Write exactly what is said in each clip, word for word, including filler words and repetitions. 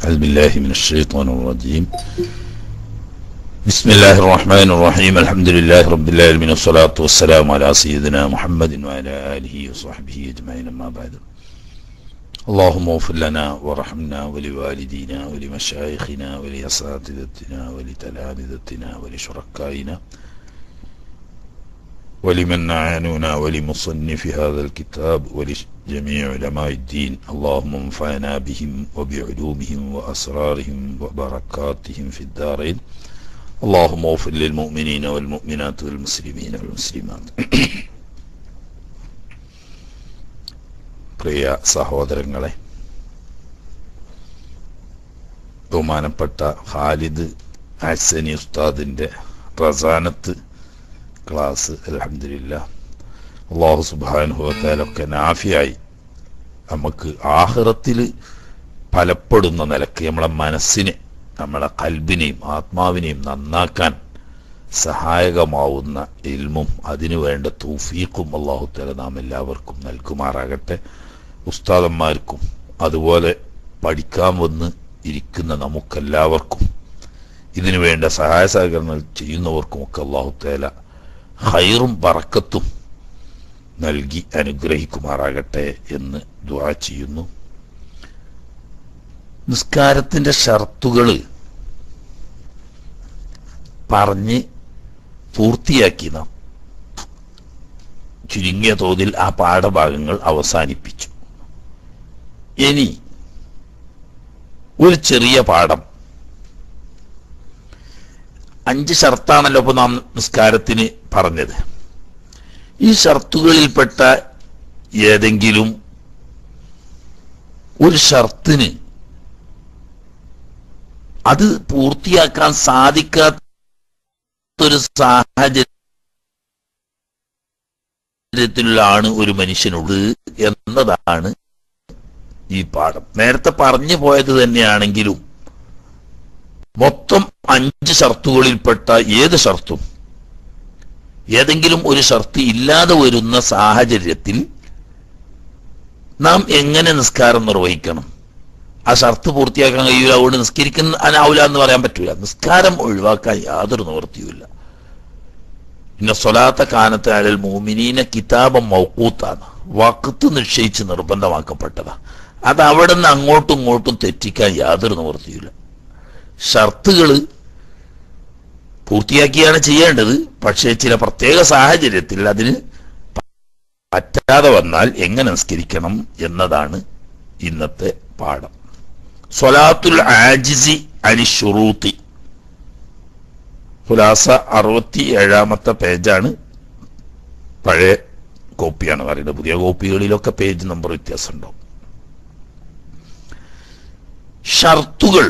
أعوذ بالله من الشيطان الرجيم. بسم الله الرحمن الرحيم. الحمد لله رب العالمين والصلاة والسلام على سيدنا محمد وعلى آله وصحبه أجمعين. أما بعد. اللهم اغفر لنا وارحمنا ولوالدينا ولمشايخنا ولأساتذتنا ولتلامذتنا ولشركائنا ولمن أعانونا ولمصنف هذا الكتاب ولجميع علماء الدين. اللهم انفعنا بهم وبعلومهم وأسرارهم وبركاتهم في الدارين. اللهم اغفر للمؤمنين والمؤمنات والمسلمين والمسلمات. പ്രിയ സഹോദരങ്ങളെ, ബഹുമാനപ്പെട്ട ഖാലിദ് ഹസനി ഉസ്താദിൻ്റെ റസാനത്ത് ക്ലാസ് അൽഹംദുലില്ലാഹ് അല്ലാഹു സുബ്ഹാനഹു വ തആല ഒക്കെ നാഫിയായി നമുക്ക് ആഖിറത്തിൽ ഫലപ്പെടുന്ന നിലക്ക് നമ്മളെ മനസ്സിനെ, നമ്മളെ ഖൽബിനെയും ആത്മാവിനെയും നന്നാക്കാൻ സഹായകമാവുന്ന ഇൽമും അതിനു വേണ്ട തൗഫീഖും അല്ലാഹു തആല നാം എല്ലാവർക്കും നൽകുമാറാകട്ടെ. ഉസ്താദന്മാർക്കും അതുപോലെ പഠിക്കാൻ വന്ന് ഇരിക്കുന്ന നമുക്കെല്ലാവർക്കും ഇതിനു വേണ്ട സഹായ സഹകരണങ്ങൾ ചെയ്യുന്നവർക്കുമൊക്കെ അല്ലാഹു തആല ഖൈറും ബറക്കത്തും നൽകി അനുഗ്രഹിക്കുമാറാകട്ടെ എന്ന് ദുആ ചെയ്യുന്നു. നിസ്കാരത്തിന്റെ ഷർത്തുകൾ പറഞ്ഞ് പൂർത്തിയാക്കി നാം ചുരുങ്ങിയ തോതിൽ ആ പാഠഭാഗങ്ങൾ അവസാനിപ്പിച്ചു. ഇനി ഒരു ചെറിയ പാഠം, അഞ്ച് ഷർത്താണല്ലോ ഇപ്പൊ നാം നിസ്കാരത്തിന് പറഞ്ഞത്. ഈ ഷർത്തുകളിൽപ്പെട്ട ഏതെങ്കിലും ഒരു ഷർത്തിന് അത് പൂർത്തിയാക്കാൻ സാധിക്കാത്തൊരു സാഹചര്യത്തിലാണ് ഒരു മനുഷ്യനോട് എന്നതാണ് ഈ പാഠം. നേരത്തെ പറഞ്ഞു പോയത് തന്നെയാണെങ്കിലും മൊത്തം അഞ്ച് ഷർത്തുകളിൽപ്പെട്ട ഏത് ഷർത്തും ഏതെങ്കിലും ഒരു ഷർത്ത് ഇല്ലാതെ വരുന്ന സാഹചര്യത്തിൽ നാം എങ്ങനെ നിസ്കാരം നിർവഹിക്കണം? ആ ഷർത്ത് പൂർത്തിയാക്കാൻ കഴിയൂല, അതുകൊണ്ട് നിസ്കരിക്കുന്ന അനാവൂല എന്ന് പറയാൻ പറ്റൂല. നിസ്കാരം ഒഴിവാക്കാൻ യാതൊരു നിവൃത്തിയുമില്ല. പിന്നെ സ്വലാത്ത കാനത്ത് അലൽ മുഅ്മിനീന കിതാബം മൗഖൂത്താണ്, വഖ്ത് നിശ്ചയിച്ച് നിർബന്ധമാക്കപ്പെട്ടതാ. അത് അവിടെ നിന്ന് അങ്ങോട്ടും ഇങ്ങോട്ടും തെറ്റിക്കാൻ യാതൊരു നിവൃത്തിയില്ല. ഷർത്തുകൾ പൂർത്തിയാക്കിയാണ് ചെയ്യേണ്ടത്. പക്ഷേ ചില പ്രത്യേക സാഹചര്യത്തിൽ അതിന് പറ്റാതെ വന്നാൽ എങ്ങനെ നിസ്കരിക്കണം എന്നതാണ് ഇന്നത്തെ പാഠം. സ്വലാത്തുൽ ആജിസി അനി ശുറൂത്തി, ഖുലാസ അറുപത്തി ഏഴാമത്തെ പേജാണ്. പഴയ കോപ്പിയാണ് പറയുന്നത്. പുതിയ കോപ്പികളിലൊക്കെ പേജ് നമ്പർ വ്യത്യാസമുണ്ടാവും. ഷർത്തുകൾ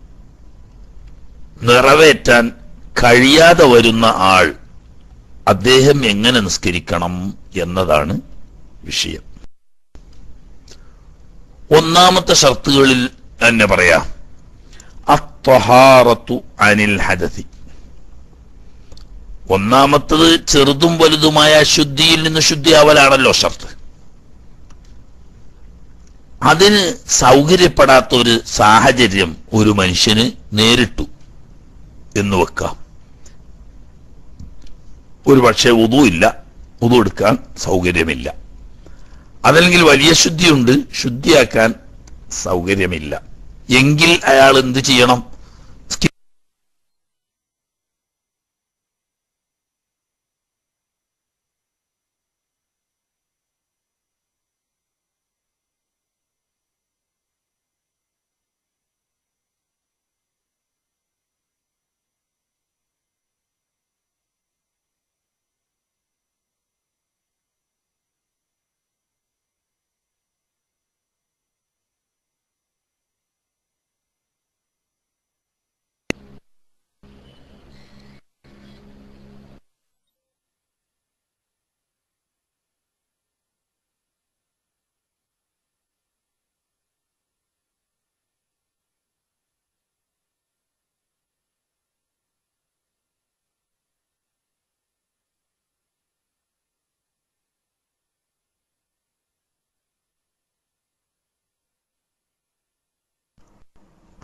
നിറവേറ്റാൻ കഴിയാതെ വരുന്ന ആൾ അദ്ദേഹം എങ്ങനെ നിസ്കരിക്കണം എന്നതാണ് വിഷയം. ഒന്നാമത്തെ ഷർത്തുകളിൽ തന്നെ പറയാം, അത്വഹാറത്തു അനിൽ ഹദസി. ഒന്നാമത്തത് ചെറുതും വലുതുമായ അശുദ്ധിയിൽ നിന്ന് ശുദ്ധിയാവലാണല്ലോ ഷർത്ത്. അതിന് സൗകര്യപ്പെടാത്ത ഒരു സാഹചര്യം ഒരു മനുഷ്യന് നേരിട്ടു എന്ന് വെക്കാം. ഒരു പക്ഷേ വുദു ഇല്ല, വുദു എടുക്കാൻ സൗകര്യമില്ല. അതല്ലെങ്കിൽ വലിയ ശുദ്ധിയുണ്ട്, ശുദ്ധിയാക്കാൻ സൗകര്യമില്ല. എങ്കിൽ അയാൾ എന്ത് ചെയ്യണം?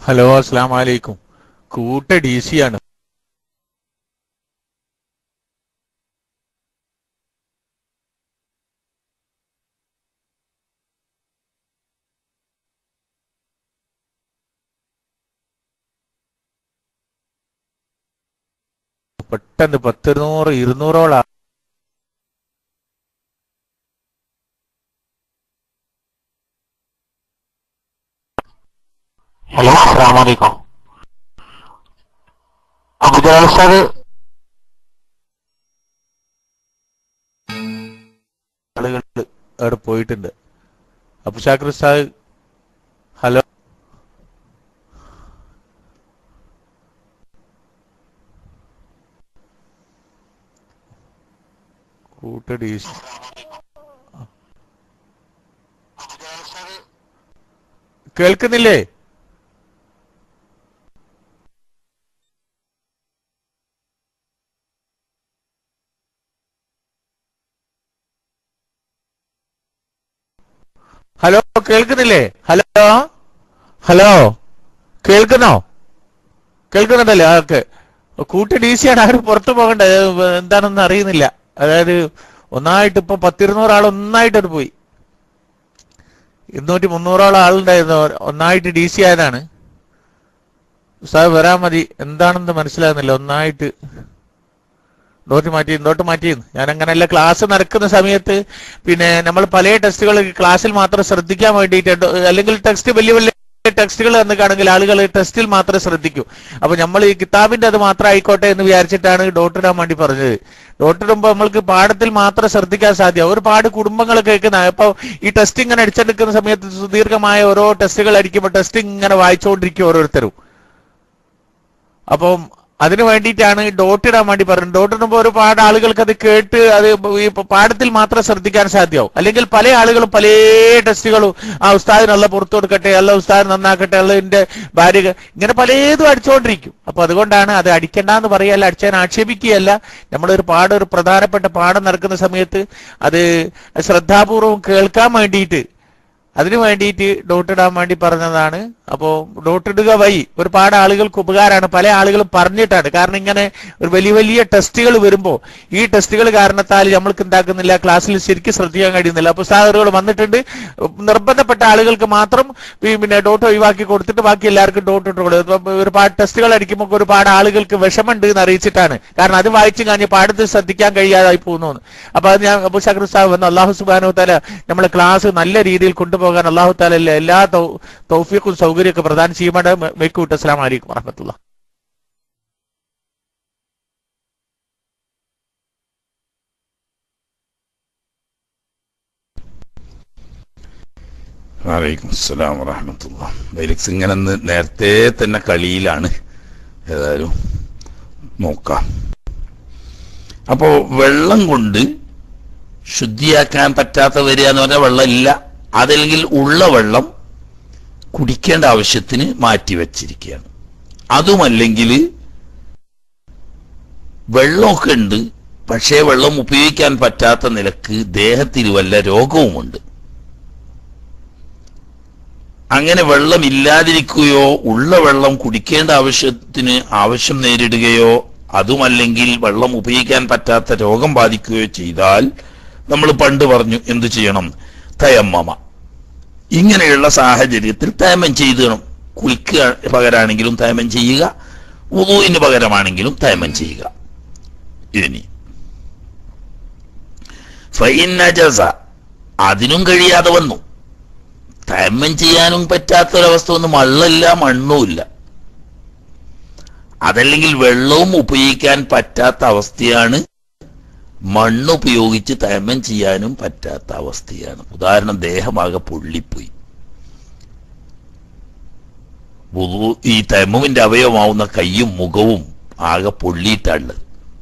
ഹലോ, അസ്സലാമു അലൈക്കും. കൂട്ട ഡി സി ആണ്. പെട്ടെന്ന് പത്തിരുന്നൂറ് ഇരുന്നൂറോളം. ഹലോ, അസ്സലാമു അലൈക്കും. അബുജലാൽ സാറ് ആളുകൾ അവിടെ പോയിട്ടുണ്ട്. അബു ഷാക്കിർ ഉസ്താദ് ഹലോ. കൂട്ട ഡി സി കേൾക്കുന്നില്ലേ? ഹലോ, കേൾക്കുന്നില്ലേ? ഹലോ ഹലോ കേൾക്കുന്നോ? കേൾക്കുന്നുണ്ടല്ലേ? ഓക്കെ. കൂട്ട ഡി സി ആണ്. ആരും പുറത്തു പോകണ്ട. എന്താണെന്ന് അറിയുന്നില്ല. അതായത് ഒന്നായിട്ട് ഇപ്പൊ പത്തിരുന്നൂറ് ഒന്നായിട്ടത് പോയി. ഇരുന്നൂറ്റി മുന്നൂറോളം ആളുണ്ടായിരുന്നു. ഒന്നായിട്ട് ഡി സി ആയതാണ്. ഉസ്താദ് വരാൻ മതി. എന്താണെന്ന് മനസ്സിലാകുന്നില്ല. ഒന്നായിട്ട് ഡോട്ട് മാറ്റി ഡോട്ട് മാറ്റിയെന്ന്. ഞാൻ അങ്ങനെയല്ല, ക്ലാസ് നടക്കുന്ന സമയത്ത് പിന്നെ നമ്മൾ പല ടെസ്റ്റുകൾ ക്ലാസ്സിൽ മാത്രം ശ്രദ്ധിക്കാൻ വേണ്ടിയിട്ട്, അല്ലെങ്കിൽ ടെക്സ്റ്റ് വലിയ വലിയ ടെക്സ്റ്റുകൾ എന്നൊക്കെയാണെങ്കിൽ ആളുകൾ ടെസ്റ്റിൽ മാത്രമേ ശ്രദ്ധിക്കൂ. അപ്പൊ നമ്മൾ ഈ കിതാബിന്റെ അത് മാത്രം ആയിക്കോട്ടെ എന്ന് വിചാരിച്ചിട്ടാണ് ഡോട്ടിടാൻ വേണ്ടി പറഞ്ഞത്. ഡോട്ടിടുമ്പോൾ നമ്മൾക്ക് പാഠത്തിൽ മാത്രം ശ്രദ്ധിക്കാൻ സാധ്യത. ഒരുപാട് കുടുംബങ്ങൾ കേൾക്കുന്ന അപ്പൊ ഈ ടെസ്റ്റ് ഇങ്ങനെ അടിച്ചെടുക്കുന്ന സമയത്ത് സുദീർഘമായ ഓരോ ടെസ്റ്റുകൾ അടിക്കുമ്പോൾ ടെസ്റ്റ് ഇങ്ങനെ വായിച്ചുകൊണ്ടിരിക്കും ഓരോരുത്തരും. അപ്പം അതിനു വേണ്ടിയിട്ടാണ് ഡോട്ടിടാൻ വേണ്ടി പറയുന്നത്. ഡോട്ടിടുമ്പോൾ ഒരുപാട് ആളുകൾക്ക് അത് കേട്ട് അത് ഈ പാഠത്തിൽ മാത്രം ശ്രദ്ധിക്കാൻ സാധ്യമാവും. അല്ലെങ്കിൽ പല ആളുകളും പല ടെസ്റ്റുകളും ആ ഉസ്താദിന് അല്ല പുറത്തു കൊടുക്കട്ടെ, അല്ല ഉസ്താദ് നന്നാക്കട്ടെ, അല്ല എന്റെ ഭാര്യ, ഇങ്ങനെ പലതും അടിച്ചുകൊണ്ടിരിക്കും. അപ്പൊ അതുകൊണ്ടാണ് അത് അടിക്കണ്ടെന്ന് പറയല്ല, അടിച്ചാൻ ആക്ഷേപിക്കുകയല്ല. നമ്മളൊരു പാഠം, ഒരു പ്രധാനപ്പെട്ട പാഠം നടക്കുന്ന സമയത്ത് അത് ശ്രദ്ധാപൂർവം കേൾക്കാൻ വേണ്ടിയിട്ട്, അതിനു വേണ്ടിയിട്ട് ഡോട്ടിടാൻ വേണ്ടി പറഞ്ഞതാണ്. അപ്പോ ഡോട്ടിടുക വഴി ഒരുപാട് ആളുകൾക്ക് ഉപകാരമാണ്. പല ആളുകളും പറഞ്ഞിട്ടാണ്. കാരണം ഇങ്ങനെ ഒരു വലിയ വലിയ ടെസ്റ്റുകൾ വരുമ്പോൾ ഈ ടെസ്റ്റുകൾ കാരണത്താൽ നമ്മൾക്ക് എന്താക്കുന്നില്ല, ക്ലാസ്സിൽ ശരിക്കും ശ്രദ്ധിക്കാൻ കഴിയുന്നില്ല. അപ്പൊ സാറുകൾ വന്നിട്ടുണ്ട്. നിർബന്ധപ്പെട്ട ആളുകൾക്ക് മാത്രം പിന്നെ ഡോട്ട് ഒഴിവാക്കി കൊടുത്തിട്ട് ബാക്കി എല്ലാവർക്കും ഡോട്ട് ഇട്ട് കൊടുക്കും. ഒരുപാട് ടെസ്റ്റുകൾ അടിക്കുമ്പോൾ ഒരുപാട് ആളുകൾക്ക് വിഷമുണ്ട് എന്ന് അറിയിച്ചിട്ടാണ്. കാരണം അത് വായിച്ചു കഴിഞ്ഞ് പാഠത്തിൽ ശ്രദ്ധിക്കാൻ കഴിയാതായി പോകുന്നു. അപ്പൊ അത് ഞാൻ അബൂ ഷാക്കിർ സാഹിബ് വന്ന് അള്ളാഹു സുബ്ഹാനഹു വ തആല നമ്മളെ ക്ലാസ് നല്ല രീതിയിൽ കൊണ്ടുപോകാൻ അള്ളാഹു തആല എല്ലാ തൗഫീഖും സൗകര്യമൊക്കെ പ്രദാനം ചെയ്യുമ്പോൾ വെക്കൂട്ട്. അസ്സലാമു അലൈക്കും വറഹ്മത്തുള്ളാഹി. വലൈക്കും അസ്സലാം വറഹ്മത്തുള്ളാഹി. ബൈലിക്സ് ഇങ്ങനെ നേരത്തെ തന്നെ കളിയിലാണ്. ഏതായാലും നോക്കാം. അപ്പോ വെള്ളം കൊണ്ട് ശുദ്ധിയാക്കാൻ പറ്റാത്ത വരിക എന്ന് പറഞ്ഞാൽ വെള്ളം ഇല്ല, അതല്ലെങ്കിൽ ഉള്ള വെള്ളം കുടിക്കേണ്ട ആവശ്യത്തിന് മാറ്റിവെച്ചിരിക്കുകയാണ്. അതുമല്ലെങ്കിൽ വെള്ളമൊക്കെ ഉണ്ട്, പക്ഷേ വെള്ളം ഉപയോഗിക്കാൻ പറ്റാത്ത നിലക്ക് ദേഹത്തിൽ വല്ല രോഗവുമുണ്ട്. അങ്ങനെ വെള്ളം ഇല്ലാതിരിക്കുകയോ ഉള്ള വെള്ളം കുടിക്കേണ്ട ആവശ്യത്തിന് ആവശ്യം നേരിടുകയോ അതുമല്ലെങ്കിൽ വെള്ളം ഉപയോഗിക്കാൻ പറ്റാത്ത രോഗം ബാധിക്കുകയോ ചെയ്താൽ നമ്മൾ പണ്ട് പറഞ്ഞു എന്തു ചെയ്യണം? തയമ്മമ. ഇങ്ങനെയുള്ള സാഹചര്യത്തിൽ തയമം ചെയ്യണം. കുളിക്ക് പകരമാണെങ്കിലും തയമം ചെയ്യുക, വുളൂഇന് പകരമാണെങ്കിലും തയമം ചെയ്യുക. ഇനി ഫഇൻ നജസ, അതിനും കഴിയാതെ വന്നു, തയമം ചെയ്യാനും പറ്റാത്തൊരവസ്ഥ ഒന്നും, വെള്ളമില്ല മണ്ണുമില്ല, അതല്ലെങ്കിൽ വെള്ളവും ഉപയോഗിക്കാൻ പറ്റാത്ത അവസ്ഥയാണ്, മണ്ണുപയോഗിച്ച് തയമം ചെയ്യാനും പറ്റാത്ത അവസ്ഥയാണ്. ഉദാഹരണം, ദേഹമാകെ പൊള്ളിപ്പോയി, ഈ തയമ്മുമിന്റെ അവയവമാവുന്ന കയ്യും മുഖവും ആകെ പൊള്ളിയിട്ടാണ്.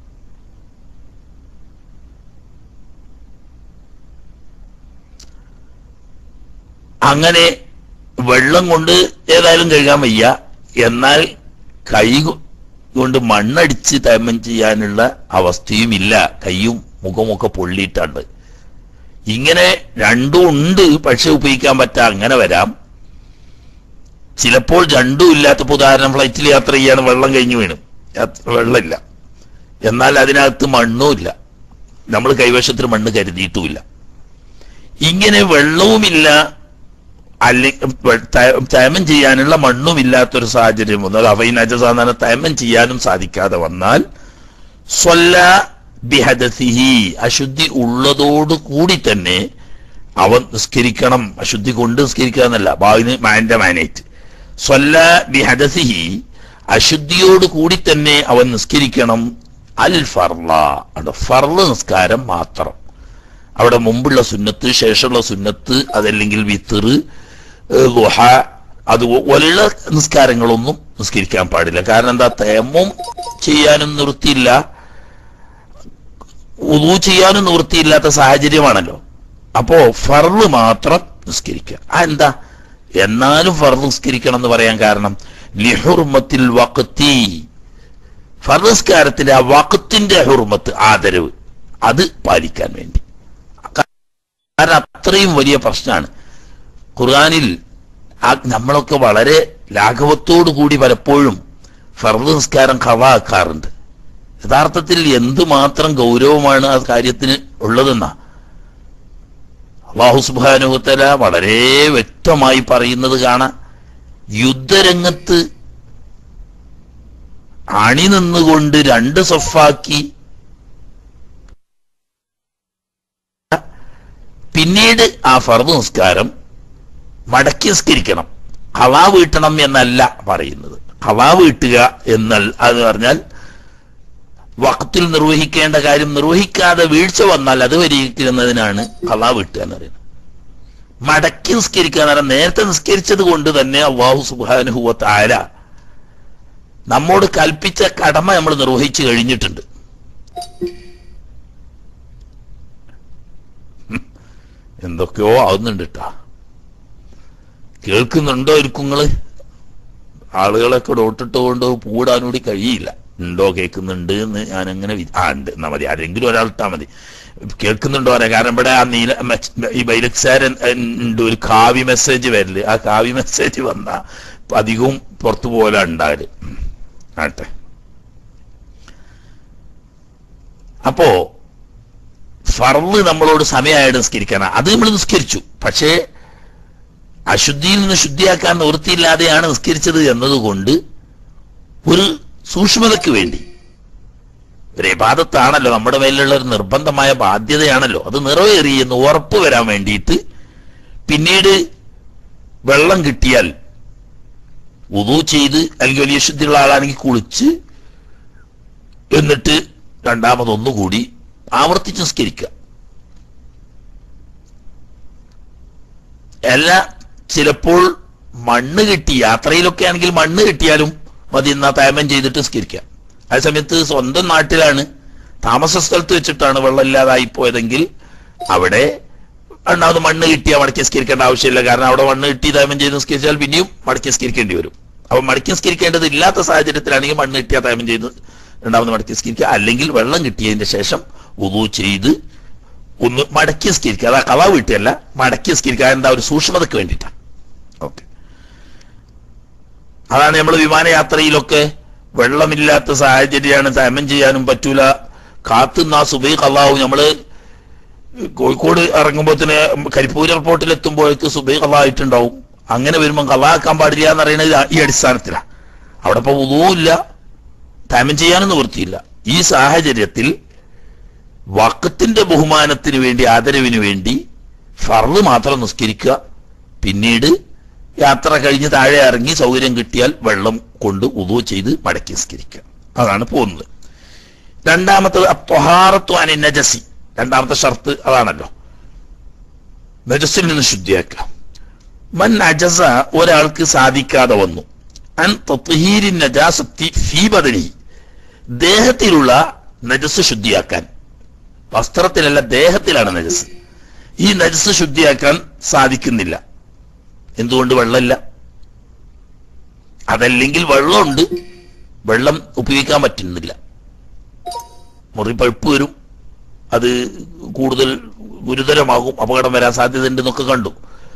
അങ്ങനെ വെള്ളം കൊണ്ട് ഏതായാലും കഴുകാൻ വയ്യ, എന്നാൽ കൈ കൊണ്ട് മണ്ണടിച്ച് തയമം ചെയ്യാനുള്ള അവസ്ഥയും ഇല്ല, കയ്യും മുഖമൊക്കെ പൊള്ളിയിട്ടുണ്ട്. ഇങ്ങനെ രണ്ടും ഉണ്ട്, പക്ഷെ ഉപയോഗിക്കാൻ പറ്റാ. അങ്ങനെ വരാം. ചിലപ്പോൾ രണ്ടും ഇല്ലാത്തപ്പോൾ ഉദാഹരണം ഫ്ലൈറ്റിൽ യാത്ര ചെയ്യാണ്, വെള്ളം കഴിഞ്ഞു വീണു, വെള്ളമില്ല, എന്നാൽ അതിനകത്ത് മണ്ണുമില്ല, നമ്മൾ കൈവശത്തിന് മണ്ണ് കരുതിയിട്ടുമില്ല. ഇങ്ങനെ വെള്ളവുമില്ല അല്ലെങ്കിൽ തയമം ചെയ്യാനുള്ള മണ്ണുമില്ലാത്തൊരു സാഹചര്യം വന്നാൽ അവൈനജസാധാരണ തയമം ചെയ്യാനും സാധിക്കാതെ വന്നാൽ സ്വല്ല ബിഹദസിഹി, അശുദ്ധി ഉള്ളതോട് കൂടി തന്നെ അവൻ നിസ്കരിക്കണം. അശുദ്ധി കൊണ്ട് നിസ്കരിക്കുക എന്നല്ല, ബാവിന് മാൻ്റെ മാനേറ്റ്. സ്വല്ല ബിഹദസിഹി, അശുദ്ധിയോട് കൂടി തന്നെ അവൻ നിസ്കരിക്കണം. അൽ ഫർള, അവിടെ ഫർള് നിസ്കാരം മാത്രം. അവിടെ മുമ്പുള്ള സുന്നത്ത്, ശേഷമുള്ള സുന്നത്ത്, അതല്ലെങ്കിൽ വിത്തറ്, ദുഹ, അതുപോലെയുള്ള നിസ്കാരങ്ങളൊന്നും നിസ്കരിക്കാൻ പാടില്ല. കാരണം എന്താ, തയമ്മും ചെയ്യാനും നിവൃത്തിയില്ല, വുളൂ ചെയ്യാനും നിവൃത്തിയില്ലാത്ത സാഹചര്യമാണല്ലോ. അപ്പോ ഫർള് മാത്രം നിസ്കരിക്കുക. ആ എന്താ എന്നാലും ഫർള് നിസ്കരിക്കണം എന്ന് പറയാൻ കാരണം ലിഹുർമത്തിൽ വഖ്തി, ഫർള് നിസ്കാരത്തിന്റെ ആ വഖത്തിന്റെ ഹുർമത്ത്, ആദരവ്, അത് പാലിക്കാൻ വേണ്ടി. കാരണം അത്രയും വലിയ പ്രശ്നമാണ്. ഖുർആനിൽ നമ്മളൊക്കെ വളരെ ലാഘവത്തോടു കൂടി പലപ്പോഴും ഫർള് നിസ്കാരം ഖളാ ആക്കാറുണ്ട്. യഥാർത്ഥത്തിൽ എന്തുമാത്രം ഗൗരവമാണ് ആ കാര്യത്തിന് ഉള്ളതെന്നാ അല്ലാഹു സുബ്ഹാനഹു വ തആല വളരെ വ്യക്തമായി പറയുന്നത് കാണാം. യുദ്ധരംഗത്ത് അണി നിന്നുകൊണ്ട് രണ്ട് സഫാക്കി പിന്നീട് ആ ഫർദ് നിസ്കാരം മടക്കി നിസ്കരിക്കണം. ഖളാ വീട്ടണം എന്നല്ല പറയുന്നത്. ഖളാ വീട്ടുക എന്നാൽ അത് പറഞ്ഞാൽ വഖത്തിൽ നിർവഹിക്കേണ്ട കാര്യം നിർവഹിക്കാതെ വീഴ്ച വന്നാൽ അത് പരിഹരിക്കുന്നതിനാണ് ഖളാ വീട്ടുക എന്ന് പറയുന്നത്. മടക്കി നിസ്കരിക്കുക എന്ന് പറഞ്ഞാൽ നേരത്തെ നിസ്കരിച്ചത് കൊണ്ട് തന്നെ അല്ലാഹു സുബ്ഹാനഹു വ തആല നമ്മോട് കൽപ്പിച്ച കടമ നമ്മൾ നിർവഹിച്ചു കഴിഞ്ഞിട്ടുണ്ട്. എന്തൊക്കെയോ ആവുന്നുണ്ട് കേട്ടാ. കേൾക്കുന്നുണ്ടോ ഇരിക്കുങ്ങള്? ആളുകളൊക്കെ ഡോട്ടിട്ട് കൊണ്ട് പൂടാനൂടി കഴിയില്ല. ഉണ്ടോ കേൾക്കുന്നുണ്ട് എന്ന് ഞാൻ അങ്ങനെ ആ ഉണ്ട് എന്നാ മതി, ആരെങ്കിലും ഒരാൾ ഇട്ടാ മതി. കേൾക്കുന്നുണ്ടോ പറയാം. കാരണം ഇവിടെ ആ നീല ഈ ബൈലക്സാരൻ ഉണ്ട് ഒരു കാവ്യ മെസ്സേജ് വരല്. ആ കാവ്യ മെസ്സേജ് വന്നാ അധികവും പുറത്തു പോലെ ഉണ്ടാകല്. ആട്ടെ, അപ്പോ ഫർള് നമ്മളോട് സമയമായിട്ട് നിസ്കരിക്കാനാ, അത് നമ്മൾ നിസ്കരിച്ചു. പക്ഷേ അശുദ്ധിയിൽ നിന്ന് ശുദ്ധിയാക്കാൻ നിവൃത്തിയില്ലാതെയാണ് നിസ്കരിച്ചത് എന്നതുകൊണ്ട് ഒരു സൂക്ഷ്മതയ്ക്ക് വേണ്ടി, ഒരു ഇബാദത്താണല്ലോ, നമ്മുടെ മേലുള്ള ഒരു നിർബന്ധമായ ബാധ്യതയാണല്ലോ, അത് നിറവേറി എന്ന് ഉറപ്പ് വരാൻ വേണ്ടിയിട്ട് പിന്നീട് വെള്ളം കിട്ടിയാൽ വുളൂ ചെയ്ത്, അല്ലെങ്കിൽ വലിയ ശുദ്ധിയുള്ള ആളാണെങ്കിൽ കുളിച്ച്, എന്നിട്ട് രണ്ടാമതൊന്നുകൂടി ആവർത്തിച്ച് നിസ്കരിക്കുക. എല്ലാ ചിലപ്പോൾ മണ്ണ് കിട്ടി, യാത്രയിലൊക്കെ ആണെങ്കിൽ മണ്ണ് കിട്ടിയാലും മതി എന്നാ തയമം ചെയ്തിട്ട് നിസ്കരിക്കുക. ആ സമയത്ത് സ്വന്തം നാട്ടിലാണ്, താമസ സ്ഥലത്ത് വെച്ചിട്ടാണ് വെള്ളം ഇല്ലാതായി പോയതെങ്കിൽ അവിടെ രണ്ടാമത് മണ്ണ് കിട്ടിയാൽ മടക്കി നിസ്കരിക്കേണ്ട ആവശ്യമില്ല. കാരണം അവിടെ മണ്ണ് കിട്ടി തയമം ചെയ്ത് നിസ്കരിച്ചാൽ പിന്നെയും മടക്കി നിസ്കരിക്കേണ്ടി വരും. അപ്പൊ മടക്കി നിസ്കരിക്കേണ്ടത് ഇല്ലാത്ത സാഹചര്യത്തിലാണെങ്കിൽ മണ്ണ് കിട്ടിയാൽ തയമം ചെയ്ത് രണ്ടാമത് മടക്കി നിസ്കരിക്കുക. അല്ലെങ്കിൽ വെള്ളം കിട്ടിയതിന്റെ ശേഷം വുളൂ ചെയ്ത് ഒന്ന് മടക്കി നിസ്കരിക്കുക. അതാ ഖളാ വീട്ടിയല്ല, മടക്കി നിസ്കരിക്കുക. എന്താ, ഒരു സൂക്ഷ്മതയ്ക്ക് വേണ്ടിയിട്ടാണ്. ഓക്കെ, അതാണ് നമ്മൾ വിമാനയാത്രയിലൊക്കെ വെള്ളമില്ലാത്ത സാഹചര്യമാണ്, തയമം ചെയ്യാനും പറ്റൂല, കാത്തുന്ന സുബൈ ഖളാവും. നമ്മള് കോഴിക്കോട് ഇറങ്ങുമ്പോഴത്തിന് കരിപ്പൂർ എയർപോർട്ടിൽ എത്തുമ്പോഴേക്ക് സുബൈ ഖളാ ആയിട്ടുണ്ടാവും. അങ്ങനെ വരുമ്പോൾ ഖളാ ആക്കാൻ പാടില്ല എന്ന് പറയുന്നത് ഈ അടിസ്ഥാനത്തിലാണ്. അവിടെ ഇപ്പൊ വുളൂഉം ഇല്ല, തയമം ചെയ്യാനും നിവൃത്തിയില്ല. ഈ സാഹചര്യത്തിൽ വഖത്തിന്റെ ബഹുമാനത്തിന് വേണ്ടി, ആദരവിന് വേണ്ടി ഫർള് മാത്രം നിസ്കരിക്കുക. പിന്നീട് യാത്ര കഴിഞ്ഞ് താഴെ ഇറങ്ങി സൗകര്യം കിട്ടിയാൽ വെള്ളം കൊണ്ട് വുളൂ ചെയ്ത് മടക്കി നിസ്കരിക്കുക. അതാണ് പോകുന്നത്. രണ്ടാമത്തത് ത്വഹാറത്തു അനി നജസി, രണ്ടാമത്തെ ഷർത്ത് അതാണല്ലോ, നജസിൽ നിന്ന് ശുദ്ധിയാക്കുക. മൻ നജസ, ഒരാൾക്ക് സാധിക്കാതെ വന്നു, അൻ തത്ഹീരി നജാസത്തി ഫീ ബദനി, ദേഹത്തിലുള്ള നജസ് ശുദ്ധിയാക്കാൻ. വസ്ത്രത്തിലല്ല, ദേഹത്തിലാണ് നജസ്. ഈ നജസ് ശുദ്ധിയാക്കാൻ സാധിക്കുന്നില്ല. എന്തുകൊണ്ട്? വെള്ളമില്ല. അതല്ലെങ്കിൽ വെള്ളമുണ്ട്, വെള്ളം ഉപയോഗിക്കാൻ പറ്റുന്നില്ല, മുറി പഴുപ്പ് വരും, അത് കൂടുതൽ ഗുരുതരമാകും, അപകടം വരാൻ സാധ്യതയുണ്ട് എന്നൊക്കെ കണ്ടു.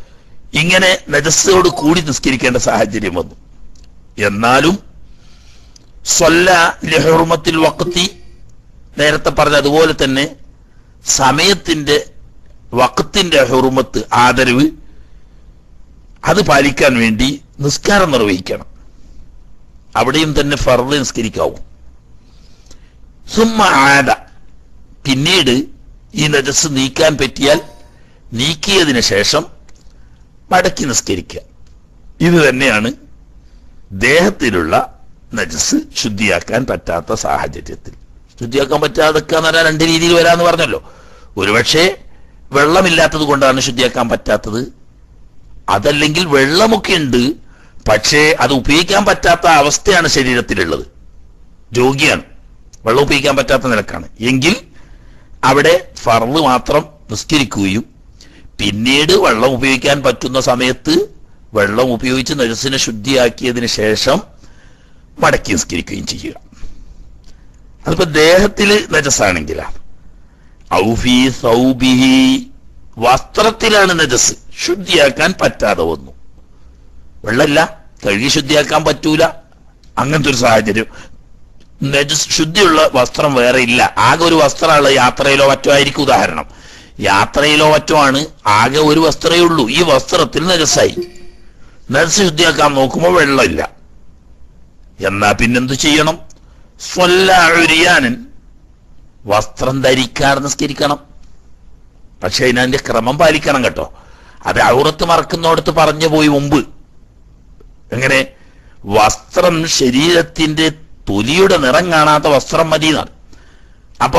ഇങ്ങനെ നജസ്സോട് കൂടി നിസ്കരിക്കേണ്ട സാഹചര്യം വന്നു. എന്നാലും സ്വല്ല ലിഹുർമത്തിൽ വഖ്തി, നേരത്തെ പറഞ്ഞ അതുപോലെ തന്നെ സമയത്തിന്റെ വഖത്തിന്റെ ഹുർമത്ത്, ആദരവ്, അത് പാലിക്കാൻ വേണ്ടി നിസ്കാരം നിർവഹിക്കണം. അവിടെയും തന്നെ ഫർദ് നിസ്കരിക്കാവും. സുമ്മ ആദ, പിന്നീട് ഈ നജസ് നീക്കാൻ പറ്റിയാൽ നീക്കിയതിന് ശേഷം മടക്കി നിസ്കരിക്കുക. ഇത് തന്നെയാണ് ദേഹത്തിലുള്ള നജസ് ശുദ്ധിയാക്കാൻ പറ്റാത്ത സാഹചര്യത്തിൽ. ശുദ്ധിയാക്കാൻ പറ്റാതെക്കാന്ന് പറഞ്ഞാൽ രണ്ട് രീതിയിൽ വരാന്ന് പറഞ്ഞല്ലോ. ഒരുപക്ഷെ വെള്ളമില്ലാത്തത് കൊണ്ടാണ് ശുദ്ധിയാക്കാൻ പറ്റാത്തത്, അതല്ലെങ്കിൽ വെള്ളമൊക്കെ ഉണ്ട് പക്ഷേ അത് ഉപയോഗിക്കാൻ പറ്റാത്ത അവസ്ഥയാണ് ശരീരത്തിലുള്ളത്, രോഗിയാണ്, വെള്ളം ഉപയോഗിക്കാൻ പറ്റാത്ത നിലക്കാണ് എങ്കിൽ അവിടെ ഫർള് മാത്രം നിസ്കരിക്കുകയും പിന്നീട് വെള്ളം ഉപയോഗിക്കാൻ പറ്റുന്ന സമയത്ത് വെള്ളം ഉപയോഗിച്ച് നജസിനെ ശുദ്ധിയാക്കിയതിന് ശേഷം മടക്കി നിസ്കരിക്കുകയും ചെയ്യുക. അതിപ്പോ ദേഹത്തില് നജസാണെങ്കിലാണ്. ഔഫി സൗബിഹി, വസ്ത്രത്തിലാണ് നജസ്, ശുദ്ധിയാക്കാൻ പറ്റാതെ വന്നു, വെള്ളമില്ല, കഴുകി ശുദ്ധിയാക്കാൻ പറ്റൂല, അങ്ങനത്തെ ഒരു സാഹചര്യം. നജസ് ശുദ്ധിയുള്ള വസ്ത്രം വേറെ ഇല്ല, ആകെ ഒരു വസ്ത്രമുള്ള, യാത്രയിലോ മറ്റോ ആയിരിക്കും ഉദാഹരണം, യാത്രയിലോ മറ്റോ ആണ്, ആകെ ഒരു വസ്ത്രമേ ഉള്ളൂ, ഈ വസ്ത്രത്തിൽ നജസായി, നജസ് ശുദ്ധിയാക്കാൻ നോക്കുമ്പോൾ വെള്ളമില്ല. എന്നാ പിന്നെന്ത് ചെയ്യണം? സ്വല്ലാഉരിയാനൻ, വസ്ത്രം ധരിക്കാതെ നിസ്കരിക്കണം. പക്ഷെ അതിനെ ക്രമം പാലിക്കണം കേട്ടോ. അത് ഔറത്ത് മറക്കുന്നോടത്ത് പറഞ്ഞു പോയി മുമ്പ്. എങ്ങനെ? വസ്ത്രം ശരീരത്തിന്റെ തൊലിയുടെ നിറം കാണാത്ത വസ്ത്രം മതി എന്നാണ്. അപ്പൊ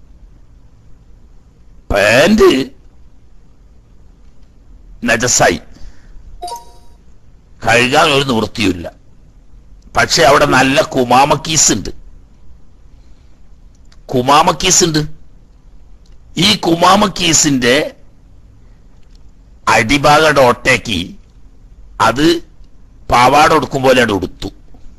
പാന്റ് നജസായി, കഴുകാൻ ഒരു നിവൃത്തിയില്ല, പക്ഷെ അവിടെ നല്ല കുമാമക്കീസ് ഉണ്ട്, കുമാമക്കീസ് ഉണ്ട്. ഈ കുമാമക്കീസിന്റെ അടിഭാഗം ഒട്ടേക്ക് അത് പാവാട കൊടുക്കും പോലെ എടുത്തു.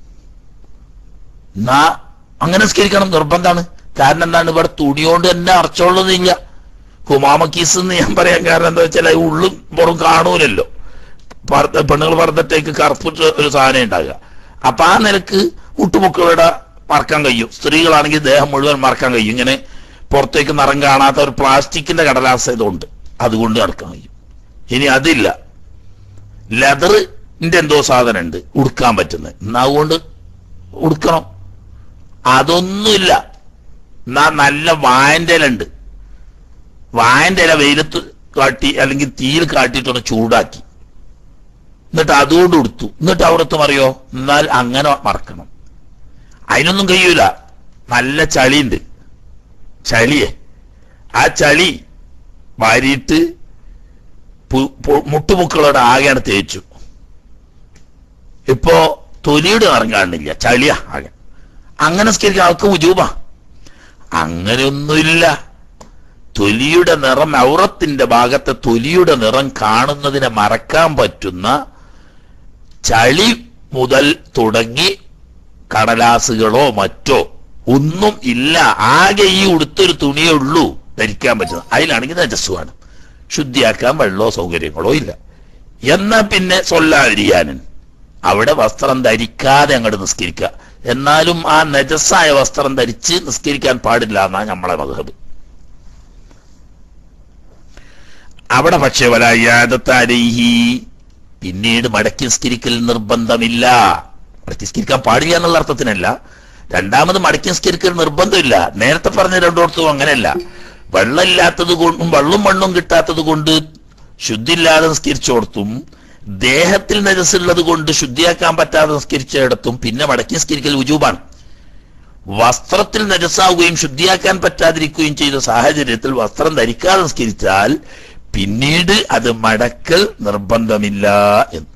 എന്നാ അങ്ങനെ സ്കരിക്കണം, നിർബന്ധമാണ്. കാരണം എന്താണ്? ഇവിടെ തുണിയോണ്ട് തന്നെ അറച്ചോളൊന്നുമില്ല. കുമാമക്കീസ് എന്ന് ഞാൻ പറയാൻ കാരണം എന്താ വെച്ചാൽ ഉള്ളും പുറം കാണൂലല്ലോ, പെണ്ണുങ്ങൾ പറഞ്ഞിട്ടേക്ക് കറുപ്പ് ഒരു സാധനം ഉണ്ടാകുക. അപ്പൊ ആ നിലക്ക് മുട്ടുമുക്കളുടെ മറക്കാൻ കഴിയും, സ്ത്രീകളാണെങ്കിൽ ദേഹം മുഴുവൻ മറക്കാൻ കഴിയും. ഇങ്ങനെ പുറത്തേക്ക് നിറം കാണാത്ത ഒരു പ്ലാസ്റ്റിക്കിന്റെ കടലാസ് ഇതുണ്ട്, അതുകൊണ്ട് നടക്കാൻ കഴിയും. ഇനി അതില്ല, ലെതറിന്റെ എന്തോ സാധനം ഉണ്ട് ഉടുക്കാൻ പറ്റുന്നത്, എന്നാ അതുകൊണ്ട് ഉടുക്കണം. അതൊന്നുമില്ല. എന്നാ നല്ല വായന്റെ ഇല ഉണ്ട്, വായന്റെ ഇല വെയിലത്ത് കാട്ടി അല്ലെങ്കിൽ തീയിൽ കാട്ടിയിട്ടൊന്ന് ചൂടാക്കി എന്നിട്ട് അതുകൊണ്ട് ഉടുത്തു, എന്നിട്ട് അവിടത്ത് മറിയോ, എന്നാൽ അങ്ങനെ മറക്കണം. അതിനൊന്നും കഴിയൂല. നല്ല ചളിയുണ്ട്, ചളിയെ ആ ചളി വാരിയിട്ട് മുട്ടുമുക്കളോടെ ആകെയാണ് തേച്ചു. ഇപ്പോ തൊലിയുടെ നിറം കാണുന്നില്ല, ചളിയാ ആകെ. അങ്ങനെ സ്കരിക്കാൻ ആൾക്ക് ഉജൂബ? അങ്ങനെയൊന്നുമില്ല. തൊലിയുടെ നിറം, ഔറത്തിന്റെ ഭാഗത്തെ തൊലിയുടെ നിറം കാണുന്നതിനെ മറക്കാൻ പറ്റുന്ന ചളി മുതൽ തുടങ്ങി കടലാസുകളോ മറ്റോ ഒന്നും ഇല്ല, ആകെ ഈ ഉടുത്തൊരു തുണിയേ ഉള്ളൂ ധരിക്കാൻ പറ്റുന്നത്. അതിലാണെങ്കിൽ നജസ്സുമാണ്, ശുദ്ധിയാക്കാൻ വെള്ളമോ സൗകര്യങ്ങളോ ഇല്ല. എന്നാ പിന്നെ സ്വല്ലാതിരിയാനൻ, അവിടെ വസ്ത്രം ധരിക്കാതെ അങ്ങോട്ട് നിസ്കരിക്കുക. എന്നാലും ആ നജസ്സായ വസ്ത്രം ധരിച്ച് നിസ്കരിക്കാൻ പാടില്ല എന്നാ നമ്മളെ മദ്ഹബ്. അവിടെ പക്ഷേ വലായാദത്തലൈഹി, പിന്നീട് മടക്കി നിസ്കരിക്കൽ നിർബന്ധമില്ല. മടക്കി നിസ്കരിക്കാൻ പാടില്ല എന്നുള്ള അർത്ഥത്തിനല്ല, രണ്ടാമത് മടക്കി നിസ്കരിക്കൽ നിർബന്ധമില്ല. നേരത്തെ പറഞ്ഞ രണ്ടോടത്തും അങ്ങനെയല്ല. വെള്ളമില്ലാത്തത് കൊണ്ടും വെള്ളം മണ്ണും കിട്ടാത്തത് കൊണ്ട് ശുദ്ധിയില്ലാതെ നിസ്കരിച്ചോടത്തും ദേഹത്തിൽ നജസുള്ളത് കൊണ്ട് ശുദ്ധിയാക്കാൻ പറ്റാതെ നിസ്കരിച്ചിടത്തും പിന്നെ മടക്കി നിസ്കരിക്കൽ വുജൂബാണ്. വസ്ത്രത്തിൽ നജസാവുകയും ശുദ്ധിയാക്കാൻ പറ്റാതിരിക്കുകയും ചെയ്ത സാഹചര്യത്തിൽ വസ്ത്രം ധരിക്കാതെ നിസ്കരിച്ചാൽ പിന്നീട് അത് മടക്കൽ നിർബന്ധമില്ല എന്ന്.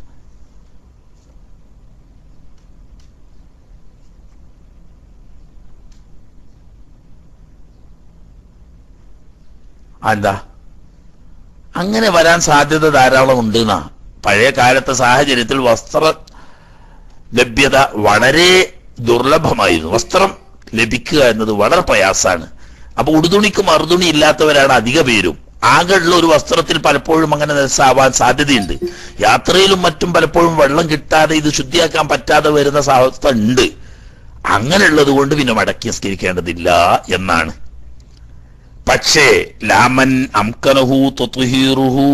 എന്താ അങ്ങനെ വരാൻ സാധ്യത ധാരാളം ഉണ്ട് എന്നാ. പഴയ കാലത്തെ സാഹചര്യത്തിൽ വസ്ത്ര ലഭ്യത വളരെ ദുർലഭമായിരുന്നു. വസ്ത്രം ലഭിക്കുക എന്നത് വളരെ പ്രയാസാണ്. അപ്പൊ ഉടുതുണിക്ക് മറുതുണി ഇല്ലാത്തവരാണ് അധിക പേരും. ആകെയുള്ള ഒരു വസ്ത്രത്തിൽ പലപ്പോഴും അങ്ങനെ നജസാവാൻ സാധ്യതയുണ്ട്. യാത്രയിലും മറ്റും പലപ്പോഴും വെള്ളം കിട്ടാതെ ഇത് ശുദ്ധിയാക്കാൻ പറ്റാതെ വരുന്ന അവസ്ഥ ഉണ്ട്. അങ്ങനെയുള്ളത് കൊണ്ട് പിന്നെ മടക്കി നിസ്കരിക്കേണ്ടതില്ല എന്നാണ്. പക്ഷേ ലാമൻ അംകനഹു തത്ഹീറുഹു,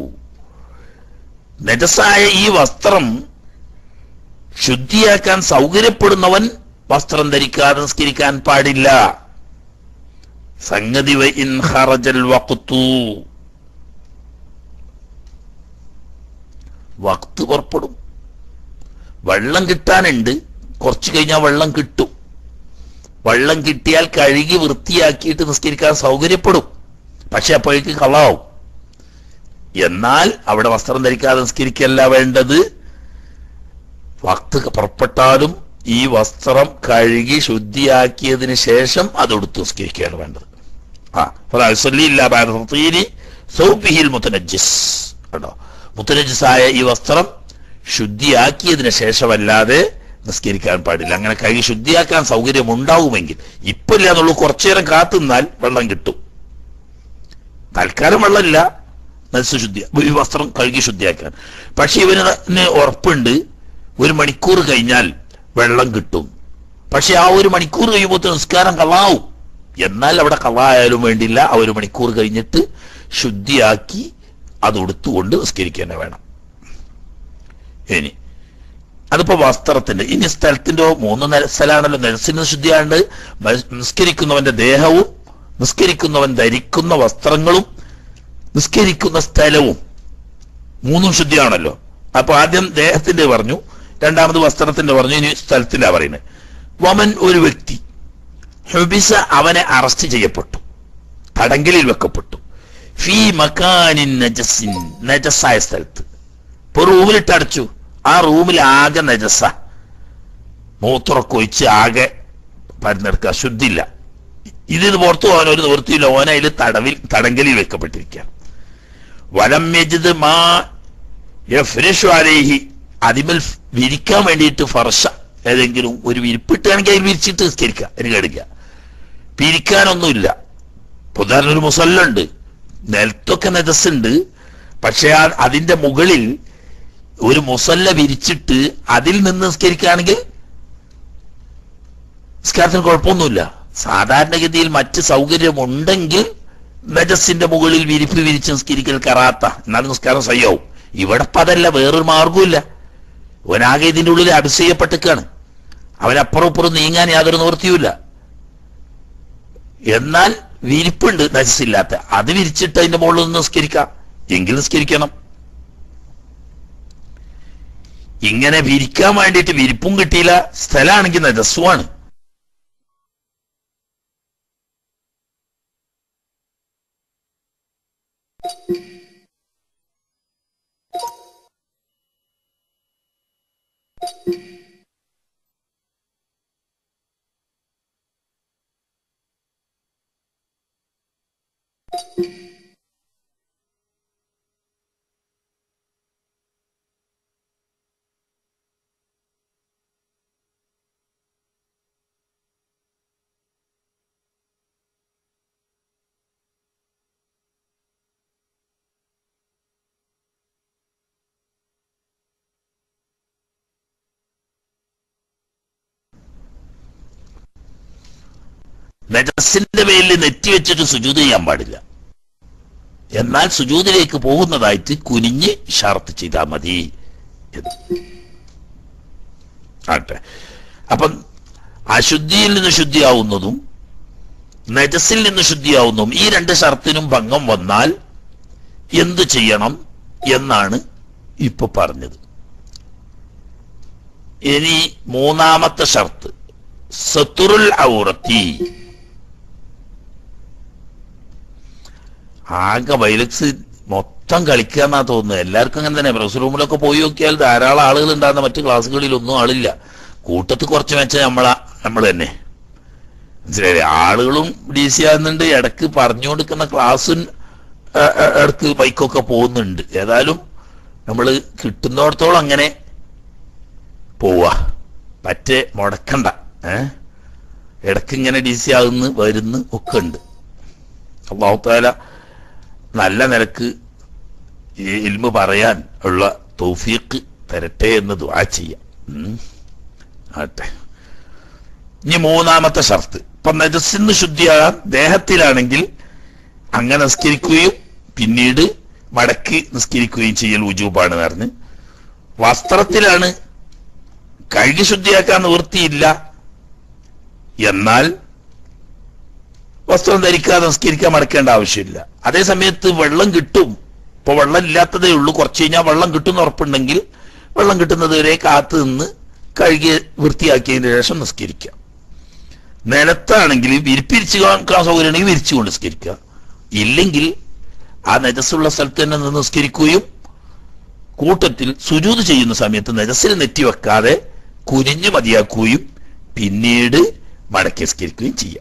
നജസായ ഈ വസ്ത്രം ശുദ്ധിയാക്കാൻ സൗകര്യപ്പെടുന്നവൻ വസ്ത്രം ധരിക്കാതെ നിസ്കരിക്കാൻ പാടില്ല. സംഗതി വ ഇൻ ഖറജൽ വഖ്തു, വഖ്ത് പുറപ്പെടും. വെള്ളം കിട്ടാനുണ്ട്, കുറച്ചു കഴിഞ്ഞാൽ വെള്ളം കിട്ടും. വെള്ളം കിട്ടിയാൽ കഴുകി വൃത്തിയാക്കിയിട്ട് നിസ്കരിക്കാൻ സൗകര്യപ്പെടും. പക്ഷെ അപ്പോഴേക്ക് കളാവും. എന്നാൽ അവിടെ വസ്ത്രം ധരിക്കാതെ നിസ്കരിക്കല്ല വേണ്ടത്. വഖ്ത് പുറപ്പെട്ടാലും ഈ വസ്ത്രം കഴുകി ശുദ്ധിയാക്കിയതിന് ശേഷം അതെടുത്ത് നിസ്കരിക്കുകയാണ് വേണ്ടത്. ആ കേട്ടോ, മുത്തനജ്ജിസായ ഈ വസ്ത്രം ശുദ്ധിയാക്കിയതിന് ശേഷമല്ലാതെ നിസ്കരിക്കാൻ പാടില്ല. അങ്ങനെ കഴുകി ശുദ്ധിയാക്കാൻ സൗകര്യം ഉണ്ടാവുമെങ്കിൽ, ഇപ്പൊ ഇല്ല എന്നുള്ളൂ, കുറച്ചു നേരം കാത്തുനിന്നാൽ വെള്ളം കിട്ടും. തൽക്കാലം വെള്ളമില്ല, നജസ് ശുദ്ധി ഈ വസ്ത്രം കഴുകി ശുദ്ധിയാക്കാൻ. പക്ഷെ ഇവന് ഉറപ്പുണ്ട് ഒരു മണിക്കൂർ കഴിഞ്ഞാൽ വെള്ളം കിട്ടും. പക്ഷെ ആ ഒരു മണിക്കൂർ കഴിയുമ്പോൾ നിസ്കാരം കളാവും. എന്നാൽ അവിടെ കളായാലും വേണ്ടില്ല, ആ ഒരു മണിക്കൂർ കഴിഞ്ഞിട്ട് ശുദ്ധിയാക്കി അത് എടുത്തുകൊണ്ട് നിസ്കരിക്കാൻ വേണം. ഇനി അതിപ്പോ വസ്ത്രത്തിന്റെ, ഇനി സ്ഥലത്തിന്റെ മൂന്ന് സ്ഥലമാണല്ലോ. നെൽസിന് ശുദ്ധിയാണ്ട് നിസ്കരിക്കുന്നവന്റെ ദേഹവും നിസ്കരിക്കുന്നവൻ ധരിക്കുന്ന വസ്ത്രങ്ങളും നിസ്കരിക്കുന്ന സ്ഥലവും മൂന്നും ശുദ്ധിയാണല്ലോ. അപ്പൊ ആദ്യം ദേഹത്തിന്റെ പറഞ്ഞു, രണ്ടാമത് വസ്ത്രത്തിന്റെ പറഞ്ഞു, ഇനി സ്ഥലത്തിന്റെ പറയുന്നത്. വമൻ ഒരു വ്യക്തി, ഹുബിസ അവനെ അറസ്റ്റ് ചെയ്യപ്പെട്ടു, തടങ്കലിൽ വെക്കപ്പെട്ടു, ഫീ മക്കാനിൻ നജസിൻ നജസായ സ്ഥലത്ത്. ഇപ്പൊ റൂമിലിട്ട് അടച്ചു, ആ റൂമിൽ ആകെ നജസ, മൂത്രമൊക്കെ ഒഴിച്ച് ആകെ പരന്നെടുക്കുക, ശുദ്ധില്ല. ഇതിന് പുറത്തു പോകാൻ ഒരു നിവൃത്തിയില്ല, ഓൻ അതിൽ തടവിൽ തടങ്കലിൽ വെക്കപ്പെട്ടിരിക്കുക. വലം യജിദ് മാ യഫ്രിഷു അലൈഹി, അതിമേൽ വിരിക്കാൻ വേണ്ടിയിട്ട് ഫർഷ, ഏതെങ്കിലും ഒരു വിരിപ്പിട്ടാണെങ്കിൽ അതിൽ വിരിച്ചിട്ട് നിസ്കരിക്കുക, എനിക്ക് എടുക്കുക. പിരിക്കാനൊന്നുമില്ല. ഉദാഹരണം ഒരു മുസല്ലുണ്ട്, നിലത്തൊക്കെ നജസുണ്ട്, പക്ഷെ അതിന്റെ മുകളിൽ ഒരു മുസല്ല വിരിച്ചിട്ട് അതിൽ നിന്ന് നിസ്കരിക്കുകയാണെങ്കിൽ നിസ്കാരത്തിന് കുഴപ്പമൊന്നുമില്ല. സാധാരണഗതിയിൽ മറ്റ് സൗകര്യമുണ്ടെങ്കിൽ നജസിന്റെ മുകളിൽ വിരിപ്പ് വിരിച്ച് നിസ്കരിക്കൽ കറാത്ത, എന്നാലും നിസ്കാരം സയ്യാവും. ഇവിടെ പതല്ല, വേറൊരു മാർഗവുമില്ല. അവനാകെ ഇതിന്റെ ഉള്ളിൽ അബിസ് ചെയ്യപ്പെട്ടിക്കാണ്, അവനപ്പുറം ഇപ്പുറം നീങ്ങാൻ യാതൊരു നിവൃത്തിയുമില്ല. എന്നാൽ വിരിപ്പുണ്ട് നജസില്ലാത്ത, അത് വിരിച്ചിട്ട് അതിന്റെ മുകളിൽ നിന്ന് നിസ്കരിക്കാം, എങ്കിൽ നിസ്കരിക്കണം. ഇങ്ങനെ വിരിക്കാൻ വേണ്ടിയിട്ട് വിരിപ്പും കിട്ടിയില്ല, സ്ഥലമാണെങ്കിൽ നജസ്സുമാണ്. നജസിന്റെ മേലിൽ നെറ്റി വെച്ചിട്ട് സുജൂദ് ചെയ്യാൻ പാടില്ല. എന്നാൽ സുജൂദിലേക്ക് പോകുന്നതായിട്ട് കുനിഞ്ഞ് ഷർത്ത് ചെയ്താൽ മതി. ആട്ടെ, അപ്പം അശുദ്ധിയിൽ നിന്ന് ശുദ്ധിയാവുന്നതും നജസിൽ നിന്ന് ശുദ്ധിയാവുന്നതും ഈ രണ്ട് ഷർത്തിനും ഭംഗം വന്നാൽ എന്തു ചെയ്യണം എന്നാണ് ഇപ്പൊ പറഞ്ഞത്. ഇനി മൂന്നാമത്തെ ഷർത്ത് സത്തുറുൽ ഔറത്തി. ആകെ വൈലക്സ് മൊത്തം കളിക്കുക എന്നാ തോന്നുന്നത്. എല്ലാവർക്കും അങ്ങനെ തന്നെ. പ്രസ് റൂമിലൊക്കെ പോയി നോക്കിയാൽ ധാരാളം ആളുകൾ ഉണ്ടാകുന്ന, മറ്റു ക്ലാസ്സുകളിലൊന്നും ആളില്ല. കൂട്ടത്തിൽ കുറച്ച് വെച്ചാൽ നമ്മളാ നമ്മൾ തന്നെ മനസ്സിലായില്ലേ. ആളുകളും ഡി സി ആകുന്നുണ്ട്, ഇടക്ക് പറഞ്ഞു കൊടുക്കുന്ന ക്ലാസ്സും ഇടക്ക് ബൈക്കൊക്കെ പോകുന്നുണ്ട്. ഏതായാലും നമ്മൾ കിട്ടുന്നിടത്തോളം അങ്ങനെ പോവാ, പറ്റേ മുടക്കണ്ട. ഏഹ് ഇടക്ക് ഇങ്ങനെ ഡി സി ആകുന്നു വരുന്നു ഒക്കെ ഉണ്ട്. അല്ലാഹു തആല നല്ല നിലക്ക് ഈ ഇൽമു പറയാൻ ഉള്ള തൗഫീഖ് തരട്ടെ എന്ന് ദുആ ചെയ്യാം. ആട്ടെ, ഇനി മൂന്നാമത്തെ ഷർത്ത്. ഇപ്പൊ നജസ്സിന് ശുദ്ധിയാകാൻ ദേഹത്തിലാണെങ്കിൽ അങ്ങനെ നിസ്കരിക്കുകയും പിന്നീട് മടക്കി നിസ്കരിക്കുകയും ചെയ്യൽ വുജൂബാണ് പറഞ്ഞ്. വസ്ത്രത്തിലാണ് കഴുകി ശുദ്ധിയാക്കാൻ നിവൃത്തിയില്ല എന്നാൽ വസ്ത്രം ധരിക്കാതെ നിസ്കരിക്കാൻ മടക്കേണ്ട ആവശ്യമില്ല. അതേ സമയത്ത് വെള്ളം കിട്ടും, ഇപ്പൊ വെള്ളം ഇല്ലാത്തതേ ഉള്ളൂ, കുറച്ച് കഴിഞ്ഞാൽ വെള്ളം കിട്ടുന്ന ഉറപ്പുണ്ടെങ്കിൽ വെള്ളം കിട്ടുന്നത് വരെ കാത്തു നിന്ന് കഴുകി വൃത്തിയാക്കിയതിന് ശേഷം നിസ്കരിക്കാം. നിലത്താണെങ്കിൽ വിരിപ്പിരിച്ച് കാണാൻ സൗകര്യമാണെങ്കിൽ വിരിച്ചുകൊണ്ട് നിസ്കരിക്കുക. ഇല്ലെങ്കിൽ ആ നജസ്സുള്ള സ്ഥലത്ത് തന്നെ നിന്ന് നിസ്കരിക്കുകയും കൂട്ടത്തിൽ സുജൂദ് ചെയ്യുന്ന സമയത്ത് നജസ്സിൽ നെറ്റിവെക്കാതെ കുനിഞ്ഞു മതിയാക്കുകയും പിന്നീട് മടക്കി നിസ്കരിക്കുകയും ചെയ്യാം.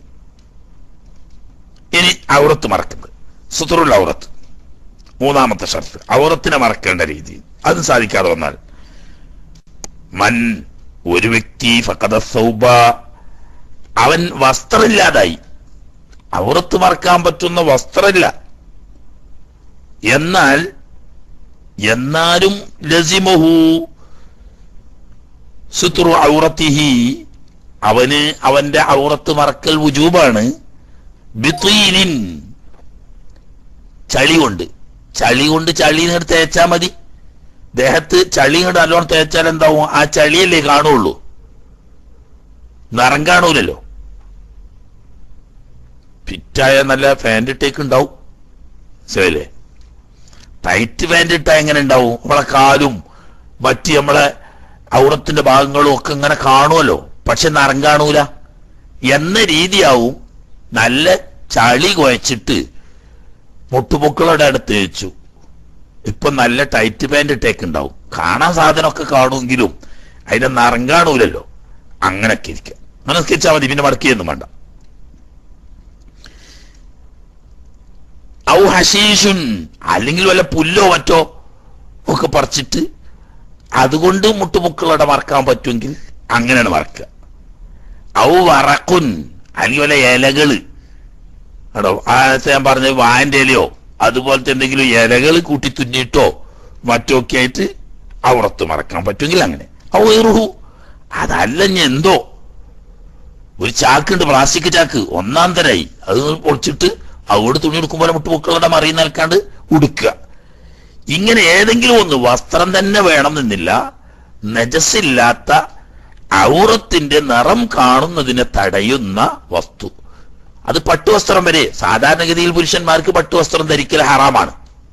ഇനി ഔറത്ത് മറക്കുന്നത്, സുത്റുൽ ഔറത്ത്, മൂന്നാമത്തെ ഷർത്ത്, ഔറത്തിനെ മറക്കേണ്ട രീതി. അത് സാധിക്കാതെ വന്നാൽ മൻ ഒരു വ്യക്തി ഫഖദ സൗബ, അവൻ വസ്ത്രമില്ലാതായി, ഔറത്ത് മറക്കാൻ പറ്റുന്ന വസ്ത്രമില്ല, എന്നാൽ എന്നാലും ലസിമഹു സുത്രു ഔറത്തിഹി, അവന് അവന്റെ ഔറത്ത് മറക്കൽ വുജൂബാണ്. ബിത്വീലിൻ, ചളി കൊണ്ട്, ചളി കൊണ്ട് ചളി ഇങ്ങോട്ട് തേച്ചാൽ മതി. ദേഹത്ത് ചളി ഇങ്ങോട്ട് നല്ലോണം തേച്ചാൽ എന്താവും? ആ ചളിയല്ലേ കാണുള്ളൂ, നിറം കാണൂലല്ലോ. ഫിറ്റായ നല്ല ഫാൻറ് ഇട്ടേക്ക് ഉണ്ടാവും, ശരിയല്ലേ? ടൈറ്റ് ഫാൻറ് ഇട്ടാ എങ്ങനെ ഉണ്ടാവും? നമ്മളെ കാലും മറ്റ് നമ്മളെ ഔറത്തിന്റെ ഭാഗങ്ങളും ഒക്കെ ഇങ്ങനെ കാണുമല്ലോ, പക്ഷെ നിറം കാണൂല എന്ന രീതിയാവും. നല്ല ചളി കുഴച്ചിട്ട് മുട്ടുപൊക്കളുടെ അടുത്ത് വെച്ചു, ഇപ്പൊ നല്ല ടൈറ്റ് പാൻറ് ഇട്ടേക്കുണ്ടാവും, കാണാൻ സാധനമൊക്കെ കാണുമെങ്കിലും അതിന്റെ നിറം കാണൂലല്ലോ. അങ്ങനൊക്കെ ഇരിക്കുക, അങ്ങനെ സ്കെച്ചാൽ മതി, പിന്നെ മടക്കിയൊന്നും വേണ്ട. ഔ ഹശീഷുൻ, അല്ലെങ്കിൽ വല്ല പുല്ലോ മറ്റോ ഒക്കെ പറിച്ചിട്ട് അതുകൊണ്ട് മുട്ടുപൊക്കളുടെ മറക്കാൻ പറ്റുമെങ്കിൽ അങ്ങനെയാണ് മറക്കുക. ഔ വറക്കുൻ, അല്ലെങ്കിൽ വല്ല ഇലകള് കേട്ടോ, ആ ഞാൻ പറഞ്ഞ വായന്റെ ഇലയോ അതുപോലത്തെ എന്തെങ്കിലും ഇലകൾ കൂട്ടി തുന്നിയിട്ടോ മറ്റൊക്കെ ആയിട്ട് ഔറത്ത് മറക്കാൻ പറ്റുമെങ്കിൽ അങ്ങനെ. ഔറുഹു, അതല്ല ഞാൻ എന്തോ ഒരു ചാക്കുണ്ട്, പ്ലാസ്റ്റിക് ചാക്ക്, ഒന്നാം തരായി, അത് പൊളിച്ചിട്ട് അവിടെ തുണി എടുക്കുമ്പോൾ മുട്ടുപൊക്കളുടെ മറിയുന്ന നിൽക്കാണ്ട് ഉടുക്കുക. ഇങ്ങനെ ഏതെങ്കിലും ഒന്ന്, വസ്ത്രം തന്നെ വേണമെന്നില്ല, നജസില്ലാത്ത ഔറത്തിന്റെ നിറം കാണുന്നതിനെ തടയുന്ന വസ്തു. അത് പട്ടുവസ്ത്രം വരെ. സാധാരണഗതിയിൽ പുരുഷന്മാർക്ക് പട്ടുവസ്ത്രം ധരിക്കൽ ഹറാമാണ്.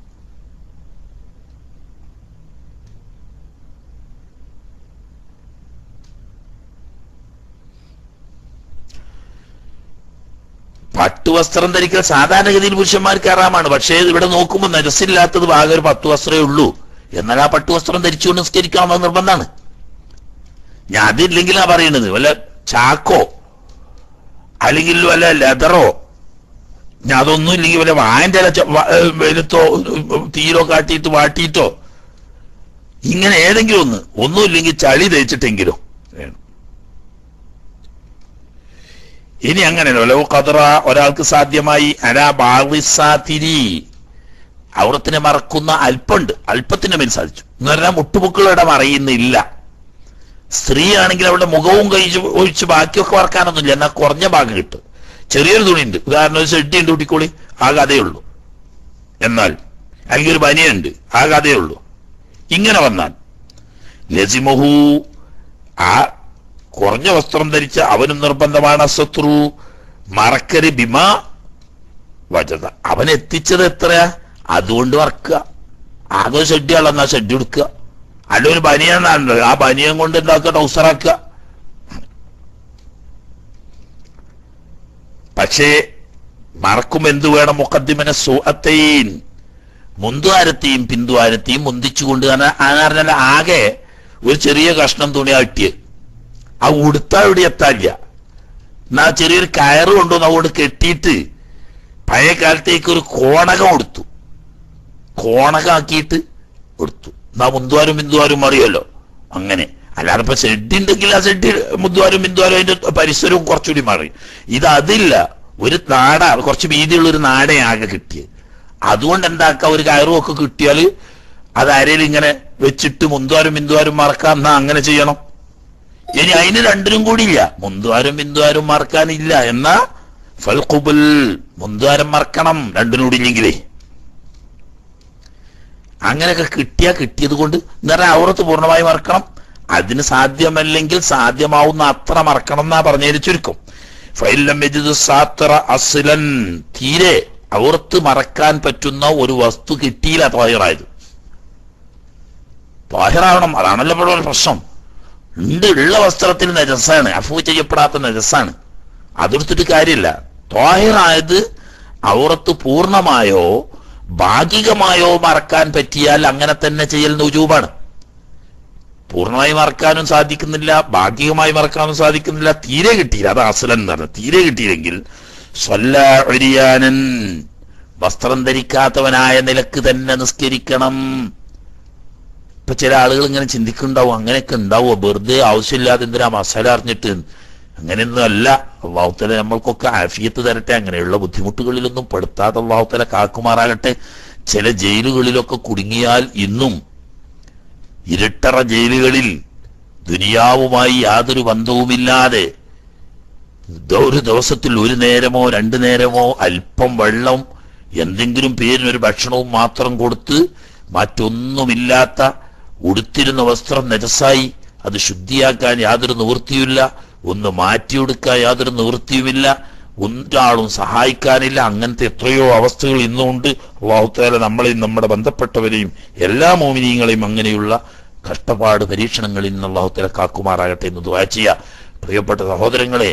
പട്ടുവസ്ത്രം ധരിക്കൽ സാധാരണഗതിയിൽ പുരുഷന്മാർക്ക് ഹറാമാണ്. പക്ഷേ ഇവിടെ നോക്കുമ്പോൾ നജസില്ലാത്തത് ആകെ ഒരു പത്തു വസ്ത്രമേ ഉള്ളൂ. എന്നാൽ ആ പട്ടുവസ്ത്രം ധരിച്ചുകൊണ്ട് നിസ്കരിക്കാമെന്ന് നിർബന്ധമാണ്. ഞാൻ അതില്ലെങ്കിലാ പറയുന്നത്, വല്ല ചാക്കോ അല്ലെങ്കിൽ വല്ല ലെതറോ, ഞാൻ അതൊന്നും ഇല്ലെങ്കിൽ വല്ല വായന്റെ വെലുത്തോ തീരോ കാട്ടിയിട്ട് വാട്ടിയിട്ടോ, ഇങ്ങനെ ഏതെങ്കിലും ഒന്ന്, ഒന്നുമില്ലെങ്കിൽ ചളി തേച്ചിട്ടെങ്കിലും വേണം. ഇനി അങ്ങനെയല്ലോ ഖദറ, ഒരാൾക്ക് സാധ്യമായി അലാ ബാളിസാതിരി, ഔറത്തിനെ മറക്കുന്ന അല്പമുണ്ട്, അല്പത്തിന്റെ മേൽ സാധിച്ചു എന്ന് പറഞ്ഞാൽ മുട്ടുമുക്കളുടെ മറയുന്നില്ല. സ്ത്രീ ആണെങ്കിൽ അവളുടെ മുഖവും കഴിച്ച് ഒഴിച്ച് ബാക്കിയൊക്കെ മറക്കാനൊന്നുമില്ല, എന്നാൽ കുറഞ്ഞ ഭാഗം കിട്ടും. ചെറിയൊരു തുണിയുണ്ട്, ഉദാഹരണം ഒരു ഷെഡ്ഡി ഉണ്ട് കൂട്ടിക്കോളി, ആകെ അതേ ഉള്ളൂ. എന്നാൽ അല്ലെങ്കിൽ ഒരു ബനിയുണ്ട്, ആകെ അതേ ഉള്ളൂ. ഇങ്ങനെ വന്നാൽ ലസിമഹു, ആ കുറഞ്ഞ വസ്ത്രം ധരിച്ച അവനും നിർബന്ധമാണ് അസത്രു മറക്കര് ബിമാ വജത, അവൻ എത്തിച്ചത് എത്രയാ അതുകൊണ്ട് മറക്കുക. ആകെ ഷെഡ്ഡിയാളെന്നാ ഷെഡ് എടുക്കുക, അല്ല ഒരു ബനിയാണല്ലോ ആ ബനിയം കൊണ്ട് എന്താക്കുക, ടൗസറാക്കുക. പക്ഷേ മറക്കും എന്തു വേണം? മുഖദ്ദിമന സുഅത്തൈൻ, മുന്തുവാരത്തെയും പിന്തുവാരത്തെയും മുന്തിച്ചുകൊണ്ട്. പറഞ്ഞാൽ ആകെ ഒരു ചെറിയ കഷ്ണം തുണി അട്ടിയത്, ആ ഉടുത്താ ഇവിടെ എത്താനില്ല, എന്നാ ചെറിയൊരു കയറ് കൊണ്ടുവന്ന് അതുകൊണ്ട് കെട്ടിയിട്ട് പഴയ കാലത്തേക്ക് ഒരു കോണകം കൊടുത്തു, കോണകാക്കിയിട്ട് കൊടുത്തു. എന്നാ മുന്തുവാരും ബിന്ദുവാരും അറിയുമല്ലോ. അങ്ങനെ അല്ലാതെ ഇപ്പൊ ഷെഡ് ഉണ്ടെങ്കിൽ ആ ഷെഡ് മുന്തുവാരും ബിന്ദുവാരും അതിന്റെ പരിസരവും കുറച്ചുകൂടി മാറി. ഇത് അതില്ല, ഒരു നാട, കുറച്ച് വീതിയുള്ള ഒരു നാടയാകെ കിട്ടിയത്, അതുകൊണ്ട് എന്താക്ക, ഒരു കയറും ഒക്കെ കിട്ടിയാൽ അത് അരയിൽ ഇങ്ങനെ വെച്ചിട്ട് മുന്തുവാരും ബിന്ദുവാരും മറക്കാം, എന്നാ അങ്ങനെ ചെയ്യണം. ഇനി അതിന് രണ്ടിനും കൂടി ഇല്ല, മുന്തുവാരും ബിന്ദുവാരും മറക്കാനില്ല എന്നാ ഫൽഖുബുൽ മുന്തുവാരം മറക്കണം, രണ്ടിനും കൂടി ഇല്ലെങ്കിലേ. അങ്ങനെയൊക്കെ കിട്ടിയാ കിട്ടിയത് കൊണ്ട് എന്താ പറയുക, ഔറത്ത് പൂർണ്ണമായി മറക്കണം. അതിന് സാധ്യമല്ലെങ്കിൽ സാധ്യമാവുന്ന അത്ര മറക്കണം എന്നാ പറഞ്ഞതിന് ചുരുക്കം. ഫൈലം യജിദ് സാത്ര അസ്ലൻ, തീരെ ഔറത്ത് മറക്കാൻ പറ്റുന്ന ഒരു വസ്തു കിട്ടിയില്ല ത്വാഹിറായത്. ത്വാഹിറാവണം, അതാണല്ലോ ഇവിടെ ഒരു പ്രശ്നം. ഉണ്ട്, ഉള്ള വസ്ത്രത്തിൽ നജസാണ്, അഫു ചെയ്യപ്പെടാത്ത നജസാണ്, അതെടുത്തിട്ട് കാര്യമില്ല. ത്വാഹിറായത് ഔറത്ത് പൂർണ്ണമായോ ഭാഗികമായോ മറക്കാൻ പറ്റിയാൽ അങ്ങനെ തന്നെ ചെയ്യൽ നുജൂബാണ്. പൂർണ്ണമായി മറക്കാനും സാധിക്കുന്നില്ല, ഭാഗികമായി മറക്കാനും സാധിക്കുന്നില്ല, തീരെ കിട്ടിയില്ല, അത് അസ്ലൻ എന്ന് പറഞ്ഞത്. തീരെ കിട്ടിയില്ലെങ്കിൽ സ്വല്ലാ ഉരിയാനൻ, വസ്ത്രം ധരിക്കാത്തവനായ നിലക്ക് തന്നെ നിസ്കരിക്കണം. ഇപ്പൊ ചില ആളുകൾ ഇങ്ങനെ ചിന്തിക്കുന്നുണ്ടാവും, അങ്ങനെയൊക്കെ ഉണ്ടാവുമോ, വെറുതെ ആവശ്യമില്ലാതെ എന്തിനാ മസാല അറിഞ്ഞിട്ട്. അങ്ങനെയൊന്നും അല്ല. അള്ളാഹുത്തല നമ്മൾക്കൊക്കെ ആഫിയത്ത് തരട്ടെ, അങ്ങനെയുള്ള ബുദ്ധിമുട്ടുകളിലൊന്നും പെടുത്താതെ അള്ളാഹുത്തല കാക്കുമാറാകട്ടെ. ചില ജയിലുകളിലൊക്കെ കുടുങ്ങിയാൽ ഇന്നും ഇരുട്ടറ ജയിലുകളിൽ ദുനിയാവുമായി യാതൊരു ബന്ധവുമില്ലാതെ ഒരു ദിവസത്തിൽ ഒരു നേരമോ രണ്ടു നേരമോ അല്പം വെള്ളം, എന്തെങ്കിലും പേരിനൊരു ഭക്ഷണവും മാത്രം കൊടുത്ത് മറ്റൊന്നുമില്ലാത്ത, ഉടുത്തിരുന്ന വസ്ത്രം നജസായി, അത് ശുദ്ധിയാക്കാൻ യാതൊരു നിവൃത്തിയുമില്ല, ഒന്ന് മാറ്റിയെടുക്കാൻ യാതൊരു നിവൃത്തിയുമില്ല, ഒരാളും സഹായിക്കാനില്ല. അങ്ങനത്തെ എത്രയോ അവസ്ഥകൾ ഇന്നുണ്ട്. അല്ലാഹു തആല നമ്മളെയും നമ്മുടെ ബന്ധപ്പെട്ടവരെയും എല്ലാ മോമിനീങ്ങളെയും അങ്ങനെയുള്ള കഷ്ടപ്പാട് പരീക്ഷണങ്ങളിൽ നിന്ന് അല്ലാഹു തആല കാക്കുമാറാകട്ടെ എന്ന് ദുആ ചെയ്യുക. പ്രിയപ്പെട്ട സഹോദരങ്ങളെ,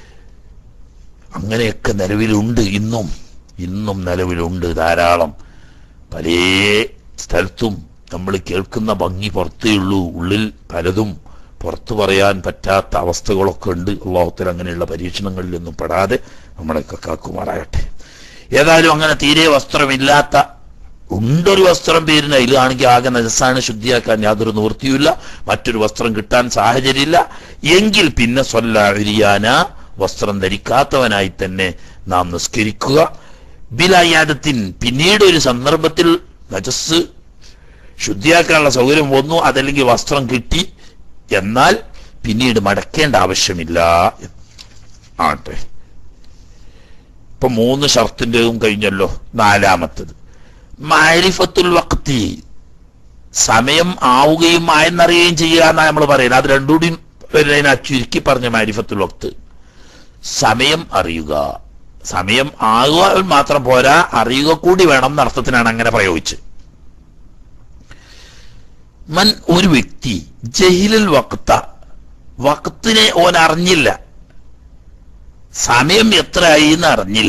അങ്ങനെയൊക്കെ നിലവിലുണ്ട്, ഇന്നും ഇന്നും നിലവിലുണ്ട് ധാരാളം. പല സ്ഥലത്തും നമ്മൾ കേൾക്കുന്ന ഭംഗി പുറത്തേ ഉള്ളൂ, ഉള്ളിൽ പലതും പുറത്തു പറയാൻ പറ്റാത്ത അവസ്ഥകളൊക്കെ ഉണ്ട്. അല്ലാഹു തആല അങ്ങനെയുള്ള പരീക്ഷണങ്ങളിലൊന്നും പെടാതെ നമ്മളെയൊക്കെ കാക്കുമാറാകട്ടെ. ഏതായാലും അങ്ങനെ തീരെ വസ്ത്രമില്ലാത്ത, ഉണ്ടൊരു വസ്ത്രം പേരിന്, അതിലാണെങ്കിൽ ആകെ നജസാണ്, ശുദ്ധിയാക്കാൻ യാതൊരു നിവൃത്തിയുമില്ല, മറ്റൊരു വസ്ത്രം കിട്ടാൻ സാഹചര്യമില്ല എങ്കിൽ പിന്നെ സ്വല്ലാ ഉരിയാന, വസ്ത്രം ധരിക്കാത്തവനായി തന്നെ നാം നിസ്കരിക്കുക. ബിലായാദത്തിൻ, പിന്നീട് ഒരു സന്ദർഭത്തിൽ നജസ് ശുദ്ധിയാക്കാനുള്ള സൗകര്യം വന്നു, അതല്ലെങ്കിൽ വസ്ത്രം കിട്ടി, എന്നാൽ പിന്നീട് മടക്കേണ്ട ആവശ്യമില്ല ആട്ടെ. ഇപ്പൊ മൂന്ന് ഷർത്തിന്റെയും കഴിഞ്ഞല്ലോ. നാലാമത്തത് മഅരിഫത്തുൽ വഖ്തി, സമയം ആവുകയും ആയെന്നറിയുകയും ചെയ്യുക എന്നാണ് നമ്മൾ പറയുന്നത്. അത് രണ്ടുകൂടി ചുരുക്കി പറഞ്ഞ മഅരിഫത്തുൽ വഖ്ത്, സമയം അറിയുക. സമയം ആകുക മാത്രം പോരാ, അറിയുക കൂടി വേണം എന്ന അർത്ഥത്തിനാണ് അങ്ങനെ പ്രയോഗിച്ച്. മൻ, ഒരു വ്യക്തി ജഹിലൽ വഖ്ത, വഖ്തിനെ ഓൻ അറിഞ്ഞില്ല, സമയം എത്രയായി എന്ന് അറിഞ്ഞില്ല.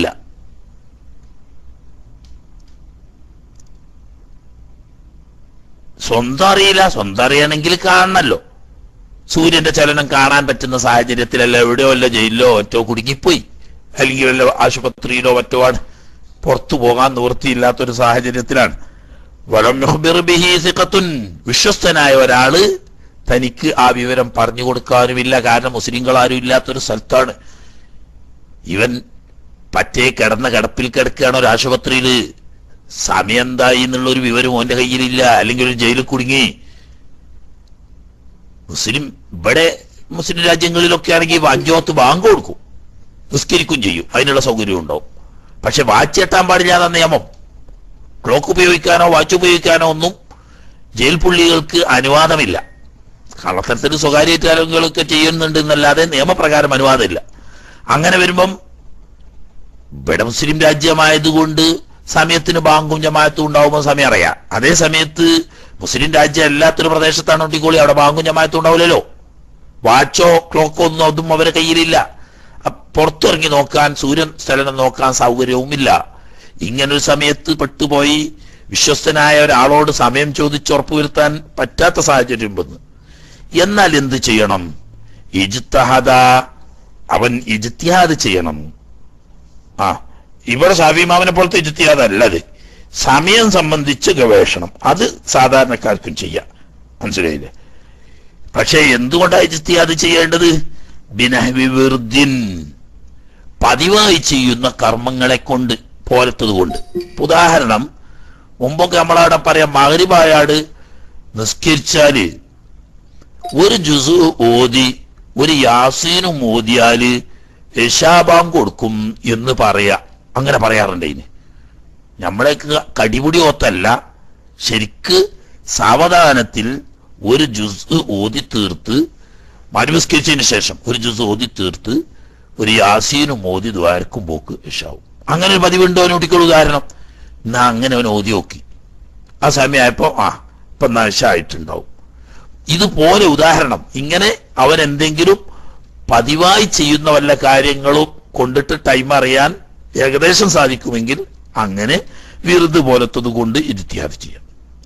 സ്വന്തം അറിയില്ല, സ്വന്തം അറിയണമെങ്കിൽ കാണണല്ലോ. സൂര്യന്റെ ചലനം കാണാൻ പറ്റുന്ന സാഹചര്യത്തിലല്ല, എവിടെയോ അല്ല ജയിലിലോ മറ്റോ കുടുങ്ങിപ്പോയി, അല്ലെങ്കിൽ വല്ല ആശുപത്രിയിലോ മറ്റോ ആണ്, പുറത്തു പോകാൻ നിവൃത്തിയില്ലാത്തൊരു സാഹചര്യത്തിലാണ്. വലം യുഖ്ബിർ ബിഹി സിഖത്തുൻ, വിശ്വസ്തനായ ഒരാള് തനിക്ക് ആ വിവരം പറഞ്ഞു കൊടുക്കാനുമില്ല. കാരണം മുസ്ലിങ്ങൾ ആരും ഇല്ലാത്തൊരു സ്ഥലത്താണ് ഇവൻ. പറ്റേ കിടന്ന കിടപ്പിൽ കിടക്കുകയാണ് ഒരു ആശുപത്രിയിൽ, സമയം എന്തായി എന്നുള്ളൊരു വിവരം ഓന്റെ കയ്യിലില്ല, അല്ലെങ്കിൽ ഒരു ജയിലിൽ കുടുങ്ങി. മുസ്ലിം ഇവിടെ മുസ്ലിം രാജ്യങ്ങളിലൊക്കെ ആണെങ്കിൽ അഞ്ചോത്ത് ബാങ്ക് കൊടുക്കും, നിസ്കരിക്കും ചെയ്യും, അതിനുള്ള സൗകര്യം ഉണ്ടാവും. പക്ഷെ വാച്ച് എത്താൻ പാടില്ലാത്ത നിയമം, ക്ലോക്ക് ഉപയോഗിക്കാനോ വാച്ച് ഉപയോഗിക്കാനോ ഒന്നും ജയിൽ പുള്ളികൾക്ക് അനുവാദമില്ല. കള്ളത്തരത്തിന് സ്വകാര്യ കാര്യങ്ങളൊക്കെ ചെയ്യുന്നുണ്ട് എന്നല്ലാതെ നിയമപ്രകാരം അനുവാദമില്ല. അങ്ങനെ വരുമ്പം ഇവിടെ മുസ്ലിം രാജ്യമായതുകൊണ്ട് സമയത്തിന് ബാങ്കും ജമാഅത്തും ഉണ്ടാവുമ്പോൾ സമയം അറിയാം. അതേ സമയത്ത് മുസ്ലിം രാജ്യം എല്ലാത്തൊരു പ്രദേശത്താണ് ഒട്ടിക്കോളി, അവിടെ ബാങ്കും ജമാഅത്തും ഉണ്ടാവില്ലല്ലോ. വാച്ചോ ക്ലോക്കോ ഒന്നും അതും അവരെ കയ്യിലില്ല. പുറത്തിറങ്ങി നോക്കാൻ, സൂര്യൻ സ്ഥലം നോക്കാൻ സൗകര്യവുമില്ല. ഇങ്ങനൊരു സമയത്ത് പെട്ടുപോയി വിശ്വസ്തനായ ഒരാളോട് സമയം ചോദിച്ച് ഉറപ്പുവരുത്താൻ പറ്റാത്ത സാഹചര്യം വന്നു. എന്നാൽ എന്ത് ചെയ്യണം? ഇജ്തിഹാദ, അവൻ ഇജ്തിഹാദ് ചെയ്യണം. ആ ഇവിടെ ഷാഫിമാമിനെ പോലത്തെ ഇജ്തിഹാദ് അല്ലത്, സമയം സംബന്ധിച്ച് ഗവേഷണം. അത് സാധാരണക്കാർക്കും ചെയ്യാം, മനസ്സിലായില്ലേ? പക്ഷെ എന്തുകൊണ്ടാണ് ഇജ്തിഹാദ് ചെയ്യേണ്ടത്? ബിനഹ്വി വിർദിൻ, പതിവായി ചെയ്യുന്ന കർമ്മങ്ങളെ കൊണ്ട്, പോലത്തത് കൊണ്ട്. ഉദാഹരണം, മുമ്പൊക്കെ നമ്മളവിടെ പറയാം മഗ്രിബായാട് നിസ്കരിച്ചാല് ഒരു ജുസു ഓതി ഒരു യാസീനും ഓതിയാല് ഇശാബാം കൊടുക്കും എന്ന് പറയാ. അങ്ങനെ പറയാറുണ്ട്. ഇനി നമ്മളേക്ക് കടിപിടി ഓത്തല്ല, ശരിക്ക് സാവധാനത്തിൽ ഒരു ജുസ് ഓതി തീർത്ത് മരുവിസ്കരിച്ചതിന് ശേഷം ഒരു ജുസ് ഓതി തീർത്ത് ഒരു യാസീനും ഓതി ദ്വാരക്കും പോക്ക് ഇശാവും. അങ്ങനെ ഒരു പതിവുണ്ടോ അവന് കുട്ടിക്കുള്ള ഉദാഹരണം? എന്നാ അങ്ങനെ അവൻ ഓതി നോക്കി. ആ സമയമായപ്പോ ആ ഇപ്പൊ നശായിട്ടുണ്ടാവും. ഇതുപോലെ ഉദാഹരണം ഇങ്ങനെ അവൻ എന്തെങ്കിലും പതിവായി ചെയ്യുന്ന വല്ല കാര്യങ്ങളും കൊണ്ടിട്ട് ടൈം അറിയാൻ ഏകദേശം സാധിക്കുമെങ്കിൽ അങ്ങനെ വിറുത് പോലത്തത് കൊണ്ട് ഇരുത്തിയാത് ചെയ്യാം.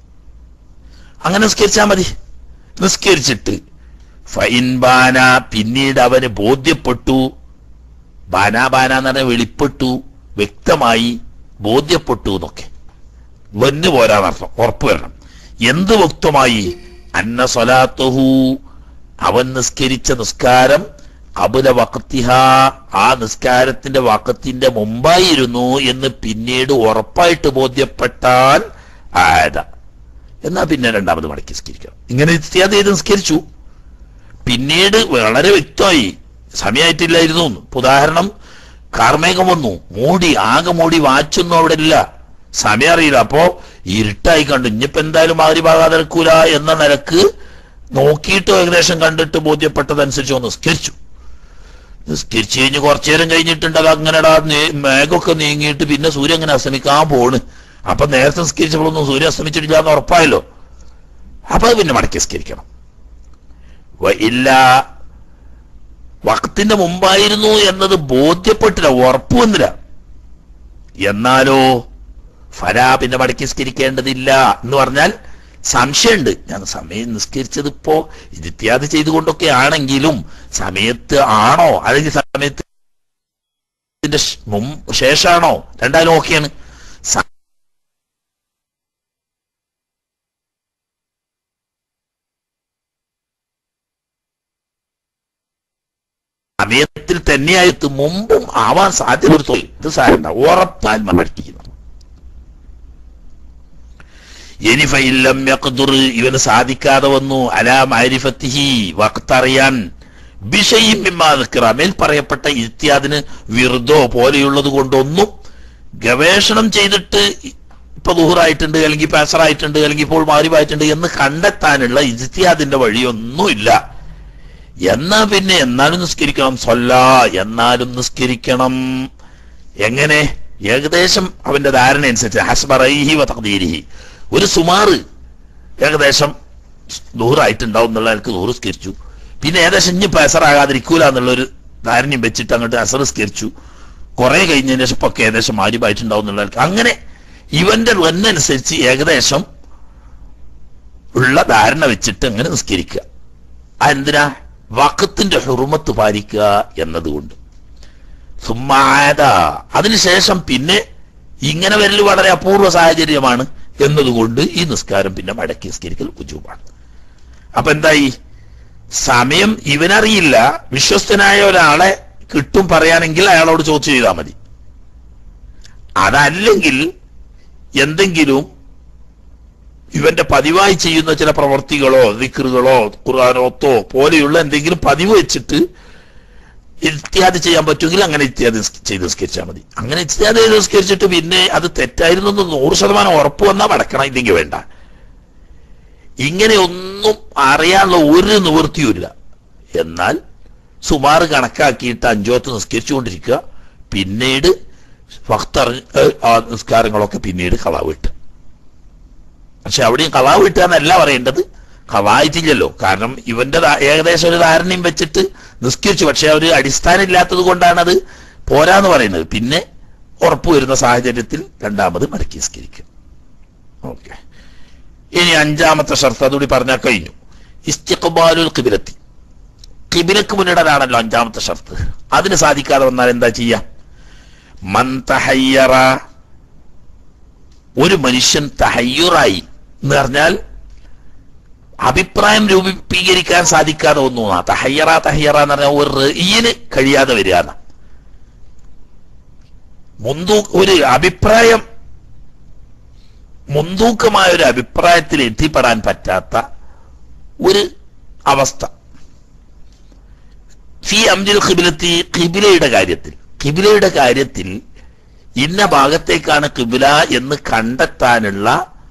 അങ്ങനെ നിസ്കരിച്ചാൽ മതി. നിസ്കരിച്ചിട്ട് ഫൈൻ ബാന, പിന്നീട് അവന് ബോധ്യപ്പെട്ടു, ബാന ബാന എന്ന് പറഞ്ഞാൽ വെളിപ്പെട്ടു, വ്യക്തമായി ബോധ്യപ്പെട്ടു എന്നൊക്കെ വന്നു പോരാന്നർത്ഥം, ഉറപ്പ് വരണം. എന്ത് വ്യക്തമായി? അന്ന സ്വലാത്തുഹു, അവൻ നിസ്കരിച്ച നിസ്കാരം അബുല വഖത്തിഹ, ആ നിസ്കാരത്തിന്റെ വഖത്തിന്റെ മുമ്പായിരുന്നു എന്ന് പിന്നീട് ഉറപ്പായിട്ട് ബോധ്യപ്പെട്ടാൽ ആയത, എന്നാ പിന്നെ രണ്ടാമത് മടക്കി നിസ്കരിക്കണം. ഇങ്ങനെ ഇത്യാദി ചെയ്ത് നിസ്കരിച്ചു, പിന്നീട് വളരെ വ്യക്തമായി സമയമായിട്ടില്ലായിരുന്നു. ഉദാഹരണം, കാർമേഘം വന്നു, മൂടി, ആകെ മൂടി, വാച്ചൊന്നും അവിടെ ഇല്ല, സമയം അറിയില്ല. അപ്പോ ഇരുട്ടായി കണ്ടു, ഇനിയിപ്പോ എന്തായാലും മഗ്രിബാകാതെ നിൽക്കൂല എന്ന നിലക്ക് നോക്കിയിട്ട് ഏകദേശം കണ്ടിട്ട് ബോധ്യപ്പെട്ടതനുസരിച്ച് ഒന്ന് നിസ്കരിച്ചു. നിസ്കരിച്ചു കഴിഞ്ഞ് കുറച്ചു നേരം കഴിഞ്ഞിട്ടുണ്ട് അത് അങ്ങനെടാ മേഘമൊക്കെ നീങ്ങിയിട്ട് പിന്നെ സൂര്യൻ അങ്ങനെ അസ്തമിക്കാൻ പോണ്. അപ്പൊ നേരത്തെ നിസ്കരിച്ചപ്പോഴൊന്നും സൂര്യൻ അസ്തമിച്ചിട്ടില്ല എന്ന് ഉറപ്പായല്ലോ. അപ്പൊ അത് പിന്നെ മടക്കി നിസ്കരിക്കണം. ഇല്ല, വഖത്തിന്റെ മുമ്പായിരുന്നു എന്നത് ബോധ്യപ്പെട്ടില്ല, ഉറപ്പ് വന്നില്ല, എന്നാലോ ഫലാ, പിന്നെ മടക്കി നിസ്കരിക്കേണ്ടതില്ല. എന്ന് പറഞ്ഞാൽ സംശയമുണ്ട്, ഞാൻ സമയം നിസ്കരിച്ചത് ഇപ്പോ ഇത്യാദി ചെയ്തുകൊണ്ടൊക്കെ ആണെങ്കിലും സമയത്ത് ആണോ അല്ലെങ്കിൽ സമയത്തിന്റെ ശേഷാണോ, രണ്ടാലും ഓക്കെയാണ്. സമയത്തിൽ തന്നെയായിട്ട് മുമ്പും ആവാൻ സാധ്യത ഒരു തൊഴിൽ ഇത് സാരണ്ട, ഉറപ്പാൽ മടക്കിക്കുന്നു. ഇനി ഫഇല്ലം യഖ്ദുർ, ഇവന് സാധിക്കാതെ വന്നു, അലാ മഅരിഫത്തിഹി, വഖ്തറിയാൻ, ബിശൈഇൻ മിമ്മാ ദുക്റ, മേൽ പറയപ്പെട്ട ഇത്യാദിന് വിറുദോ പോലെയുള്ളത് കൊണ്ടൊന്നും ഗവേഷണം ചെയ്തിട്ട് ഇപ്പൊ ദുഹറായിട്ടുണ്ട് അല്ലെങ്കിൽ ഇപ്പൊ അസറായിട്ടുണ്ട് അല്ലെങ്കിൽ ഇപ്പോൾ മഗ്രിബായിട്ടുണ്ട് എന്ന് കണ്ടെത്താനുള്ള ഇജ്തിഹാദിന്റെ വഴിയൊന്നുമില്ല. എന്നാ പിന്നെ എന്നാലും നിസ്കരിക്കണം, സ്വല്ലാ, എന്നാലും നിസ്കരിക്കണം. എങ്ങനെ? ഏകദേശം അവന്റെ ധാരണ അനുസരിച്ച്, ഹസ്ബ റൈഹി വ തഖ്ദീരിഹി, ഒരു സുമാറ് ഏകദേശം ദൂറായിട്ടുണ്ടാവും എന്നുള്ള എനിക്ക് ദൂറ് സ്കരിച്ചു, പിന്നെ ഏകദേശം ഇനി അസറാകാതിരിക്കൂല എന്നുള്ളൊരു ധാരണയും വെച്ചിട്ട് അങ്ങോട്ട് അസർ സ്കരിച്ചു, കുറെ കഴിഞ്ഞതിന് ശേഷം ഒക്കെ ഏകദേശം മാരിബായിട്ടുണ്ടാവും എന്നുള്ള അങ്ങനെ ഇവന്റെ അനുസരിച്ച് ഏകദേശം ഉള്ള ധാരണ വെച്ചിട്ട് അങ്ങനെ നിസ്കരിക്കുക. എന്തിനാ? വഖത്തിന്റെ ഹുർമത്ത് പാലിക്കുക എന്നതുകൊണ്ട്. സുമ്മാത, അതിനുശേഷം പിന്നെ ഇങ്ങനെ വരൽ വളരെ അപൂർവ സാഹചര്യമാണ് എന്നതുകൊണ്ട് ഈ നിസ്കാരം പിന്നെ മടക്കി നിസ്കരിക്കൽ ഉജൂബാണ്. അപ്പൊ എന്തായി? സമയം ഇവനറിയില്ല, വിശ്വസ്തനായ ഒരാളെ കിട്ടും പറയാനെങ്കിൽ അയാളോട് ചോദിച്ചു ചെയ്താൽ മതി. അതല്ലെങ്കിൽ എന്തെങ്കിലും ഇവന്റെ പതിവായി ചെയ്യുന്ന ചില പ്രവർത്തികളോ ദിക്റുകളോ ഖുർആനോത്തോ പോലെയുള്ള എന്തെങ്കിലും പതിവ് വെച്ചിട്ട് ഇത്യാദി ചെയ്യാൻ പറ്റുമെങ്കിൽ അങ്ങനെ ഇത്യാദി ചെയ്ത് നിസ്കരിച്ചാൽ മതി. അങ്ങനെ ഇത്യാദി ചെയ്ത് നിസ്കരിച്ചിട്ട് പിന്നെ അത് തെറ്റായിരുന്നു എന്ന് നൂറ് ശതമാനം ഉറപ്പ് വന്നാൽ മടക്കണം, ഇല്ലെങ്കിൽ വേണ്ട. ഇങ്ങനെ ഒന്നും അറിയാനുള്ള ഒരു നിവൃത്തിയുമില്ല. എന്നാൽ സുമാറ് കണക്കാക്കിയിട്ട് അഞ്ചോത്ത് നിസ്കരിച്ചുകൊണ്ടിരിക്കുക, പിന്നീട് വഖ്തറിഞ്ഞ് ആ നിസ്കാരങ്ങളൊക്കെ പിന്നീട് ഖളാ വിട്ട്. പക്ഷെ അവിടെയും ഖളാ വിട്ടുക എന്നല്ല പറയേണ്ടത്, ഖളായിട്ടില്ലല്ലോ. കാരണം ഇവന്റെ ഏകദേശം ഒരു ധാരണയും വെച്ചിട്ട് നിസ്കരിച്ചു, പക്ഷെ ഒരു അടിസ്ഥാനം ഇല്ലാത്തത് കൊണ്ടാണത് പോരാന്ന് പറയുന്നത്. പിന്നെ ഉറപ്പ് വരുന്ന സാഹചര്യത്തിൽ രണ്ടാമത് മടക്കി നിസ്കരിക്കുക. ഓക്കെ, ഇനി അഞ്ചാമത്തെ ഷർത്ത് അതുകൂടി പറഞ്ഞാൽ കഴിഞ്ഞു. ഇസ്തിഖ്ബാലുൽ ഖിബ്ലത്തി, ഖിബ്ലക്ക് മുന്നിടാനാണല്ലോ അഞ്ചാമത്തെ ഷർത്ത്. അതിന് സാധിക്കാതെ വന്നാൽ എന്താ ചെയ്യാ? മൻ തഹയ്യറ, ഒരു മനുഷ്യൻ തഹയ്യുറായി എന്ന് പറഞ്ഞാൽ അഭിപ്രായം രൂപീകരിക്കാൻ സാധിക്കാതെ ഒന്നു. തഹയ്യറ തഹയ്യറ എന്ന് പറഞ്ഞാൽ ഒരു റഈന് കഴിയാതെ വരിക. മുൻതൂ ഒരു അഭിപ്രായം മുൻതൂക്കമായ ഒരു അഭിപ്രായത്തിൽ എത്തിപ്പെടാൻ പറ്റാത്ത ഒരു അവസ്ഥ. ഫി അംരിൽ ഖിബ്ലത്തി, ഖിബ്ലയുടെ കാര്യത്തിൽ ഖിബ്ലയുടെ കാര്യത്തിൽ ഇന്ന ഭാഗത്തേക്കാണ് ഖിബ്ല എന്ന് കണ്ടെത്താനുള്ള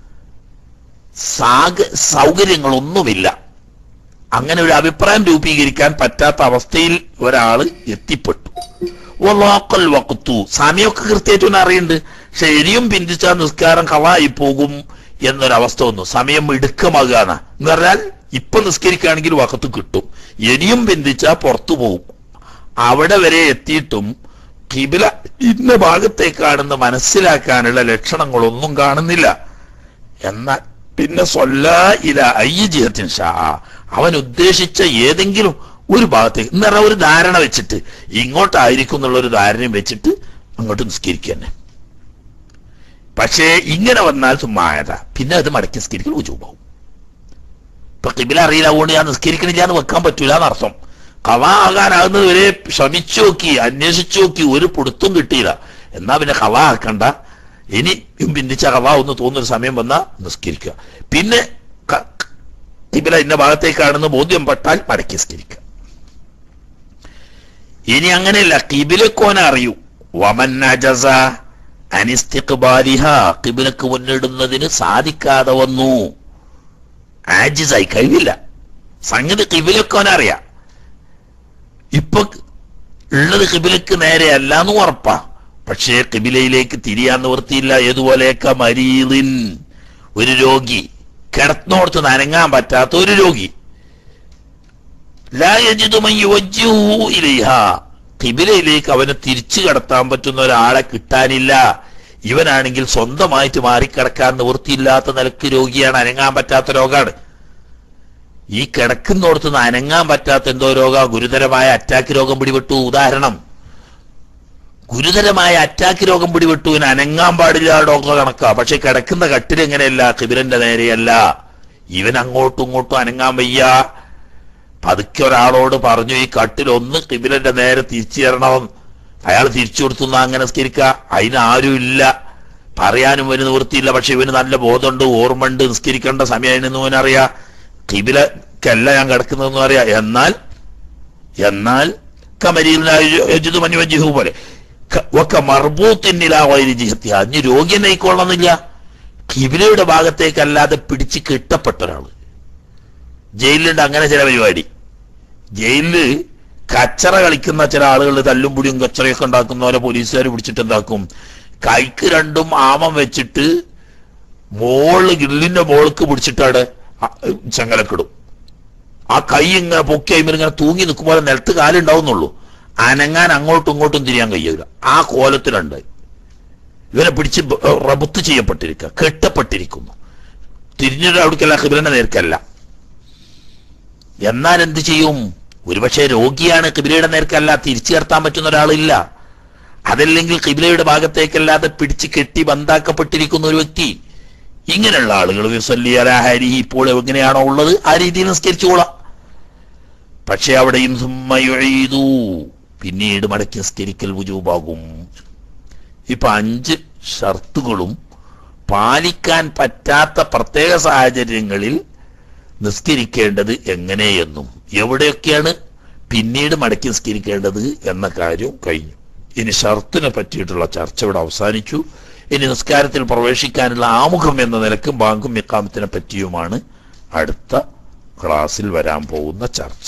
സാഗ സൗകര്യങ്ങളൊന്നുമില്ല. അങ്ങനെ ഒരു അഭിപ്രായം രൂപീകരിക്കാൻ പറ്റാത്ത അവസ്ഥയിൽ ഒരാൾ എത്തിപ്പെട്ടു. വലാഖൽ വഖ്തു, സമയമൊക്കെ കൃത്യമായിട്ട് അറിയുന്നുണ്ട്, പക്ഷെ എരിയും പിന്തിച്ചാൽ നിസ്കാരം ഖളായി പോകും എന്നൊരവസ്ഥ വന്നു. സമയം ഇടുക്കമാകാണ് എന്ന് പറഞ്ഞാൽ ഇപ്പൊ നിസ്കരിക്കുകയാണെങ്കിൽ വഖത്ത് കിട്ടും, എരിയും പിന്തിച്ചാൽ പുറത്തു പോകും. അവിടെ വരെ എത്തിയിട്ടും ഖിബ്ല ഇന്ന ഭാഗത്തേക്കാണെന്ന് മനസ്സിലാക്കാനുള്ള ലക്ഷണങ്ങളൊന്നും കാണുന്നില്ല. എന്നാൽ പിന്നെ സ്വല്ലാ ഇല അയ്യി ജിഹത്തിൻ ഷാ, അവൻ ഉദ്ദേശിച്ച ഏതെങ്കിലും ഒരു ഭാഗത്തേക്ക് എന്ന് പറഞ്ഞാൽ ഒരു ധാരണ വെച്ചിട്ട് ഇങ്ങോട്ടായിരിക്കും എന്നുള്ള ഒരു ധാരണയും വെച്ചിട്ട് അങ്ങോട്ട് നിസ്കരിക്കുക തന്നെ. പക്ഷേ ഇങ്ങനെ വന്നാൽ സുമ്മായത, പിന്നെ അത് മടക്കി നിസ്കരിക്കൽ ഉജൂബാവും. ഇപ്പൊ ഖിബ്ല അറിയില്ല, അതുകൊണ്ട് ഞാൻ നിസ്കരിക്കണില്ല എന്ന് വെക്കാൻ പറ്റൂല എന്നർത്ഥം. ഖളാ ആകാനാകുന്നത് വരെ ശ്രമിച്ചു നോക്കി, അന്വേഷിച്ചു നോക്കി, ഒരു പിടുത്തും കിട്ടിയില്ല. എന്നാ പിന്നെ ഖളാ ആക്കണ്ട, ഇനി പിന്തിച്ച ഖളാ ഒന്ന് തോന്നുന്നൊരു സമയം വന്നാൽ നിസ്കരിക്കുക. പിന്നെ ഖിബ്ല ഇന്ന ഭാഗത്തേക്കാണെന്ന് ബോധ്യം പെട്ടാൽ മടക്കി നിസ്കരിക്കുക. ഇനി അങ്ങനെയല്ല, ഖിബ്ലക്കോന അറിയൂ. വമൻ അജസ അൻ ഇസ്തിഖ്ബാലിഹാ, ഖിബ്ലക്ക് മുന്നിടുന്നതിന് സാധിക്കാതെ വന്നു, ആജിസായി, കഴിവില്ല. സംഗതി ഖിബ്ലക്കോനറിയാം, ഇപ്പൊ ഉള്ളത് ഖിബ്ലക്ക് നേരെ അല്ലാന്ന് ഉറപ്പാ, പക്ഷേ ഖിബ്ലയിലേക്ക് തിരിയാൻ നിവൃത്തിയില്ല. ഏതുപോലെയൊക്കെ മരീദിൻ, ഒരു രോഗി, കിടന്നോടത്ത് നനങ്ങാൻ പറ്റാത്ത ഒരു രോഗി. ലാ യജിദു മൻ യുവജ്ജിഹു ഇലൈഹാ, ഖിബ്ലയിലേക്ക് അവനെ തിരിച്ചു കടത്താൻ പറ്റുന്ന ഒരാളെ കിട്ടാനില്ല. ഇവനാണെങ്കിൽ സ്വന്തമായിട്ട് മാറിക്കിടക്കാൻ നിവൃത്തിയില്ലാത്ത നിലക്ക് രോഗിയാണ്, അനങ്ങാൻ പറ്റാത്ത രോഗാണ്. ഈ കിടക്കുന്നോടത്ത് നിന്ന് അനങ്ങാൻ പറ്റാത്ത എന്തോ രോഗ, ഗുരുതരമായ അറ്റാക്ക് രോഗം പിടിപെട്ടു. ഉദാഹരണം, ഗുരുതരമായ അറ്റാക്ക് രോഗം പിടിപെട്ടു, ഇവന് അനങ്ങാൻ പാടില്ല, ഡോക്ടർ കണക്കാ. പക്ഷെ കിടക്കുന്ന കട്ടിൽ എങ്ങനെയല്ല, ഖിബ്ലന്റെ നേരെയല്ല, ഇവൻ അങ്ങോട്ടും ഇങ്ങോട്ടും അനങ്ങാൻ വയ്യ. പതുക്കെ ഒരാളോട് പറഞ്ഞു, ഈ കട്ടിൽ ഒന്ന് ഖിബ്ലന്റെ നേരെ തിരിച്ചു തരണം. അയാൾ തിരിച്ചു കൊടുത്തു, അങ്ങനെ നിസ്കരിക്കുക. അതിന് ആരും ഇല്ല, പറയാനും ഇവന് നിവൃത്തിയില്ല. പക്ഷെ ഇവന് നല്ല ബോധമുണ്ട്, ഓർമ്മയുണ്ട്, നിസ്കരിക്കേണ്ട സമയമായിരുന്നു ഇവനറിയാം, ഖിബ്ലക്കല്ല ഞാൻ കിടക്കുന്നതെന്ന് അറിയാം. എന്നാൽ എന്നാൽ കമരീ പോലെ ഒക്കെ മർബൂത്തിന്നില്ല, അഞ്ഞ് രോഗി നയിക്കൊള്ളണമെന്നില്ല, ഖിബ്ലയുടെ ഭാഗത്തേക്കല്ലാതെ പിടിച്ച് കെട്ടപ്പെട്ട ഒരാള്. ജയിലിലുണ്ട് അങ്ങനെ ചില പരിപാടി. ജയിലില് കച്ചറ കളിക്കുന്ന ചില ആളുകൾ, തല്ലും പുടിയും കച്ചറയൊക്കെ ഉണ്ടാക്കുന്നവരെ പോലീസുകാർ പിടിച്ചിട്ട് എന്താക്കും, കൈക്ക് രണ്ടും ആമം വെച്ചിട്ട് മോള് ഗില്ലിന്റെ മോൾക്ക് പിടിച്ചിട്ടാണ് ചങ്ങലക്കിടും. ആ കൈ ഇങ്ങനെ പൊക്കി അയിമ ഇങ്ങനെ തൂങ്ങി നിൽക്കുമ്പോൾ നിലത്ത് കാലുണ്ടാവുന്നുള്ളൂ, അനങ്ങാൻ അങ്ങോട്ടും ഇങ്ങോട്ടും തിരിയാൻ കഴിയില്ല. ആ കോലത്തിലുണ്ട്. ഇവനെ പിടിച്ച് റബുത്ത് ചെയ്യപ്പെട്ടിരിക്കുക, കെട്ടപ്പെട്ടിരിക്കുന്നു. തിരിഞ്ഞിട്ട് അവിടേക്കല്ല, ഖിബ്ലന്റെ നേർക്കല്ല. എന്നാൽ എന്ത് ചെയ്യും? ഒരുപക്ഷെ രോഗിയാണ്, ഖിബ്ലയുടെ നേർക്കല്ല, തിരിച്ചു കടത്താൻ പറ്റുന്ന ഒരാളില്ല. അതല്ലെങ്കിൽ ഖിബ്ലയുടെ ഭാഗത്തേക്കല്ലാതെ പിടിച്ച് കെട്ടി ബന്ധാക്കപ്പെട്ടിരിക്കുന്ന ഒരു വ്യക്തി. ഇങ്ങനെയുള്ള ആളുകൾ വിസല്ലി അലാഹരി, ഇപ്പോൾ എങ്ങനെയാണോ ഉള്ളത് ആ രീതിയിൽ നിസ്കരിച്ചുകൊള്ളാം. പക്ഷെ അവിടെയും സുമ്മയുഈദു, പിന്നീട് മടക്കി നിസ്കരിക്കൽ വുജൂബാകും. ഇപ്പൊ അഞ്ച് ഷർത്തുകളും പാലിക്കാൻ പറ്റാത്ത പ്രത്യേക സാഹചര്യങ്ങളിൽ നിസ്കരിക്കേണ്ടത് എങ്ങനെയെന്നും എവിടെയൊക്കെയാണ് പിന്നീട് മടക്കി നിസ്കരിക്കേണ്ടത് എന്ന കാര്യം കഴിഞ്ഞു. ഇനി ഷർത്തിനെ പറ്റിയിട്ടുള്ള ചർച്ച ഇവിടെ അവസാനിച്ചു. ഇനി നിസ്കാരത്തിൽ പ്രവേശിക്കാനുള്ള ആമുഖം എന്ന നിലക്കും ബാങ്കും ഇഖാമത്തിനെ പറ്റിയുമാണ് അടുത്ത ക്ലാസ്സിൽ വരാൻ പോകുന്ന ചർച്ച.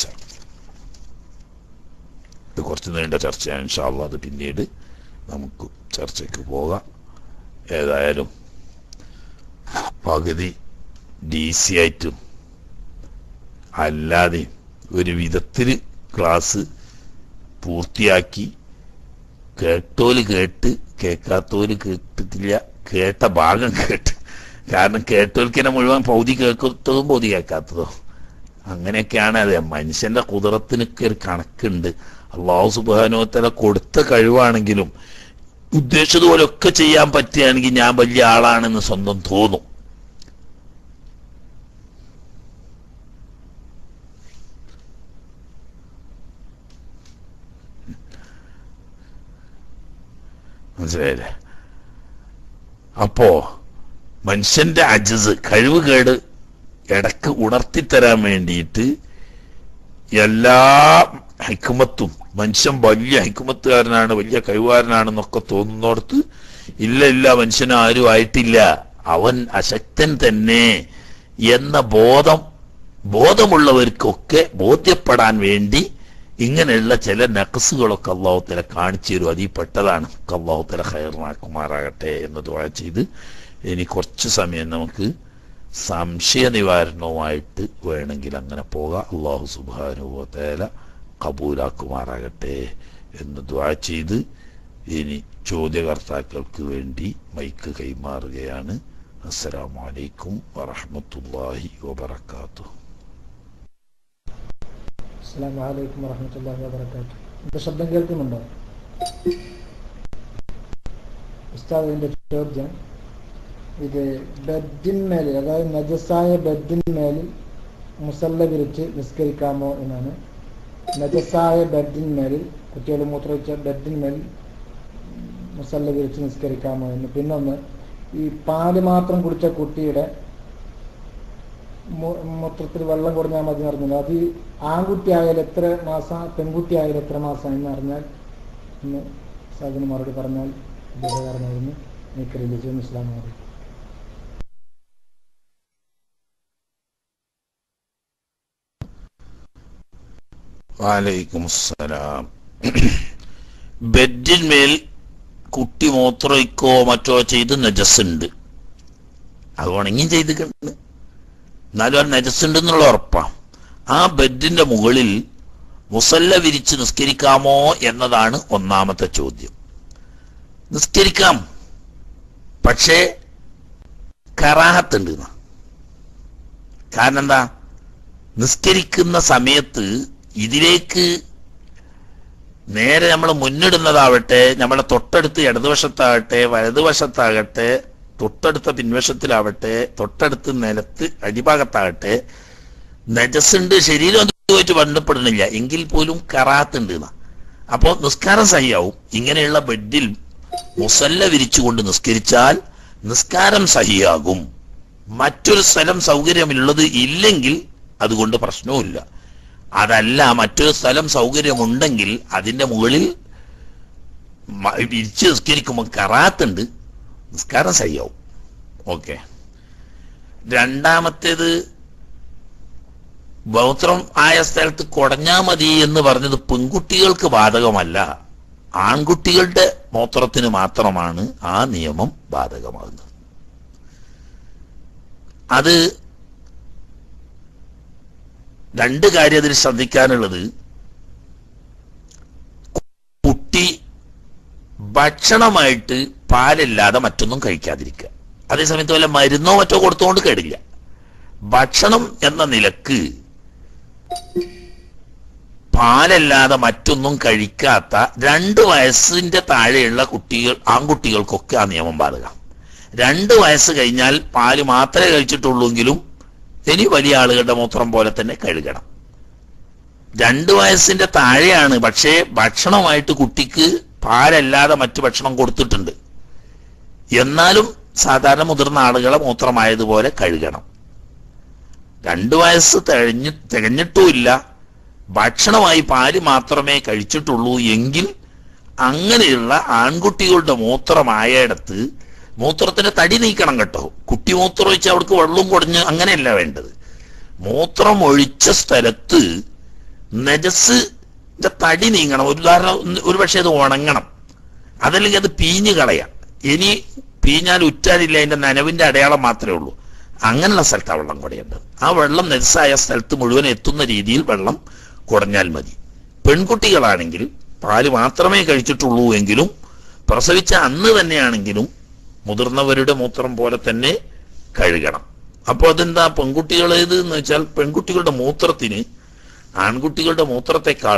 ഇത് കുറച്ച് നീണ്ട ചർച്ചയാണ്, ഇൻഷാ അല്ലാഹ് അത് പിന്നീട് നമുക്ക് ചർച്ചയ്ക്ക് പോകാം. ഏതായാലും പകുതി ഡി സി ആയിട്ടും അല്ലാതെ ഒരു വിധത്തിൽ ക്ലാസ് പൂർത്തിയാക്കി, കേട്ടോല് കേട്ട് കേൾക്കാത്തോല് കേട്ടിട്ടില്ല, കേട്ട ഭാഗം കേട്ട്. കാരണം കേട്ടോൽക്കിനെ മുഴുവൻ പൗതി കേൾക്കത്തതും പൗതി കേൾക്കാത്തതോ അങ്ങനെയൊക്കെയാണ്. അതെ, മനുഷ്യന്റെ കുതിരത്തിനൊക്കെ ഒരു കണക്കുണ്ട്. അല്ലാഹു സുബ്ഹാനഹു വ തആല കൊടുത്ത കഴിവാണെങ്കിലും ഉദ്ദേശിച്ചതുപോലൊക്കെ ചെയ്യാൻ പറ്റുകയാണെങ്കിൽ ഞാൻ വലിയ ആളാണെന്ന് സ്വന്തം തോന്നും. മനസ്സിലായില്ലേ? അപ്പോ മനുഷ്യന്റെ അജ്സ് കഴിവുകേട് ഇടക്ക് ഉണർത്തിത്തരാൻ വേണ്ടിയിട്ട് എല്ലാ ഹിക്മത്തും മനുഷ്യൻ വലിയ ഹിക്മത്തുകാരനാണ്, വലിയ കഴിവുകാരനാണെന്നൊക്കെ തോന്നുന്നിടത്ത് ഇല്ല ഇല്ല മനുഷ്യൻ ആരും ആയിട്ടില്ല, അവൻ അശക്തൻ തന്നെ എന്ന ബോധം ബോധമുള്ളവർക്കൊക്കെ ബോധ്യപ്പെടാൻ വേണ്ടി ഇങ്ങനെയുള്ള ചില നഖസുകളൊക്കെ അല്ലാഹു തആല കാണിച്ചു തരും. അതിൽ പെട്ടതാണ്. അല്ലാഹു തആല ഖൈറാക്കുമാറാകട്ടെ എന്ന് ദുആ ചെയ്ത് ഇനി കുറച്ച് സമയം നമുക്ക് സംശയ നിവാരണവുമായിട്ട് വേണമെങ്കിൽ അങ്ങനെ പോകാം. അല്ലാഹു സുബ്ഹാനഹു വ തആല കബൂലാക്കുമാറാകട്ടെ എന്ന് ദുആ ചെയ്ത് ഇനി ചോദ്യകർത്താക്കൾക്ക് വേണ്ടി മൈക്ക് കൈമാറുകയാണ്. അസ്സലാമു അലൈക്കും വറഹ്മത്തുള്ളാഹി വബറകാതുഹു. അസ്സലാമു അലൈക്കും വറഹ്മത്തുള്ളാഹി വബറകാതുഹു. എൻ്റെ ശബ്ദം കേൾക്കുന്നുണ്ടോ ഉസ്താദിന്റെ ചോദ്യം? ഇത് ബെഡിന്മേൽ, അതായത് നജസായ ബെഡിന്മേൽ മുസല്ല വിരിച്ച് നിസ്കരിക്കാമോ എന്നാണ്. നജസായ ബെഡിന്മേൽ, കുട്ടികൾ മൂത്രമൊഴിച്ച ബെഡിന്മേൽ മുസല്ല വിരിച്ച് നിസ്കരിക്കാമോ എന്ന്. പിന്നൊന്ന്, ഈ പാല് മാത്രം കുടിച്ച കുട്ടിയുടെ മൂത്രത്തിൽ വെള്ളം കൊടുഞ്ഞാൽ മതി പറഞ്ഞത്, അത് ആൺകുട്ടി ആയാലും എത്ര മാസം, പെൺകുട്ടി ആയാലും എത്ര മാസം എന്ന് അറിഞ്ഞാൽ ഒന്ന് സാധിന് മറുപടി പറഞ്ഞാൽ ഉപകാരമായിരുന്നു. എനിക്ക് റിലീജിയൻ ഇസ്ലാം മതി. വലൈക്കും അസ്സലാം. ബെഡിന്മേൽ കുട്ടി മൂത്രമൊഴിക്കോ മറ്റോ ചെയ്ത് നജസുണ്ട്, അത് ഉണങ്ങിയും ചെയ്തിട്ടുണ്ട്, എന്നാലും ആ നജസുണ്ട് എന്നുള്ള ഉറപ്പാ. ആ ബെഡിന്റെ മുകളിൽ മുസല്ല വിരിച്ച് നിസ്കരിക്കാമോ എന്നതാണ് ഒന്നാമത്തെ ചോദ്യം. നിസ്കരിക്കാം, പക്ഷേ കറാഹത്തുണ്ട്. കാരണം എന്താ, നിസ്കരിക്കുന്ന സമയത്ത് ഇതിലേക്ക് നേരെ നമ്മൾ മുന്നിടുന്നതാവട്ടെ, നമ്മളെ തൊട്ടടുത്ത് ഇടതുവശത്താകട്ടെ വലതുവശത്താകട്ടെ, തൊട്ടടുത്ത പിൻവശത്തിലാവട്ടെ, തൊട്ടടുത്ത് നിലത്ത് അടിഭാഗത്താകട്ടെ, നജസുണ്ട്, ശരീരം അതുമായിട്ട് ബന്ധപ്പെടുന്നില്ല എങ്കിൽ പോലും കറാത്തുണ്ട്. അപ്പോ നിസ്കാരം സഹിയാവും. ഇങ്ങനെയുള്ള ബെഡിൽ മുസല്ല വിരിച്ചുകൊണ്ട് നിസ്കരിച്ചാൽ നിസ്കാരം സഹിയാകും. മറ്റൊരു സ്ഥലം സൗകര്യമുള്ളത് ഇല്ലെങ്കിൽ അതുകൊണ്ട് പ്രശ്നവുമില്ല. അതല്ല, മറ്റൊരു സ്ഥലം സൗകര്യമുണ്ടെങ്കിൽ അതിന്റെ മുകളിൽ വിരിച്ച് നിസ്കരിക്കുമ്പോൾ കറാത്തുണ്ട്, നിസ്കാരം സഹിയാവും. ഓക്കെ. രണ്ടാമത്തേത്, മൂത്രം ആയ സ്ഥലത്ത് കുടഞ്ഞാ മതി എന്ന് പറഞ്ഞത് പെൺകുട്ടികൾക്ക് ബാധകമല്ല, ആൺകുട്ടികളുടെ മൂത്രത്തിന് മാത്രമാണ് ആ നിയമം ബാധകമാകുന്നത്. അത് രണ്ട് കാര്യം അതിൽ ശ്രദ്ധിക്കാനുള്ളത്, കുട്ടി ഭക്ഷണമായിട്ട് പാലില്ലാതെ മറ്റൊന്നും കഴിക്കാതിരിക്കുക. അതേസമയത്ത് വല്ല മരുന്നോ മറ്റോ കൊടുത്തുകൊണ്ട് കേടില്ല. ഭക്ഷണം എന്ന നിലക്ക് പാലല്ലാതെ മറ്റൊന്നും കഴിക്കാത്ത രണ്ട് വയസ്സിന്റെ താഴെയുള്ള കുട്ടികൾ, ആൺകുട്ടികൾക്കൊക്കെ ആ നിയമം ബാധകം. രണ്ട് വയസ്സ് കഴിഞ്ഞാൽ പാല് മാത്രമേ കഴിച്ചിട്ടുള്ളൂവെങ്കിലും ഇനി വലിയ ആളുകളുടെ മൂത്രം പോലെ തന്നെ കഴുകണം. രണ്ട് വയസ്സിന്റെ താഴെയാണ്, പക്ഷേ ഭക്ഷണമായിട്ട് കുട്ടിക്ക് പാലല്ലാതെ മറ്റു ഭക്ഷണം കൊടുത്തിട്ടുണ്ട്, എന്നാലും സാധാരണ മുതിർന്ന ആളുകളെ മൂത്രമായതുപോലെ കഴുകണം. രണ്ടു വയസ്സ് തികഞ്ഞു തികഞ്ഞിട്ടുമില്ല, ഭക്ഷണമായി പാല് മാത്രമേ കഴിച്ചിട്ടുള്ളൂ എങ്കിൽ അങ്ങനെയുള്ള ആൺകുട്ടികളുടെ മൂത്രമായയിടത്ത് മൂത്രത്തിന്റെ തടി നീക്കണം കേട്ടോ. കുട്ടി മൂത്രം ഒഴിച്ച് അവർക്ക് വെള്ളവും കുടഞ്ഞ് അങ്ങനെയല്ല വേണ്ടത്. മൂത്രം ഒഴിച്ച സ്ഥലത്ത് നജസിന്റെ തടി നീങ്ങണം. ഒരു ഉദാഹരണം, ഒരു പക്ഷേ അത് ഉണങ്ങണം, അതല്ലെങ്കിൽ അത് പീഞ്ഞു കളയാം. ഇനി പീഞ്ഞാൽ ഉറ്റാലില്ല, അതിന്റെ നനവിന്റെ അടയാളം മാത്രമേ ഉള്ളൂ. അങ്ങനെയുള്ള സ്ഥലത്താണ് വെള്ളം കുടയേണ്ടത്. ആ വെള്ളം നജസായ സ്ഥലത്ത് മുഴുവൻ എത്തുന്ന രീതിയിൽ വെള്ളം കുടഞ്ഞാൽ മതി. പെൺകുട്ടികളാണെങ്കിൽ പാല് മാത്രമേ കഴിച്ചിട്ടുള്ളൂ എങ്കിലും പ്രസവിച്ച അന്ന് തന്നെയാണെങ്കിലും മുതിർന്നവരുടെ മൂത്രം പോലെ തന്നെ കഴുകണം. അപ്പോൾ അതെന്താ, പെൺകുട്ടികളേത് എന്ന് വെച്ചാൽ പെൺകുട്ടികളുടെ മൂത്രത്തിന് ആൺകുട്ടികളുടെ മൂത്രത്തെക്കാൾ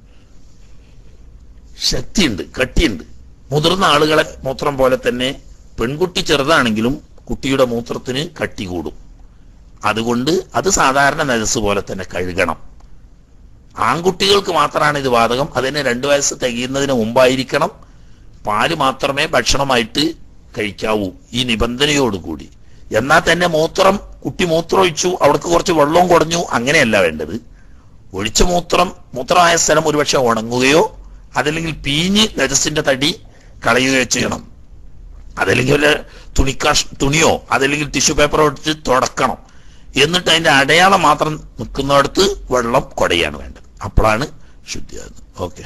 ശക്തിയുണ്ട്, കട്ടിയുണ്ട്. മുതിർന്ന ആളുകളെ മൂത്രം പോലെ തന്നെ പെൺകുട്ടി ചെറുതാണെങ്കിലും കുട്ടിയുടെ മൂത്രത്തിന് കട്ടി കൂടും. അതുകൊണ്ട് അത് സാധാരണ നജസ് പോലെ തന്നെ കഴുകണം. ആൺകുട്ടികൾക്ക് മാത്രമാണ് ഇത് ബാധകം. അതിന് രണ്ടു വയസ്സ് തികയുന്നതിന് മുമ്പായിരിക്കണം പാല് മാത്രമേ ഭക്ഷണമായിട്ട് കഴിക്കാവൂ, ഈ നിബന്ധനയോടുകൂടി. എന്നാൽ തന്നെ മൂത്രം കുട്ടി മൂത്രം ഒഴിച്ചു, അവിടേക്ക് കുറച്ച് വെള്ളവും കുടഞ്ഞു, അങ്ങനെയല്ല വേണ്ടത്. ഒഴിച്ച മൂത്രം മൂത്രമായ സ്ഥലം ഒരുപക്ഷെ ഉണങ്ങുകയോ അതല്ലെങ്കിൽ പീഞ്ഞ് നജസിന്റെ തടി കളയുകയോ ചെയ്യണം. അതല്ലെങ്കിൽ വല്ല തുണിക്കാഷ് തുണിയോ അതല്ലെങ്കിൽ ടിഷ്യൂ പേപ്പറോ എടുത്ത് തുടക്കണം. എന്നിട്ട് അതിന്റെ അടയാളം മാത്രം നിൽക്കുന്നിടത്ത് വെള്ളം കുടയാണ് വേണ്ടത്. അപ്പോഴാണ് ശുദ്ധിയാകുന്നത്. ഓക്കെ.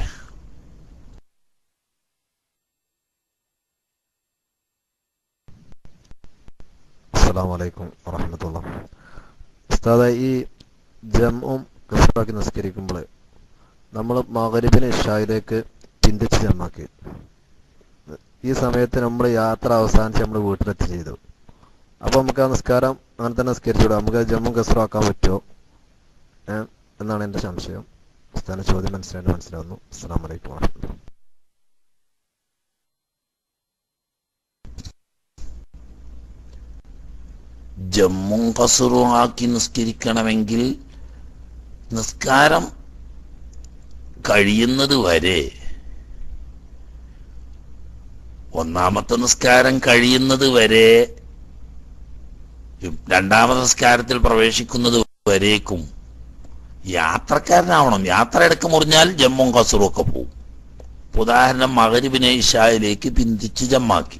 അസ്സലാമു അലൈക്കും വറഹ്മത്തുള്ളാഹി. ഉസ്താദേ, ഈ ജംഉം കസ്റാക്കി നിസ്കരിക്കുമ്പോൾ നമ്മൾ മഗ്‌രിബിനെ ഇശായിലേക്ക് ചിന്തിച്ച് ജമാക്കി. ഈ സമയത്ത് നമ്മൾ യാത്ര അവസാനിച്ച് നമ്മൾ വീട്ടിലെത്തി ചെയ്തു. അപ്പോൾ നമുക്ക് ആ നിസ്കാരം അങ്ങനെ തന്നെ നിസ്കരിച്ചുകൂടാ? നമുക്ക് ജമ്മും കസ്റും ആക്കാൻ പറ്റുമോ എന്നാണ് എൻ്റെ സംശയം. ഉസ്താദിന്റെ ചോദ്യം മനസ്സിലായിട്ട് മനസ്സിലാവുന്നു. അസ്സലാമു അലൈക്കും വറഹ്മത്തുള്ളാഹി. ജമ്മും കസറും ആക്കി നിസ്കരിക്കണമെങ്കിൽ നിസ്കാരം കഴിയുന്നത് വരെ, ഒന്നാമത്തെ നിസ്കാരം കഴിയുന്നത് വരെ, രണ്ടാമത്തെ നിസ്കാരത്തിൽ പ്രവേശിക്കുന്നത് വരേക്കും യാത്രക്കാരനാവണം. യാത്ര ഇടക്ക് മുറിഞ്ഞാൽ ജമ്മും കസറും ഒക്കെ പോവും. ഉദാഹരണം, മഗ്‌രിബിനെ ഇശായിലേക്ക് പിന്തിച്ച് ജമ്മാക്കി.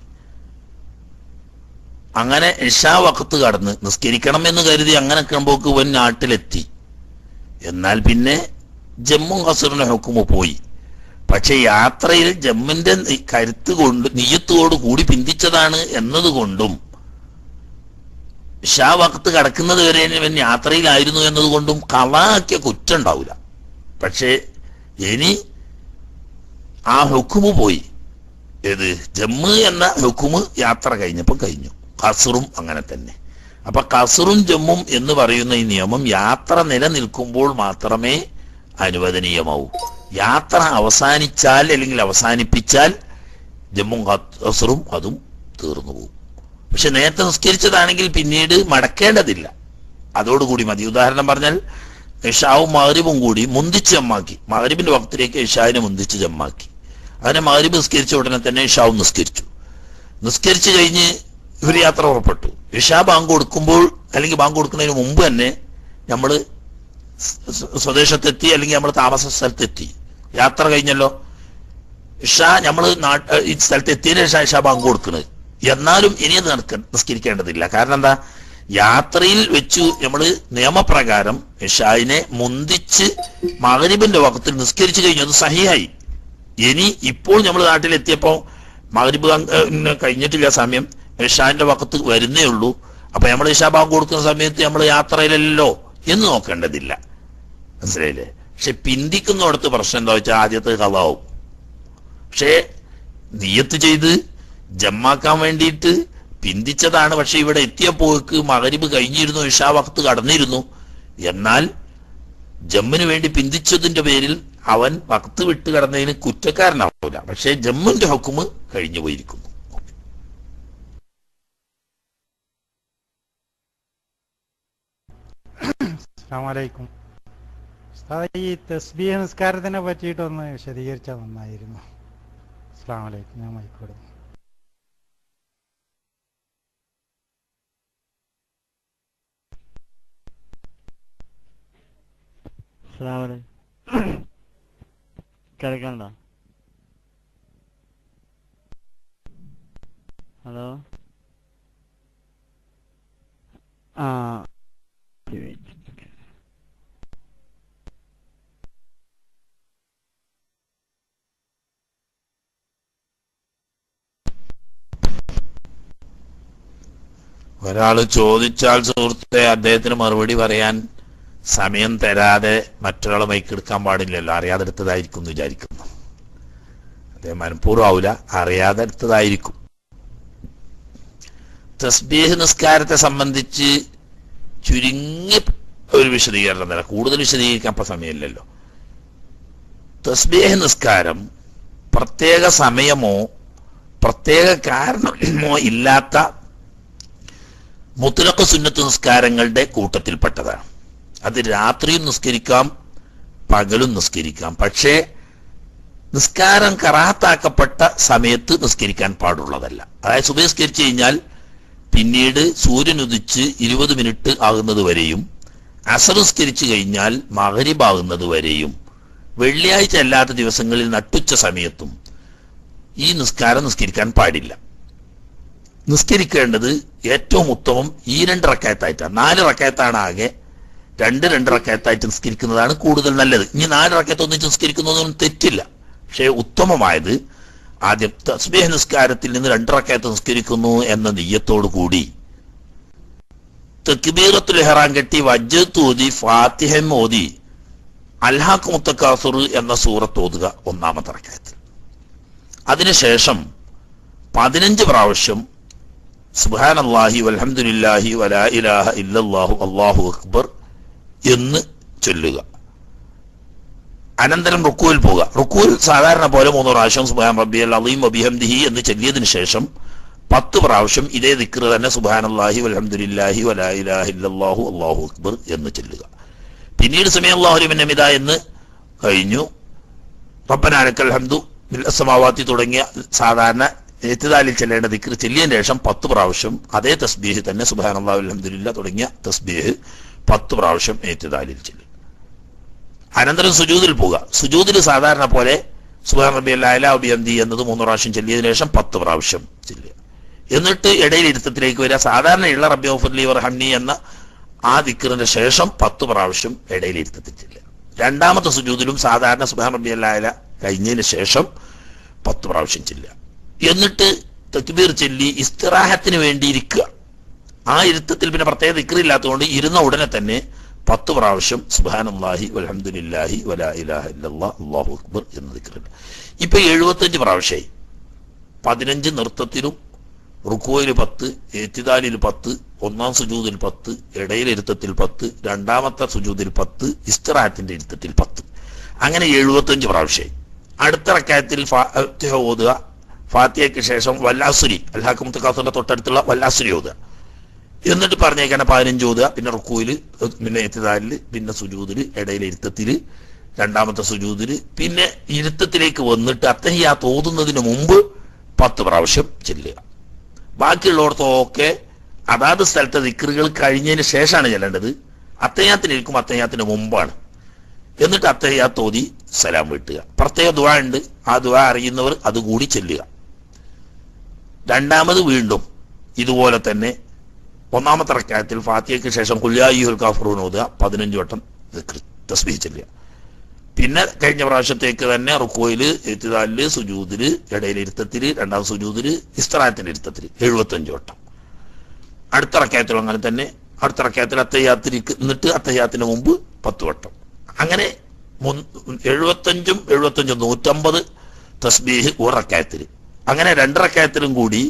അങ്ങനെ ഇശാ വഖത്ത് കടന്ന് നിസ്കരിക്കണം എന്ന് കരുതി അങ്ങനെ കിടമ്പോക്ക് വൻ നാട്ടിലെത്തി. എന്നാൽ പിന്നെ ജമ്മും കസറിന്റെ ഹുക്കുമ് പോയി. പക്ഷെ യാത്രയിൽ ജമ്മിന്റെ കരുത്ത് കൊണ്ട് നിയ്യത്തോട് കൂടി പിന്തിച്ചതാണ് എന്നതുകൊണ്ടും ഇശാ വഖത്ത് കടക്കുന്നത് വരെ ഇവൻ യാത്രയിലായിരുന്നു എന്നതുകൊണ്ടും കളാക്കിയ കുറ്റം ഉണ്ടാവില്ല. പക്ഷേ ഇനി ആ ഹുക്കുമ് പോയി. ഏത്? ജമ്മ് എന്ന ഹുക്കുമ് യാത്ര കഴിഞ്ഞപ്പോൾ കഴിഞ്ഞു. കസറും അങ്ങനെ തന്നെ. അപ്പൊ കസറും ജമ്മും എന്ന് പറയുന്ന ഈ നിയമം യാത്ര നിലനിൽക്കുമ്പോൾ മാത്രമേ അനുവദനീയമാവൂ. യാത്ര അവസാനിച്ചാൽ അല്ലെങ്കിൽ അവസാനിപ്പിച്ചാൽ ജമ്മും കസറും അതും തീർന്നു പോകും. പക്ഷെ നേരത്തെ നിസ്കരിച്ചതാണെങ്കിൽ പിന്നീട് മടക്കേണ്ടതില്ല, അതോടുകൂടി മതി. ഉദാഹരണം പറഞ്ഞാൽ ഇശാവും മഗ്‌രിബും കൂടി മുന്തിച്ച് ജമ്മാക്കി. മഗ്‌രിബിന്റെ വക്തിലേക്ക് ഇശാവിനെ മുന്തിച്ച് ജമ്മാക്കി. അങ്ങനെ മഗ്‌രിബ് നിസ്കരിച്ച ഉടനെ തന്നെ ഇശാവും നിസ്കരിച്ചു. നിസ്കരിച്ചു കഴിഞ്ഞ് ഒരു യാത്ര പുറപ്പെട്ടു. ഇശാ ബാങ്ക് കൊടുക്കുമ്പോൾ അല്ലെങ്കിൽ ബാങ്ക് കൊടുക്കുന്നതിന് മുമ്പ് തന്നെ നമ്മൾ സ്വദേശത്തെത്തി അല്ലെങ്കിൽ നമ്മൾ താമസ സ്ഥലത്തെത്തി. യാത്ര കഴിഞ്ഞല്ലോ. ഇശാ നമ്മൾ നാട്ട് ഈ സ്ഥലത്ത് എത്തിയതിന് ശേഷം ഇശാ ബാങ്ക് കൊടുക്കുന്നത്. എന്നാലും ഇനി അത് നടക്ക നിസ്കരിക്കേണ്ടതില്ല. കാരണം എന്താ? യാത്രയിൽ വെച്ചു നമ്മൾ നിയമപ്രകാരം ഇശായിനെ മുന്തിച്ച് മഗ്‌രിബിന്റെ വഖത്തിൽ നിസ്കരിച്ചു കഴിഞ്ഞു. അത് സഹിയായി. ഇനി ഇപ്പോൾ നമ്മൾ നാട്ടിലെത്തിയപ്പോ മഗ്‌രിബ് കഴിഞ്ഞിട്ടില്ല, സമയം ഇശാന്റെ വഖത്ത് വരുന്നേ ഉള്ളൂ. അപ്പൊ നമ്മൾ ഇശാ ബാങ്ക് കൊടുക്കുന്ന സമയത്ത് നമ്മൾ യാത്രയിലല്ലോ എന്ന് നോക്കേണ്ടതില്ല. മനസ്സിലായില്ലേ? പക്ഷെ പിന്തിക്കുന്നിടത്ത് പ്രശ്നം എന്താ വെച്ചാൽ ആദ്യത്തെ ഖളാവും. പക്ഷേ നിയ്യത്ത് ചെയ്ത് ജമ്മാക്കാൻ വേണ്ടിയിട്ട് പിന്തിച്ചതാണ്. പക്ഷെ ഇവിടെ എത്തിയപ്പോക്ക് മഗ്‌രിബ് കഴിഞ്ഞിരുന്നു, ഇശാ വഖത്ത് കടന്നിരുന്നു. എന്നാൽ ജമ്മിന് വേണ്ടി പിന്തിച്ചതിന്റെ പേരിൽ അവൻ വഖത്ത് വിട്ട് കടന്നതിന് കുറ്റക്കാരനാവില്ല. പക്ഷെ ജമ്മിന്റെ ഹുക്കുമ് കഴിഞ്ഞു പോയിരിക്കുന്നു. അസ്സലാമു അലൈക്കും. ഉസ്താദ്, ഈ തസ്ബീഹ് നിസ്കാരത്തിനെ പറ്റിയിട്ടൊന്ന് വിശദീകരിച്ചാൽ നന്നായിരുന്നു. അസ്സലാമു അലൈക്കും. ഞാൻ മൈക്കോട്. കേൾക്കണ്ട? ഹലോ. ആ ഒരാള് ചോദിച്ചാൽ സുഹൃത്തെ അദ്ദേഹത്തിന് മറുപടി പറയാൻ സമയം തരാതെ മറ്റൊരാളെ മൈക്കെടുക്കാൻ പാടില്ലല്ലോ. അറിയാതെ എടുത്തതായിരിക്കും എന്ന് വിചാരിക്കുന്നു. അദ്ദേഹം മനഃപൂർവ്വം ആവില്ല, അറിയാതെ എടുത്തതായിരിക്കും. തസ്ബീഹ് നിസ്കാരത്തെ സംബന്ധിച്ച് ചുരുങ്ങിയ ഒരു വിശദീകരണം തരാം. കൂടുതൽ വിശദീകരിക്കാൻ ഇപ്പൊ സമയമില്ലല്ലോ. തസ്ബീഹ് നിസ്കാരം പ്രത്യേക സമയമോ പ്രത്യേക കാരണമോ ഇല്ലാത്ത മുത്ലഖ് സുന്നത്ത് നിസ്കാരങ്ങളുടെ കൂട്ടത്തിൽപ്പെട്ടതാണ്. അത് രാത്രിയും നിസ്കരിക്കാം, പകലും നിസ്കരിക്കാം. പക്ഷേ നിസ്കാരം കറാത്താക്കപ്പെട്ട സമയത്ത് നിസ്കരിക്കാൻ പാടുള്ളതല്ല. അതായത് സുബഹി നിസ്കരിച്ചു കഴിഞ്ഞാൽ പിന്നീട് സൂര്യൻ ഉദിച്ച് ഇരുപത് മിനിറ്റ് ആകുന്നത് വരെയും അസർ നിസ്കരിച്ചു കഴിഞ്ഞാൽ മഗ്രിബ് ആകുന്നത് വരെയും വെള്ളിയാഴ്ച അല്ലാത്ത ദിവസങ്ങളിൽ നട്ടുച്ച സമയത്തും ഈ നിസ്കാരം നിസ്കരിക്കാൻ പാടില്ല. നിസ്കരിക്കേണ്ടത് ഏറ്റവും ഉത്തമം ഈ രണ്ട് റക്കയത്തായിട്ടാണ്. നാല് റക്കയത്താണ് ആകെ, രണ്ട് രണ്ട് റക്കയത്തായിട്ട് നിസ്കരിക്കുന്നതാണ് കൂടുതൽ നല്ലത്. ഇനി നാല് റക്കയത്ത് ഒന്നിച്ച് നിസ്കരിക്കുന്നതൊന്നും തെറ്റില്ല. പക്ഷേ ഉത്തമമായത് ആദ്യം തസ്ബീഹ് നിസ്കാരത്തിൽ നിന്ന് രണ്ട് റക്കയത്ത് നിസ്കരിക്കുന്നു എന്ന നിയ്യത്തോടു കൂടി തക്ബീറത്തുൽ ഇഹ്റാം കെട്ടി വജ്ജത്ത് ഓതി ഫാത്തിഹ ഓതി അൽഹാഖ് മുത്തക്കാസുർ എന്ന സൂറത്ത് ഓതുക ഒന്നാമത്തെ റക്കയത്തിൽ. അതിനുശേഷം പതിനഞ്ച് പ്രാവശ്യം സുബ്ഹാനല്ലാഹി വൽഹംദുലില്ലാഹി വലാ ഇലാഹ ഇല്ലല്ലാഹു അല്ലാഹു അക്ബർ എന്ന് ചൊല്ലുക. അനന്തരം റുക്കൂയിൽ പോവുക. റുക്കൂയിൽ സാധാരണ പോലെ മൂന്ന് പ്രാവശ്യം സുബ്ഹാന റബ്ബിയൽ അളീം വബിഹംദിഹി എന്ന് ചൊല്ലിയതിനു ശേഷം പത്ത് പ്രാവശ്യം ഇതേ ദിക്ർ തന്നെ സുബ്ഹാനല്ലാഹി വൽഹംദുലില്ലാഹി വലാ ഇലാഹ ഇല്ലല്ലാഹു അല്ലാഹു അക്ബർ എന്ന് ചൊല്ലുക. പിന്നീട് സമയല്ലാഹു ലിമൻ ഹമിദ എന്ന് കഴിഞ്ഞു റബ്ബനാ ലക്കൽ ഹംദു മിൽ അസ്സമാവാതി തുടങ്ങിയ സാധാരണ ഇഅ്തിദാലിൽ ചെല്ലേണ്ട ദിക്ർ ചൊല്ലിയതിനു ശേഷം പത്ത് പ്രാവശ്യം അതേ തസ്ബീഹ് തന്നെ സുബ്ഹാനല്ലാഹി വൽഹംദുലില്ലാഹ് തുടങ്ങിയ തസ്ബീഹ് പത്ത് പ്രാവശ്യം ഇഅ്തിദാലിൽ ചൊല്ലുക. അനന്തരം സുജൂദിൽ പോവുക. സുജൂദിൽ സാധാരണ പോലെ സുബ്ഹാന റബ്ബിയൽ അഅ്ലാ വബിഹംദിഹി എന്നത് മൂന്ന് പ്രാവശ്യം ചൊല്ലിയതിനു ശേഷം പത്ത് പ്രാവശ്യം ചൊല്ലുക. എന്നിട്ട് ഇടയിൽ ഇരുത്തത്തിലേക്ക് വരിക. സാധാരണയുള്ള റബ്ബി ഗഫിർലി വർഹംനി എന്ന ആ ദിക്റിന്റെ ശേഷം പത്ത് പ്രാവശ്യം ഇടയിൽ ഇരുത്തത്തിൽ ചൊല്ലുക. രണ്ടാമത്തെ സുജൂദിലും സാധാരണ സുബ്ഹാന റബ്ബിയൽ അഅ്ല കഴിഞ്ഞതിന് ശേഷം പത്ത് പ്രാവശ്യം ചൊല്ലുക. എന്നിട്ട് തക്ബീർ ചൊല്ലി ഇസ്തിറാഹത്തിന് വേണ്ടി ഇരിക്കുക. ആ ഇരുത്തത്തിൽ പിന്നെ പ്രത്യേക ദിക്റില്ലാത്തതുകൊണ്ട് ഇരുന്ന ഉടനെ തന്നെ പത്ത് പ്രാവശ്യം സുബ്ഹാനല്ലാഹി വൽഹംദുലില്ലാഹി വലാ ഇലാഹ ഇല്ലല്ലാഹ് അല്ലാഹു അക്ബർ എന്ന ദിക്റുണ്ട്. ഇപ്പൊ എഴുപത്തഞ്ച് പ്രാവശ്യമായി. പതിനഞ്ച് നൃത്തത്തിലും റുക്കൂയിൽ പത്ത്, ഇഅ്തിദാലിൽ പത്ത്, ഒന്നാം സുജൂദിൽ പത്ത്, ഇടയിൽ ഇരുത്തത്തിൽ പത്ത്, രണ്ടാമത്തെ സുജൂദിൽ പത്ത്, ഇസ്തിറാഹത്തിന്റെ ഇരുത്തത്തിൽ പത്ത്, അങ്ങനെ എഴുപത്തഞ്ച് പ്രാവശ്യമായി. അടുത്ത റക്അത്തിൽ ഫാത്തിഹ ഓതുക. ഫാത്തിഹയ്ക്ക് ശേഷം വല്ലാസുരി അൽഹാഖ് മുത്തക്കാസുറിന്റെ തൊട്ടടുത്തുള്ള വല്ലാസുരി ഓതുക. എന്നിട്ട് പറഞ്ഞേക്കാണ് പതിനഞ്ച് ഓതുക. പിന്നെ റുക്കൂയില്, പിന്നെ ഇഅ്തിദാലില്, പിന്നെ സുജൂദില്, ഇടയിലെ ഇരുത്തത്തില്, രണ്ടാമത്തെ സുജൂദില്, പിന്നെ ഇരുത്തത്തിലേക്ക് വന്നിട്ട് അത്തഹിയ്യാത്ത് ഓതുന്നതിന് മുമ്പ് പത്ത് പ്രാവശ്യം ചൊല്ലുക. ബാക്കിയുള്ളവർക്കൊക്കെ അതാത് സ്ഥലത്തെ ദിക്റുകൾ കഴിഞ്ഞതിന് ശേഷമാണ് ചെല്ലേണ്ടത്. അത്തഹിയ്യാത്തിനിരിക്കും അത്തഹിയ്യാത്തിന് മുമ്പാണ്. എന്നിട്ട് അത്തഹിയ്യാത്ത് ഓതി സലാം വീട്ടുക. പ്രത്യേക ദുആ ഉണ്ട്, ആ ദുആ അറിയുന്നവർ അതുകൂടി ചൊല്ലുക. രണ്ടാമത് വീണ്ടും ഇതുപോലെ തന്നെ ഒന്നാമത്തെ റക്അത്തിൽ ഫാത്തിഹയ്ക്ക് ശേഷം ഖുൽ യാ അയ്യുഹൽ കാഫിറൂൻ ഓതുക. പതിനഞ്ച് വട്ടം ദിക്ർ തസ്ബീഹ് ചൊല്ലുക. പിന്നെ കഴിഞ്ഞ പ്രാവശ്യത്തേക്ക് തന്നെ റുക്കൂയില്, ഇഅ്തിദാലില്, സുജൂദില്, ഇടയിലെ ഇരുത്തത്തില്, രണ്ടാം സുജൂദില്, ഇസ്തിറാഹത്തിന്റെ ഇരുത്തത്തില് എഴുപത്തഞ്ച് വട്ടം. അടുത്ത റക്അത്തിലും അങ്ങനെ തന്നെ. അടുത്ത റക്അത്തിൽ അത്തഹിയ്യാത്തിൽ നിന്നിട്ട് അത്തഹിയ്യാത്തിന് മുമ്പ് പത്ത് വട്ടം. അങ്ങനെ എഴുപത്തഞ്ചും എഴുപത്തഞ്ചും നൂറ്റമ്പത് തസ്ബീഹ് ഒരു റക്അത്തിൽ. അങ്ങനെ രണ്ട് റക്അത്തിലും കൂടി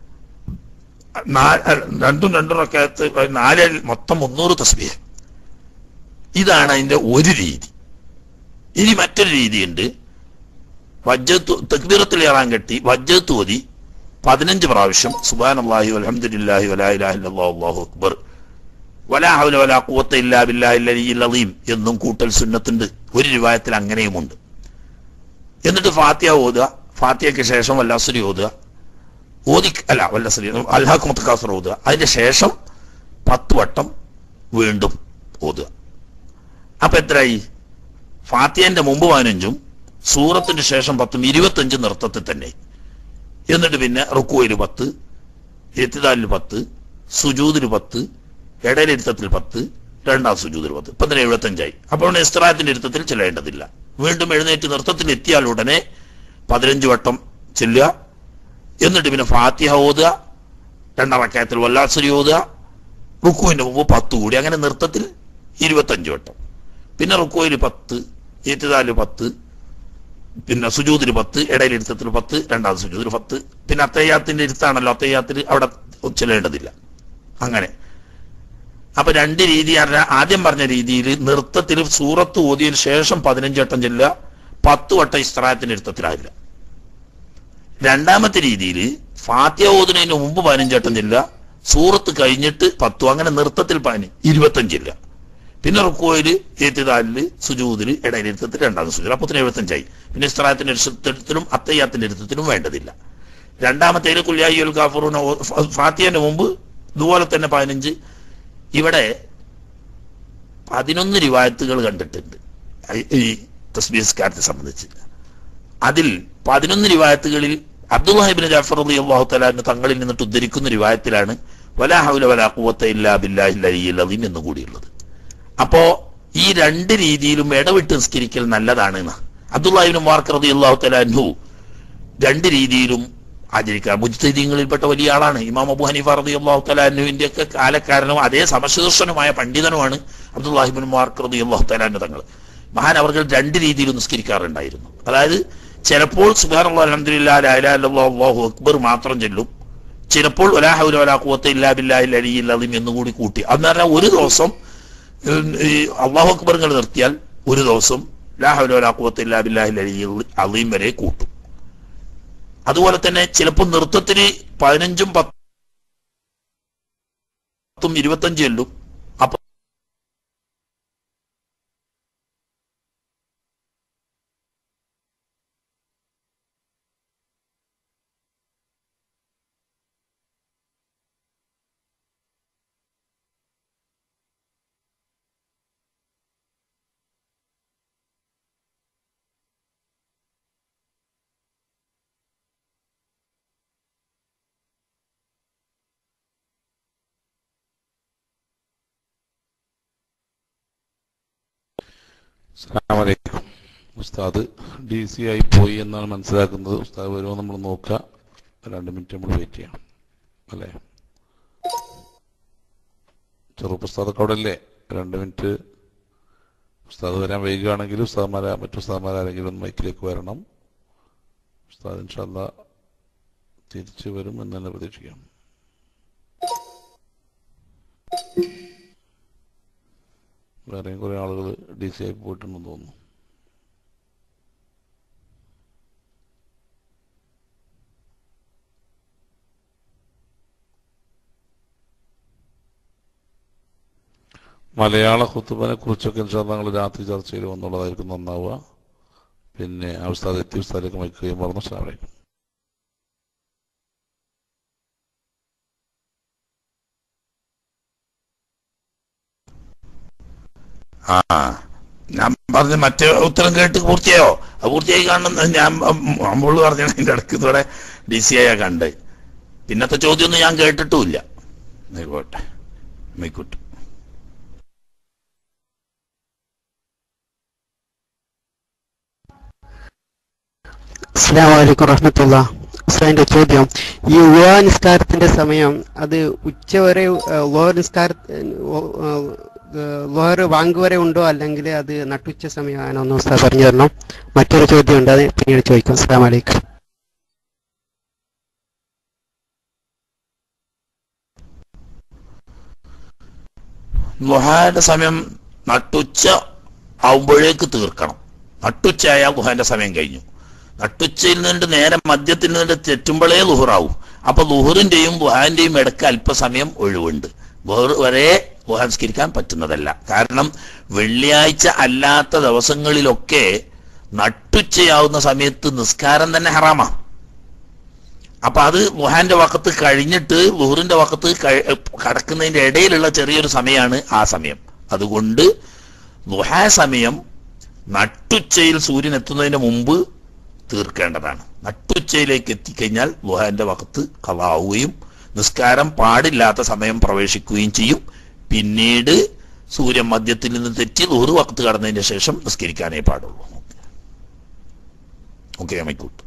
രണ്ടും രണ്ടും റക്അത്ത് നാല് മൊത്തം മുന്നൂറ് തസ്ബീഹ്. ഇതാണ് അതിന്റെ ഒരു രീതി. ഇനി മറ്റൊരു രീതിയുണ്ട്. വജ്ജത്ത് തക്ബീറത്തുൽ ഇഹ്റാം കെട്ടി വജ്ജത്ത് ഓതി പതിനഞ്ച് പ്രാവശ്യം സുബ്ഹാനല്ലാഹി വൽഹംദുലില്ലാഹി വലാ ഇലാഹ ഇല്ലല്ലാഹു അല്ലാഹു അക്ബർ വലാ ഹൗല വലാ ഖുവത ഇല്ലാ ബില്ലാഹിൽ അലിയ്യിൽ അളീം എന്നും കൂട്ടൽ സുന്നത്തുണ്ട്. ഒരു റിവായത്തിൽ അങ്ങനെയുമുണ്ട്. എന്നിട്ട് ഫാത്തിഹ ഓതുക. ഫാത്തിഹയ്ക്ക് ശേഷം വല്ലാസുരി ഓതുക. ഓതി അല്ല വല്ലസുരി അൽഹാഖ് മുത്തക്കാസുർ ഓതുക. അതിന്റെ ശേഷം പത്ത് വട്ടം വീണ്ടും ഓതുക. അപ്പൊ എത്രയായി? ഫാത്തിഹന്റെ മുമ്പ് പതിനഞ്ചും സൂറത്തിന്റെ ശേഷം പത്തും ഇരുപത്തഞ്ചും നൃത്തത്തിൽ തന്നെ. എന്നിട്ട് പിന്നെ റുക്കൂയിൽ പത്ത്, ഇഅ്തിദാലിൽ പത്ത്, സുജൂദിൽ പത്ത്, ഇടയിലിരുത്തത്തിൽ പത്ത്, രണ്ടാം സുജൂദിൽ പത്ത്. ഇപ്പൊ തന്നെ എഴുപത്തഞ്ചായി. അപ്പോൾ ഇസ്തിറാഹത്തിന്റെ ഇരുത്തത്തിൽ ചെല്ലേണ്ടതില്ല. വീണ്ടും എഴുന്നേറ്റ് നൃത്തത്തിൽ എത്തിയാൽ ഉടനെ പതിനഞ്ച് വട്ടം ചെല്ലുക. എന്നിട്ട് പിന്നെ ഫാത്തിഹ ഓതുക. രണ്ടാം റക്അത്തിൽ വല്ലാസുരി ഓതുക. റുക്കൂവിന്റെ മുമ്പ് പത്ത് കൂടി. അങ്ങനെ നൃത്തത്തിൽ ഇരുപത്തഞ്ച് വട്ടം. പിന്നെ റുക്കൂയിൽ പത്ത്, ഇഅ്തിദാലിൽ പത്ത്, പിന്നെ സുജൂദിൽ പത്ത്, ഇടയിലിരുത്തത്തിൽ പത്ത്, രണ്ടാമത് സുജൂദിൽ പത്ത്. പിന്നെ അത്തഹിയ്യാത്തിന്റെ ഇരുത്താണല്ലോ, അത്തഹിയ്യാത്തിൽ അവിടെ ചെല്ലേണ്ടതില്ല. അങ്ങനെ അപ്പൊ രണ്ട് രീതി. ആദ്യം പറഞ്ഞ രീതിയിൽ നൃത്തത്തിൽ സൂറത്ത് ഓതിയതിനു ശേഷം പതിനഞ്ച് വട്ടം ചെല്ലുക, പത്ത് വട്ടം ഇസ്തിറാഹത്തിന്റെ ഇരുത്തത്തിലാവില്ല. രണ്ടാമത്തെ രീതിയിൽ ഫാത്തിഹ ഓതുന്നതിന് മുമ്പ് പതിനഞ്ച് വട്ടം ചെല്ലുക, സൂറത്ത് കഴിഞ്ഞിട്ട് പത്തും, അങ്ങനെ നൃത്തത്തിൽ പതിന് ഇരുപത്തഞ്ചില്ല. പിന്നെ റുക്കൂയില്, ഇഅ്തിദാലില്, സുജൂദില്, ഇടയിലിരുത്തത്തിൽ, രണ്ടാമത് സുജൂദ്. അപ്പൊ എഴുപത്തഞ്ചായി. പിന്നെ ഇസ്തിറാഹത്തിന്റെ ഇരുത്തത്തിലും അത്തഹിയ്യാത്തിന്റെ ഇരുത്തത്തിലും വേണ്ടതില്ല. രണ്ടാമത്തേല് ഖുൽ യാ അയ്യുഹൽ കാഫിറൂൻ ഫാത്തിഹന്റെ മുമ്പ് ഇതുപോലെ തന്നെ പതിനഞ്ച്. ഇവിടെ പതിനൊന്ന് റിവായത്തുകൾ കണ്ടിട്ടുണ്ട് ഈ തസ്ബീഹ് നിസ്കാരത്തെ സംബന്ധിച്ച്. അതിൽ പതിനൊന്ന് റിവായത്തുകളിൽ അബ്ദുല്ലാഹി ഇബ്നു ജഅഫർ റളിയല്ലാഹു തആല അൻഹു തങ്ങളിൽ നിന്നിട്ട് ഉദ്ധരിക്കുന്ന റിവായത്തിലാണ് വലാ ഹൗല വലാ ഖുവത ഇല്ലാ ബില്ലാഹിൽ അലിയ്യിൽ അദീം എന്ന് കൂടിയുള്ളത്. അപ്പോ ഈ രണ്ട് രീതിയിലും ഇടവിട്ട് നിസ്കരിക്കൽ നല്ലതാണ് എന്ന് അബ്ദുല്ലാഹി ഇബ്നു മുബാറക് റളിയല്ലാഹു തആല അൻഹു രണ്ട് രീതിയിലും ആചരിക്കുക. മുജ്തഹിദീങ്ങളിൽപ്പെട്ട വലിയ ആളാണ്. ഇമാം അബൂ ഹനീഫ റളിയല്ലാഹു തആല അൻഹുവിന്റെ ഒക്കെ കാലക്കാരനും അതേ സമശീർഷനുമായ പണ്ഡിതനുമാണ് അബ്ദുല്ലാഹി ഇബ്നു മുബാറക് റളിയല്ലാഹു തആല അൻഹു തങ്ങൾ. മഹാൻ അവർ രണ്ട് രീതിയിൽ നിസ്കരിക്കാറുണ്ടായിരുന്നു. അതായത് ചിലപ്പോൾ സുബ്ഹാനല്ലാഹി അൽഹംദുലില്ലാഹി ലാ ഇലാഹ ഇല്ലല്ലാഹു അല്ലാഹു അക്ബർ മാത്രം ചൊല്ലും, ചിലപ്പോൾ വലാ ഹൗല വലാ ഖുവത ഇല്ലാ ബില്ലാഹിൽ അലിയ്യിൽ അദീം എന്നുകൂടി കൂട്ടി. എന്ന് പറഞ്ഞാൽ ഒരു ദിവസം ഈ അല്ലാഹു അക്ബറുകൾ നിർത്തിയാൽ ഒരു ദിവസം ലാ ഹൗല വലാ ഖുവത ഇല്ലാ ബില്ലാഹിൽ അലിയ്യിൽ അദീം വരെ കൂട്ടും. അതുപോലെ തന്നെ ചിലപ്പോൾ നൃത്തത്തിന് പതിനഞ്ചും പത്തും ഇരുപത്തഞ്ചും ചൊല്ലും. അപ്പൊ അസ്സലാമു അലൈക്കും. ഉസ്താദ് ഡി സി ആയി പോയി എന്നാണ് മനസ്സിലാക്കുന്നത്. ഉസ്താദ് വരുമോ നമ്മൾ നോക്കുക. രണ്ട് മിനിറ്റ് നമ്മൾ വെയിറ്റ് ചെയ്യണം അല്ലേ? ചെറുപ്പ് ഉസ്താദൊക്കെ അവിടെ അല്ലേ? രണ്ട് മിനിറ്റ്. ഉസ്താദ് വരാൻ വൈകുകയാണെങ്കിൽ ഉസ്താദ്മാരെ മറ്റു ഉസ്താദ്മാരാരെങ്കിലും ഒന്ന് മൈക്കിലേക്ക് വരണം. ഉസ്താദ് ഇൻഷാ അല്ലാഹ് തിരിച്ചു വരും എന്ന് തന്നെ പ്രതീക്ഷിക്കാം. വേറെയും കുറെ ആളുകൾ ഡി സി ആയി പോയിട്ടുണ്ടെന്ന് തോന്നുന്നു. മലയാള ഖുതുബിനെ കുറിച്ചൊക്കെ ഇൻഷാ അല്ലാഹ് ഞങ്ങൾ രാത്രി ചർച്ചയിൽ വന്നുള്ളതായിരിക്കും നന്നാവുക. പിന്നെ ആ ഉസ്താദ് എത്തി ഉസ്താദിലേക്ക് മൈക്കുകയും പറഞ്ഞു. അസ്സലാമു അലൈക്കും. ആ ഞാൻ പറഞ്ഞ മറ്റേ ഉത്തരം കേട്ട് പൂർത്തിയായോ? അത് പൂർത്തിയായി കാണുന്ന ഞാൻ അമ്പോള് പറഞ്ഞ അതിന്റെ ഇടയ്ക്ക് ഇതോടെ ഡി സി ആയാ കണ്ട്. പിന്നത്തെ ചോദ്യമൊന്നും ഞാൻ കേട്ടിട്ടുമില്ല. പോട്ടെ മൈക്കൂട്ട്. അസ്സലാമു അലൈക്കും വറഹ്മത്തുള്ളാഹി. ഉസ്താദിന്റെ ചോദ്യം, ഈ ഉള നിസ്കാരത്തിന്റെ സമയം അത് ഉച്ചവരെ ലോഹർ നിസ്കാര ലോഹർ വാങ്ക് വരെ ഉണ്ടോ, അല്ലെങ്കിൽ അത് നട്ടുച്ച സമയമാണോ എന്ന് ഉസ്താദ് പറഞ്ഞു തരണം. മറ്റൊരു ചോദ്യം ഉണ്ട്, അത് പിന്നീട് ചോദിക്കും. അസ്സലാമു അലൈക്കും. ളുഹാന്റെ സമയം നട്ടുച്ച ആവുമ്പോഴേക്ക് തീർക്കണം. നട്ടുച്ചയായാൽ ളുഹാന്റെ സമയം കഴിഞ്ഞു. നട്ടുച്ചയിൽ നിന്നിട്ട് നേരെ മധ്യത്തിൽ നിന്നിട്ട് തെറ്റുമ്പോഴേ ളുഹറാവും. അപ്പൊ ളുഹറിന്റെയും ളുഹാന്റെയും ഇടയ്ക്ക് അല്പസമയം ഒഴിവുണ്ട്. ളുഹർ വരെ ളുഹ നിസ്കരിക്കാൻ പറ്റുന്നതല്ല. കാരണം വെള്ളിയാഴ്ച അല്ലാത്ത ദിവസങ്ങളിലൊക്കെ നട്ടുച്ചയാവുന്ന സമയത്ത് നിസ്കാരം തന്നെ ഹറാമാ. അപ്പൊ അത് ളുഹാന്റെ വഖത്ത് കഴിഞ്ഞിട്ട് ളുഹറിന്റെ വഖത്ത് കടക്കുന്നതിന്റെ ഇടയിലുള്ള ചെറിയൊരു സമയമാണ് ആ സമയം. അതുകൊണ്ട് ളുഹാ സമയം നട്ടുച്ചയിൽ സൂര്യൻ എത്തുന്നതിന് മുമ്പ് തീർക്കേണ്ടതാണ്. നട്ടുച്ചയിലേക്ക് എത്തിക്കഴിഞ്ഞാൽ ളുഹാന്റെ വഖത്ത് ഖളാവുകയും നിസ്കാരം പാടില്ലാത്ത സമയം പ്രവേശിക്കുകയും ചെയ്യും. പിന്നീട് സൂര്യൻ മധ്യത്തിൽ നിന്ന് തെറ്റി ളുഹർ വഖത്ത് കടന്നതിന് ശേഷം നിസ്കരിക്കാനേ പാടുള്ളൂ. ഓക്കെ മൈക്കൂട്ട്.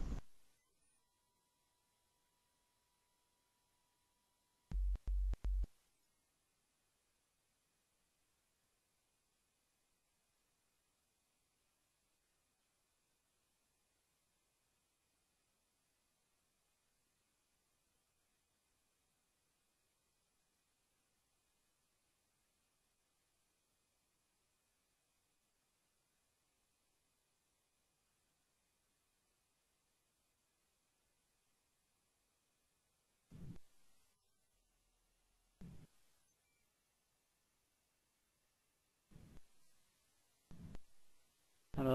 ഹലോ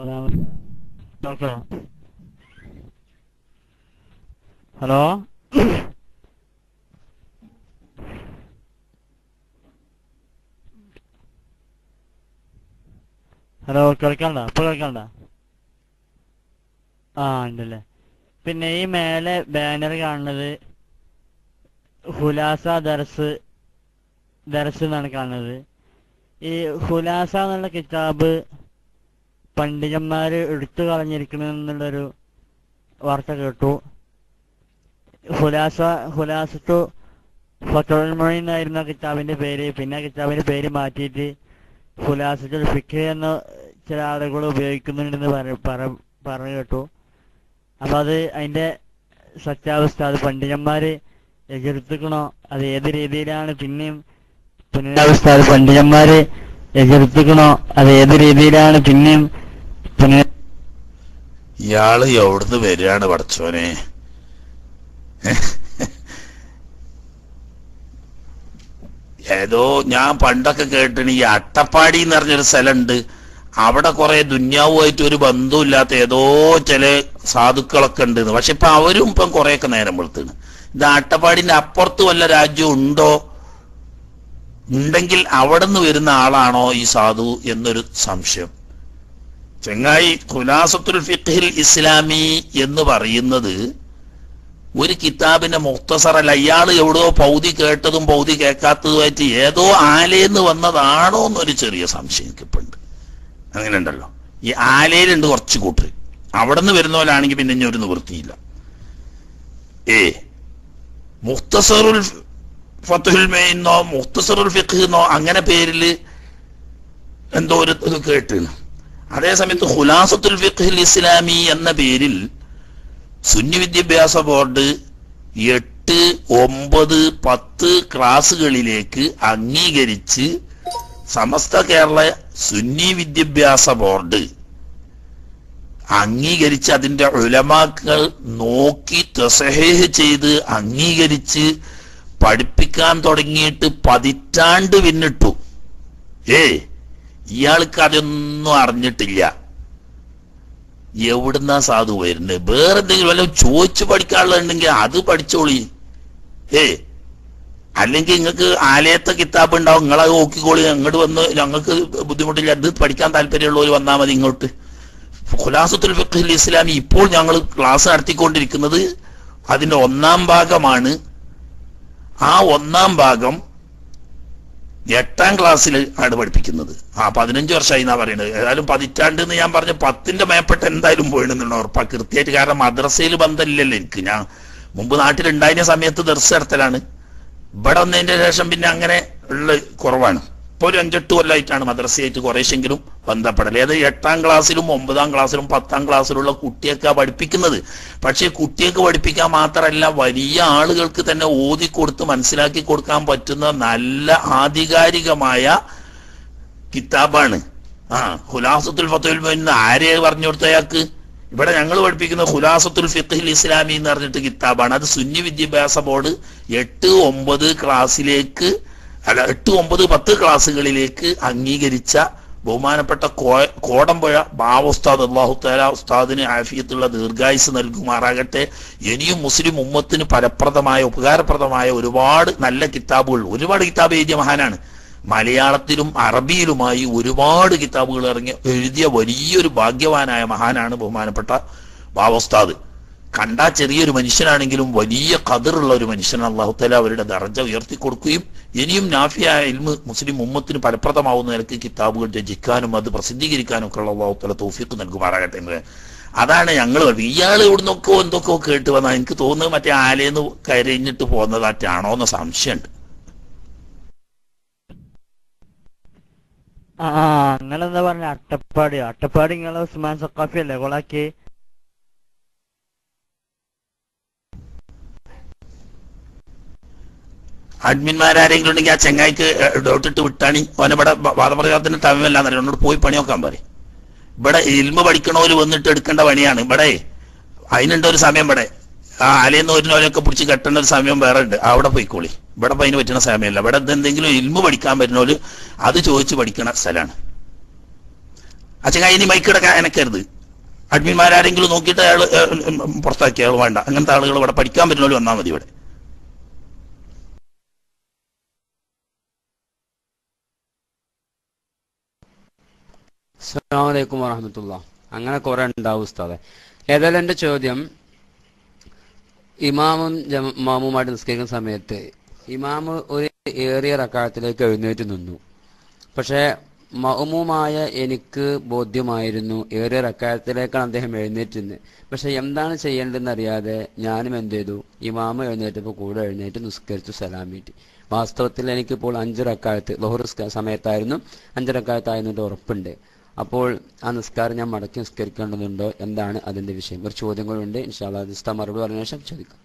ഹലോ ഹലോ, കേൾക്കണ്ട? ഇപ്പൊ കേൾക്കണ്ട? ആ ഉണ്ടല്ലേ. പിന്നെ ഈ മേലെ ബാനർ കാണുന്നത് ഹുലാസ ദർസ് ദർസ് എന്നാണ് കാണുന്നത്. ഈ ഹുലാസ എന്നുള്ള കിതാബ് പണ്ഡിതന്മാര് എടുത്തു കളഞ്ഞിരിക്കണമെന്നുള്ളൊരു വാർത്ത കേട്ടു. ഹുലാസ ഹുലാസത്തു ഫത്ഹുൽ മുഈൻ എന്നായിരുന്ന കിതാബിന്റെ പേര്. പിന്നെ കിതാബിന്റെ പേര് മാറ്റിയിട്ട് ഹുലാസത്തുൽ ഫിഖ് എന്ന ചില ആളുകൾ ഉപയോഗിക്കുന്നുണ്ടെന്ന് പറഞ്ഞു കേട്ടു. അപ്പൊ അത് അതിന്റെ സത്യാവസ്ഥ, അത് പണ്ഡിതന്മാര് എതിർത്തിക്കണോ, അത് ഏത് രീതിയിലാണ് പിന്നെയും പുനരവസ്ഥ, അത് പണ്ഡിതന്മാര് എതിർത്തിക്കണോ, അത് ഏത് രീതിയിലാണ് പിന്നെയും പുനര ഇയാള് എവിടുന്ന് വരികയാണ് പടച്ചോനെ? ഏതോ ഞാൻ പണ്ടൊക്കെ കേട്ടിന് ഈ അട്ടപ്പാടി എന്ന് പറഞ്ഞൊരു സ്ഥലമുണ്ട്, അവിടെ കുറെ ദുന്യാവുമായിട്ട് ഒരു ബന്ധമില്ലാത്ത ഏതോ ചില സാധുക്കളൊക്കെ ഉണ്ട്. പക്ഷെ ഇപ്പൊ അവരും ഇപ്പം കുറെയൊക്കെ നേരം വെളുത്താണ്. ഇത് അട്ടപ്പാടിന്റെ അപ്പുറത്ത് വല്ല രാജ്യം ഉണ്ടോ? ഉണ്ടെങ്കിൽ അവിടെ നിന്ന് വരുന്ന ആളാണോ ഈ സാധു എന്നൊരു സംശയം. ചെങ്ങായി, ഖുലാസത്തുൽ ഫിഖ്ഹിൽ ഇസ്ലാമി എന്ന് പറയുന്നത് ഒരു കിതാബിന്റെ മുഖ്തസറല്ല. ഇയാൾ എവിടെയോ പൗതി കേട്ടതും പൗതി കേൾക്കാത്തതുമായിട്ട് ഏതോ ആലയെന്ന് വന്നതാണോ എന്നൊരു ചെറിയ സംശയം എനിക്കിപ്പുണ്ട്. അങ്ങനെ ഉണ്ടല്ലോ, ഈ ആലയിലുണ്ട് കുറച്ച് കൂട്ടർ, അവിടെ നിന്ന് വരുന്ന പോലാണെങ്കിൽ പിന്നെ ഇനി ഒരു നിവൃത്തിയില്ല. ഏ മുഖ്തസറുൽ ഫത്ഹുൽ മുഈന്നോ മുഖ്തസറുൽ ഫിഖ്ഹിന്നോ അങ്ങനെ പേരില് എന്തോ ഒരു ഇത് കേട്ടിന്. അതേസമയത്ത് ഖുലാസത്തുൽ ഫിഖ്ഹിൽ ഇസ്ലാമി എന്ന പേരിൽ സുന്നി വിദ്യാഭ്യാസ ബോർഡ് എട്ട് ഒമ്പത് പത്ത് ക്ലാസുകളിലേക്ക് അംഗീകരിച്ച് സമസ്ത കേരള സുന്നി വിദ്യാഭ്യാസ ബോർഡ് അംഗീകരിച്ച് അതിന്റെ ഉലമാക്കൾ നോക്കി തസ്ഹീഹ് ചെയ്ത് അംഗീകരിച്ച് പഠിപ്പിക്കാൻ തുടങ്ങിയിട്ട് പതിറ്റാണ്ട് പിന്നിട്ടു. ഏ ഇയാൾക്ക് അതൊന്നും അറിഞ്ഞിട്ടില്ല. എവിടുന്നാ സാധു വരുന്നത്? വേറെ എന്തെങ്കിലും വല്ല ചോദിച്ചു പഠിക്കാനുള്ളതുണ്ടെങ്കിൽ അത് പഠിച്ചോളി. ഏ അല്ലെങ്കിൽ നിങ്ങൾക്ക് ആലയത്തെ കിതാബ് ഉണ്ടാവും, നിങ്ങളത് നോക്കിക്കോളി. അങ്ങോട്ട് വന്ന് ഞങ്ങൾക്ക് ബുദ്ധിമുട്ടില്ല, അത് പഠിക്കാൻ താല്പര്യമുള്ളവർ വന്നാൽ മതി ഇങ്ങോട്ട്. ഖുലാസത്തുൽ ഫിഖ്ഹിൽ ഇസ്ലാമി ഇപ്പോൾ ഞങ്ങൾ ക്ലാസ് നടത്തിക്കൊണ്ടിരിക്കുന്നത് അതിന്റെ ഒന്നാം ഭാഗമാണ്. ആ ഒന്നാം ഭാഗം എട്ടാം ക്ലാസ്സിൽ ആണ് പഠിപ്പിക്കുന്നത്. ആ പതിനഞ്ച് വർഷമായി എന്നാ പറയുന്നത്. ഏതായാലും പതിറ്റാണ്ട് എന്ന് ഞാൻ പറഞ്ഞ പത്തിന്റെ മേപ്പെട്ട് എന്തായാലും പോയിടുന്നുണ്ടോ ഉറപ്പാ കൃത്യമായിട്ട്. കാരണം മദ്രസയിൽ ബന്ധമില്ലല്ലോ എനിക്ക്. ഞാൻ മുമ്പ് നാട്ടിലുണ്ടായിരുന്ന സമയത്ത് ദർസ് നടത്തലാണ്. ഇവിടെ വന്നതിന്റെ ശേഷം പിന്നെ അങ്ങനെ ഉള്ള കുറവാണ്. ഇപ്പൊ ഒരു അഞ്ചെട്ട് കൊല്ലമായിട്ടാണ് മദ്രസയായിട്ട് കുറേശ്ശെങ്കിലും ബന്ധപ്പെടൽ. ഏത് എട്ടാം ക്ലാസ്സിലും ഒമ്പതാം ക്ലാസ്സിലും പത്താം ക്ലാസ്സിലുള്ള കുട്ടിയൊക്കെ പഠിപ്പിക്കുന്നത്. പക്ഷെ കുട്ടിയൊക്കെ പഠിപ്പിക്കാൻ മാത്രമല്ല, വലിയ ആളുകൾക്ക് തന്നെ ഓതി കൊടുത്ത് മനസ്സിലാക്കി കൊടുക്കാൻ പറ്റുന്ന നല്ല ആധികാരികമായ കിതാബാണ്. ആ ഖുലാസത്തുൽ ഫത്ഹുൽ മുഈൻ ആരെ പറഞ്ഞു കൊടുത്തയാൾക്ക്? ഇവിടെ ഞങ്ങൾ പഠിപ്പിക്കുന്ന ഖുലാസത്തുൽ ഫിഖ്ഹിൽ ഇസ്ലാമി എന്ന് പറഞ്ഞിട്ട് കിതാബാണ്. അത് സുന്നി വിദ്യാഭ്യാസ ബോർഡ് എട്ട് ഒമ്പത് ക്ലാസ്സിലേക്ക് അല്ല എട്ട് ഒമ്പത് പത്ത് ക്ലാസ്സുകളിലേക്ക് അംഗീകരിച്ച ബഹുമാനപ്പെട്ട കോ കോടമ്പുഴ ബാവ ഉസ്താദ്, അല്ലാഹു തആല ഉസ്താദിന് ആഫിയത്തുള്ള ദീർഘായുസ് നൽകുമാറാകട്ടെ. ഇനിയും മുസ്ലിം ഉമ്മത്തിന് ഫലപ്രദമായ ഉപകാരപ്രദമായ ഒരുപാട് നല്ല കിതാബുകൾ, ഒരുപാട് കിതാബ് എഴുതിയ മഹാനാണ്. മലയാളത്തിലും അറബിയിലുമായി ഒരുപാട് കിതാബുകൾ ഇറങ്ങി എഴുതിയ വലിയൊരു ഭാഗ്യവാനായ മഹാനാണ് ബഹുമാനപ്പെട്ട ബാവ ഉസ്താദ്. കണ്ടാ ചെറിയൊരു മനുഷ്യനാണെങ്കിലും വലിയ ഖദറുള്ള ഒരു മനുഷ്യനാണ്. അല്ലാഹു തആല അവരുടെ ദർജ ഉയർത്തി കൊടുക്കുകയും ഇനിയും നാഫിയായ ഇൽമ് മുസ്ലിം ഉമ്മത്തിന് ഫലപ്രദമാവുന്ന നിലയ്ക്ക് കിതാബുകൾ രചിക്കാനും അത് പ്രസിദ്ധീകരിക്കാനും ഒക്കെ ഉള്ള അല്ലാഹു തആല തൗഫീഖ് നൽകുമാറാകട്ടെ എന്ന്. അതാണ് ഞങ്ങൾ ഇയാൾ ഇവിടുന്നൊക്കെ എന്തൊക്കെയോ കേട്ട് വന്നാൽ എനിക്ക് തോന്നുന്നത് മറ്റേ ആലയെന്ന് കരഞ്ഞിട്ട് പോകുന്നതാറ്റാണോ എന്ന സംശയമുണ്ട്. ആ നിങ്ങളെന്താ പറഞ്ഞ അട്ടപ്പാടി? അട്ടപ്പാടി നിങ്ങളെ ഉസ്മാൻ സഖാഫി അല്ലേ കൊളാക്കി? അഡ്മിന്മാരെങ്കിലും ഉണ്ടെങ്കിൽ ആ ചെങ്ങായിക്ക് ഡോട്ടിട്ട് വിട്ടാണി. ഓനിവിടെ വാദപ്രചാരത്തിന്റെ ടൈമല്ലാന്ന് അറിയാം. എന്നോട് പോയി പണി നോക്കാൻ പറയും. ഇവിടെ ഇൽമ പഠിക്കണോര് വന്നിട്ട് എടുക്കേണ്ട പണിയാണ്. ഇവിടെ അതിനുണ്ട് ഒരു സമയം. ഇവിടെ ആ ആലയെന്ന് വരുന്നവരൊക്കെ പിടിച്ച് കെട്ടേണ്ട ഒരു സമയം വേറെ ഉണ്ട്. അവിടെ പോയിക്കോളി. ഇവിടെ ഇപ്പൊ അതിന് പറ്റുന്ന സമയമല്ല. ഇവിടെ എന്തെങ്കിലും ഇൽമ പഠിക്കാൻ പറ്റുന്നവര് അത് ചോദിച്ച് പഠിക്കണ സ്ഥലമാണ്. ആ ചെങ്ങായി ഇനി മൈക്കിടക്കാൻ എനക്കരുത്. അഡ്മിന്മാരെങ്കിലും നോക്കിയിട്ട് അയാൾ പുറത്താക്കി, അയാൾ വേണ്ട. അങ്ങനത്തെ ആളുകൾ ഇവിടെ പഠിക്കാൻ പറ്റുന്നവര് വന്നാൽ മതി. ഇവിടെ അസ്സലാമു അലൈക്കും വറഹ്മത്തുള്ളാഹി. അങ്ങനെ കുറെ ഉണ്ടാവും ഉസ്താദെ. ഏതായാലും എൻ്റെ ചോദ്യം, ഇമാമും ജമ- മാമുമായിട്ട് നിസ്കരിക്കുന്ന സമയത്ത് ഇമാമ് ഒരു ഏറിയ റക്അത്തിലേക്ക് എഴുന്നേറ്റ് നിന്നു. പക്ഷേ മഅ്മൂമായ എനിക്ക് ബോധ്യമായിരുന്നു ഏറിയ റക്അത്തിലേക്കാണ് അദ്ദേഹം എഴുന്നേറ്റുന്നത്. പക്ഷെ എന്താണ് ചെയ്യേണ്ടതെന്ന് അറിയാതെ ഞാനും എന്ത് ചെയ്തു, ഇമാമ് എഴുന്നേറ്റപ്പോൾ കൂടെ എഴുന്നേറ്റ് നിസ്കരിച്ചു, സലാം വീട്ടി. വാസ്തവത്തിൽ എനിക്കിപ്പോൾ അഞ്ച് റക്അത്ത് ളുഹർ സമയത്തായിരുന്നു, അഞ്ച് റക്അത്തായിരുന്നിട്ട് ഉറപ്പുണ്ട്. അപ്പോൾ ആ നിസ്കാരം ഞാൻ മടക്കി നിസ്കരിക്കേണ്ടതുണ്ടോ? എന്താണ് അതിന്റെ വിഷയം? ഒരു ചോദ്യം കൂടെ ഉണ്ട്, ഇൻഷാ അല്ലാഹ് ദിസ്ത മറുപടി പറഞ്ഞ ശേഷം ചോദിക്കാം.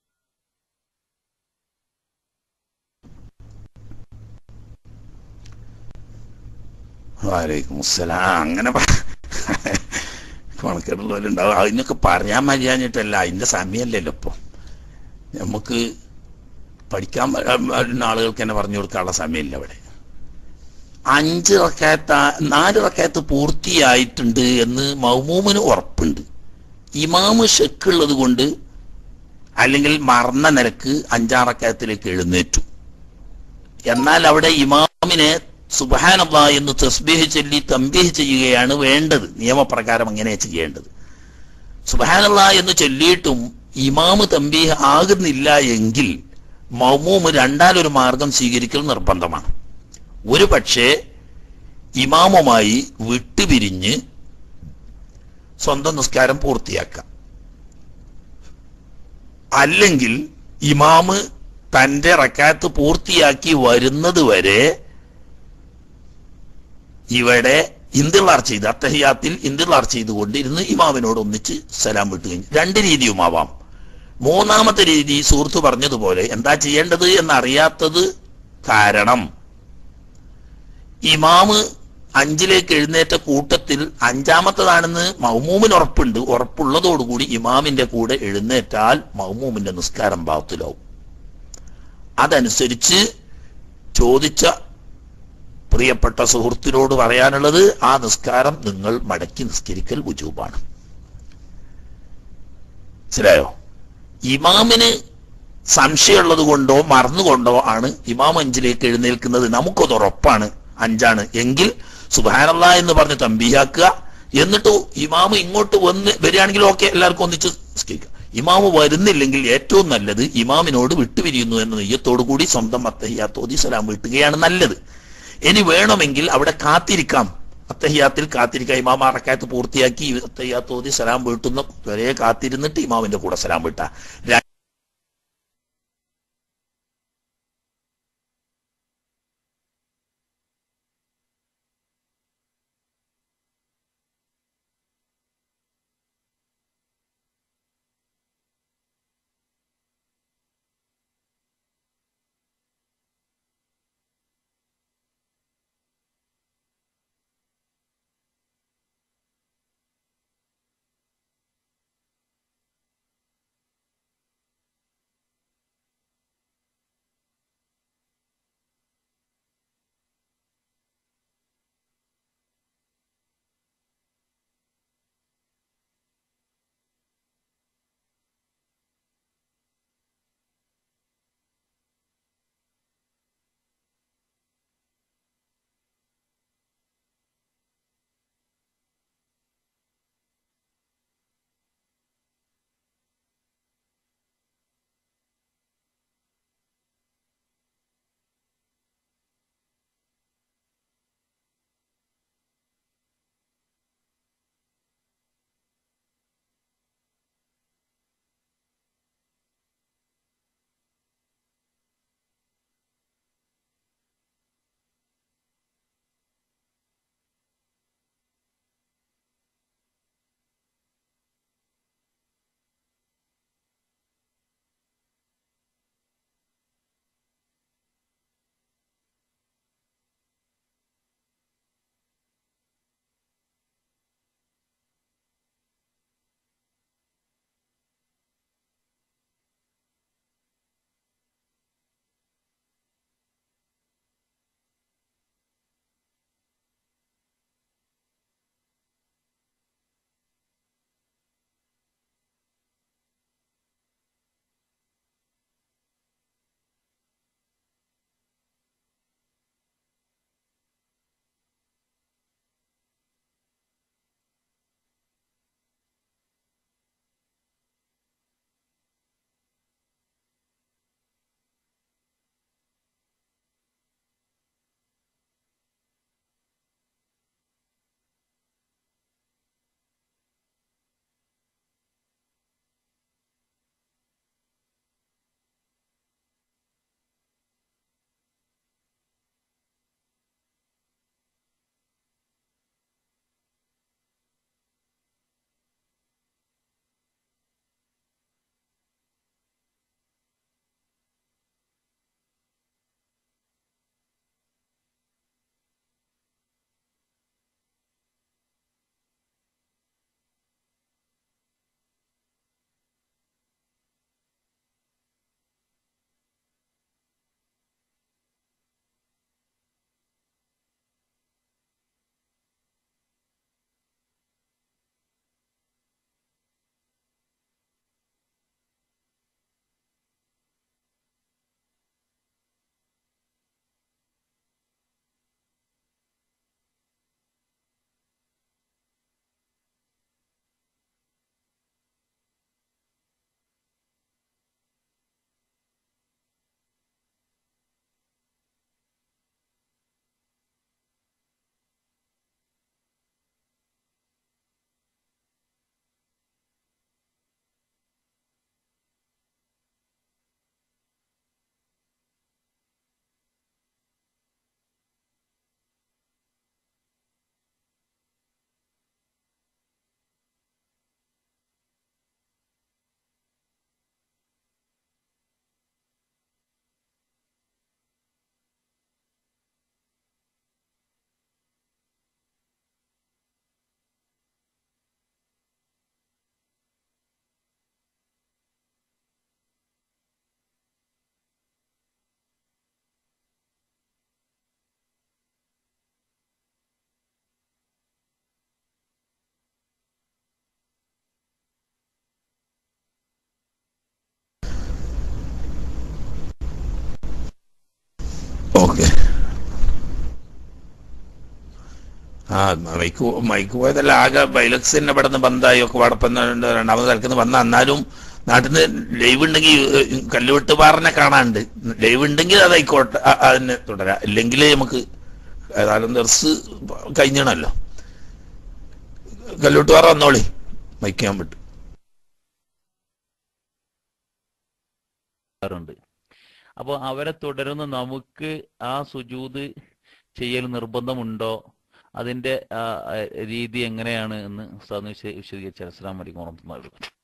വലൈക്കും അസ്സലാം. അങ്ങനെ കണക്കെട്ടുള്ളവരുണ്ടാവും. അതിനൊക്കെ പറയാൻ മര്യാദഞ്ഞിട്ടല്ല, അതിന്റെ സമയമല്ലല്ലോ ഇപ്പൊ. നമുക്ക് പഠിക്കാൻ വരുന്ന ആളുകൾക്ക് തന്നെ പറഞ്ഞു കൊടുക്കാനുള്ള സമയമില്ല ഇവിടെ. അഞ്ച് റക്അത്ത് നാല് റക്അത്ത് പൂർത്തിയായിട്ടുണ്ട് എന്ന് മൗമൂമിന് ഉറപ്പുണ്ട്. ഇമാമ് ഷെക്കുള്ളത് കൊണ്ട് അല്ലെങ്കിൽ മറന്ന നിലക്ക് അഞ്ചാം റക്അത്തിലേക്ക് എഴുന്നേറ്റു. എന്നാൽ അവിടെ ഇമാമിനെ സുബ്ഹാനല്ലാഹ് എന്ന് തസ്ബീഹ് ചൊല്ലി തംബീഹ് ചെയ്യുകയാണ് വേണ്ടത്. നിയമപ്രകാരം അങ്ങനെ ചെയ്യേണ്ടത്. സുബ്ഹാനല്ലാഹ് എന്ന് ചൊല്ലിയിട്ടും ഇമാമ് തംബീഹ് ആകുന്നില്ല എങ്കിൽ മൗമൂമ് രണ്ടാലൊരു മാർഗം സ്വീകരിക്കൽ നിർബന്ധമാണ്. ഒരു പക്ഷേ ഇമാമുമായി വിട്ടുപിരിഞ്ഞ് സ്വന്തം നിസ്കാരം പൂർത്തിയാക്കാം. അല്ലെങ്കിൽ ഇമാമ് തന്റെ റക്അത്ത് പൂർത്തിയാക്കി വരുന്നത് വരെ ഇവിടെ ഇന്തിളാർ ചെയ്ത് അത്തഹിയാത്തിൽ ഇന്തിളാർ ചെയ്തുകൊണ്ടിരുന്ന് ഇമാമിനോട് ഒന്നിച്ച് സലാം വിട്ടുകഴിഞ്ഞു. രണ്ട് രീതിയുമാവാം. മൂന്നാമത്തെ രീതി സുഹൃത്ത് പറഞ്ഞതുപോലെ എന്താ ചെയ്യേണ്ടത് എന്നറിയാത്തത് കാരണം ഇമാമ് അഞ്ചിലേക്ക് എഴുന്നേറ്റ കൂട്ടത്തിൽ അഞ്ചാമത്തതാണെന്ന് മൗമൂമിന് ഉറപ്പുണ്ട്. ഉറപ്പുള്ളതോടുകൂടി ഇമാമിന്റെ കൂടെ എഴുന്നേറ്റാൽ മൗമൂമിന്റെ നിസ്കാരം ബാത്തിലാവും. അതനുസരിച്ച് ചോദിച്ച പ്രിയപ്പെട്ട സുഹൃത്തിനോട് പറയാനുള്ളത്, ആ നിസ്കാരം നിങ്ങൾ മടക്കി നിസ്കരിക്കൽ വുജൂബാണ്. മനസ്സിലായോ? ഇമാമിന് സംശയമുള്ളത് കൊണ്ടോ മറന്നുകൊണ്ടോ ആണ് ഇമാം അഞ്ചിലേക്ക് എഴുന്നേൽക്കുന്നത്. നമുക്കത് ഉറപ്പാണ് അഞ്ചാണ് എങ്കിൽ സുബ്ഹാനല്ലാഹ് എന്ന് പറഞ്ഞ് തംബീഹാക്കുക. എന്നിട്ട് ഇമാമ് ഇങ്ങോട്ട് വന്ന് വരികയാണെങ്കിൽ ഓക്കെ, എല്ലാവർക്കും ഒന്നിച്ച് നിസ്കരിക്കുക. ഇമാമ് വരുന്നില്ലെങ്കിൽ ഏറ്റവും നല്ലത് ഇമാമിനോട് വിട്ടുപിരിയുന്നു എന്ന നെയ്യത്തോടു കൂടി സ്വന്തം അത്തഹിയാത്ത് ഓതി സലാം വീട്ടുകയാണ് നല്ലത്. ഇനി വേണമെങ്കിൽ അവിടെ കാത്തിരിക്കാം, അത്തഹിയാത്തിൽ കാത്തിരിക്കാം. ഇമാം ആ റക്അത്ത് പൂർത്തിയാക്കി അത്തഹിയാത്ത് ഓതി സലാം വീട്ടുന്ന വരെ കാത്തിരുന്നിട്ട് ഇമാമിന്റെ കൂടെ സലാം വീട്ടാ. ഓക്കെ. ആ മൈക്ക് മൈക്ക് പോയതല്ല, ആകെ ബൈലക്സിന്റെ ഇവിടെ നിന്ന് ബന്ധായി ഒക്കെ വടപ്പം രണ്ടാമത് തലക്കുന്ന വന്ന. എന്നാലും നാട്ടിൽ നിന്ന് ലൈവ് ഉണ്ടെങ്കിൽ കല്ലുവെട്ട് പാറിനെ കാണാനുണ്ട്. ലൈവ് ഉണ്ടെങ്കിൽ അതായിക്കോട്ടെ, അതിന് തുടരാം. ഇല്ലെങ്കിൽ നമുക്ക് ഏതായാലും ദർസ് കഴിഞ്ഞണല്ലോ. കല്ലുവെട്ട് പാറ വന്നോളി, മൈക്കാൻ വിട്ടു. അപ്പോൾ അവരെ തുടരുന്ന നമുക്ക് ആ സുജൂദ് ചെയ്യൽ നിർബന്ധമുണ്ടോ? അതിന്റെ രീതി എങ്ങനെയാണ് എന്ന് ഉസ്താദ് വിശദീകരിച്ചാൽ. അസ്സലാമു അലൈക്കും വറഹ്മത്തുള്ളാഹി വബറകാതുഹു.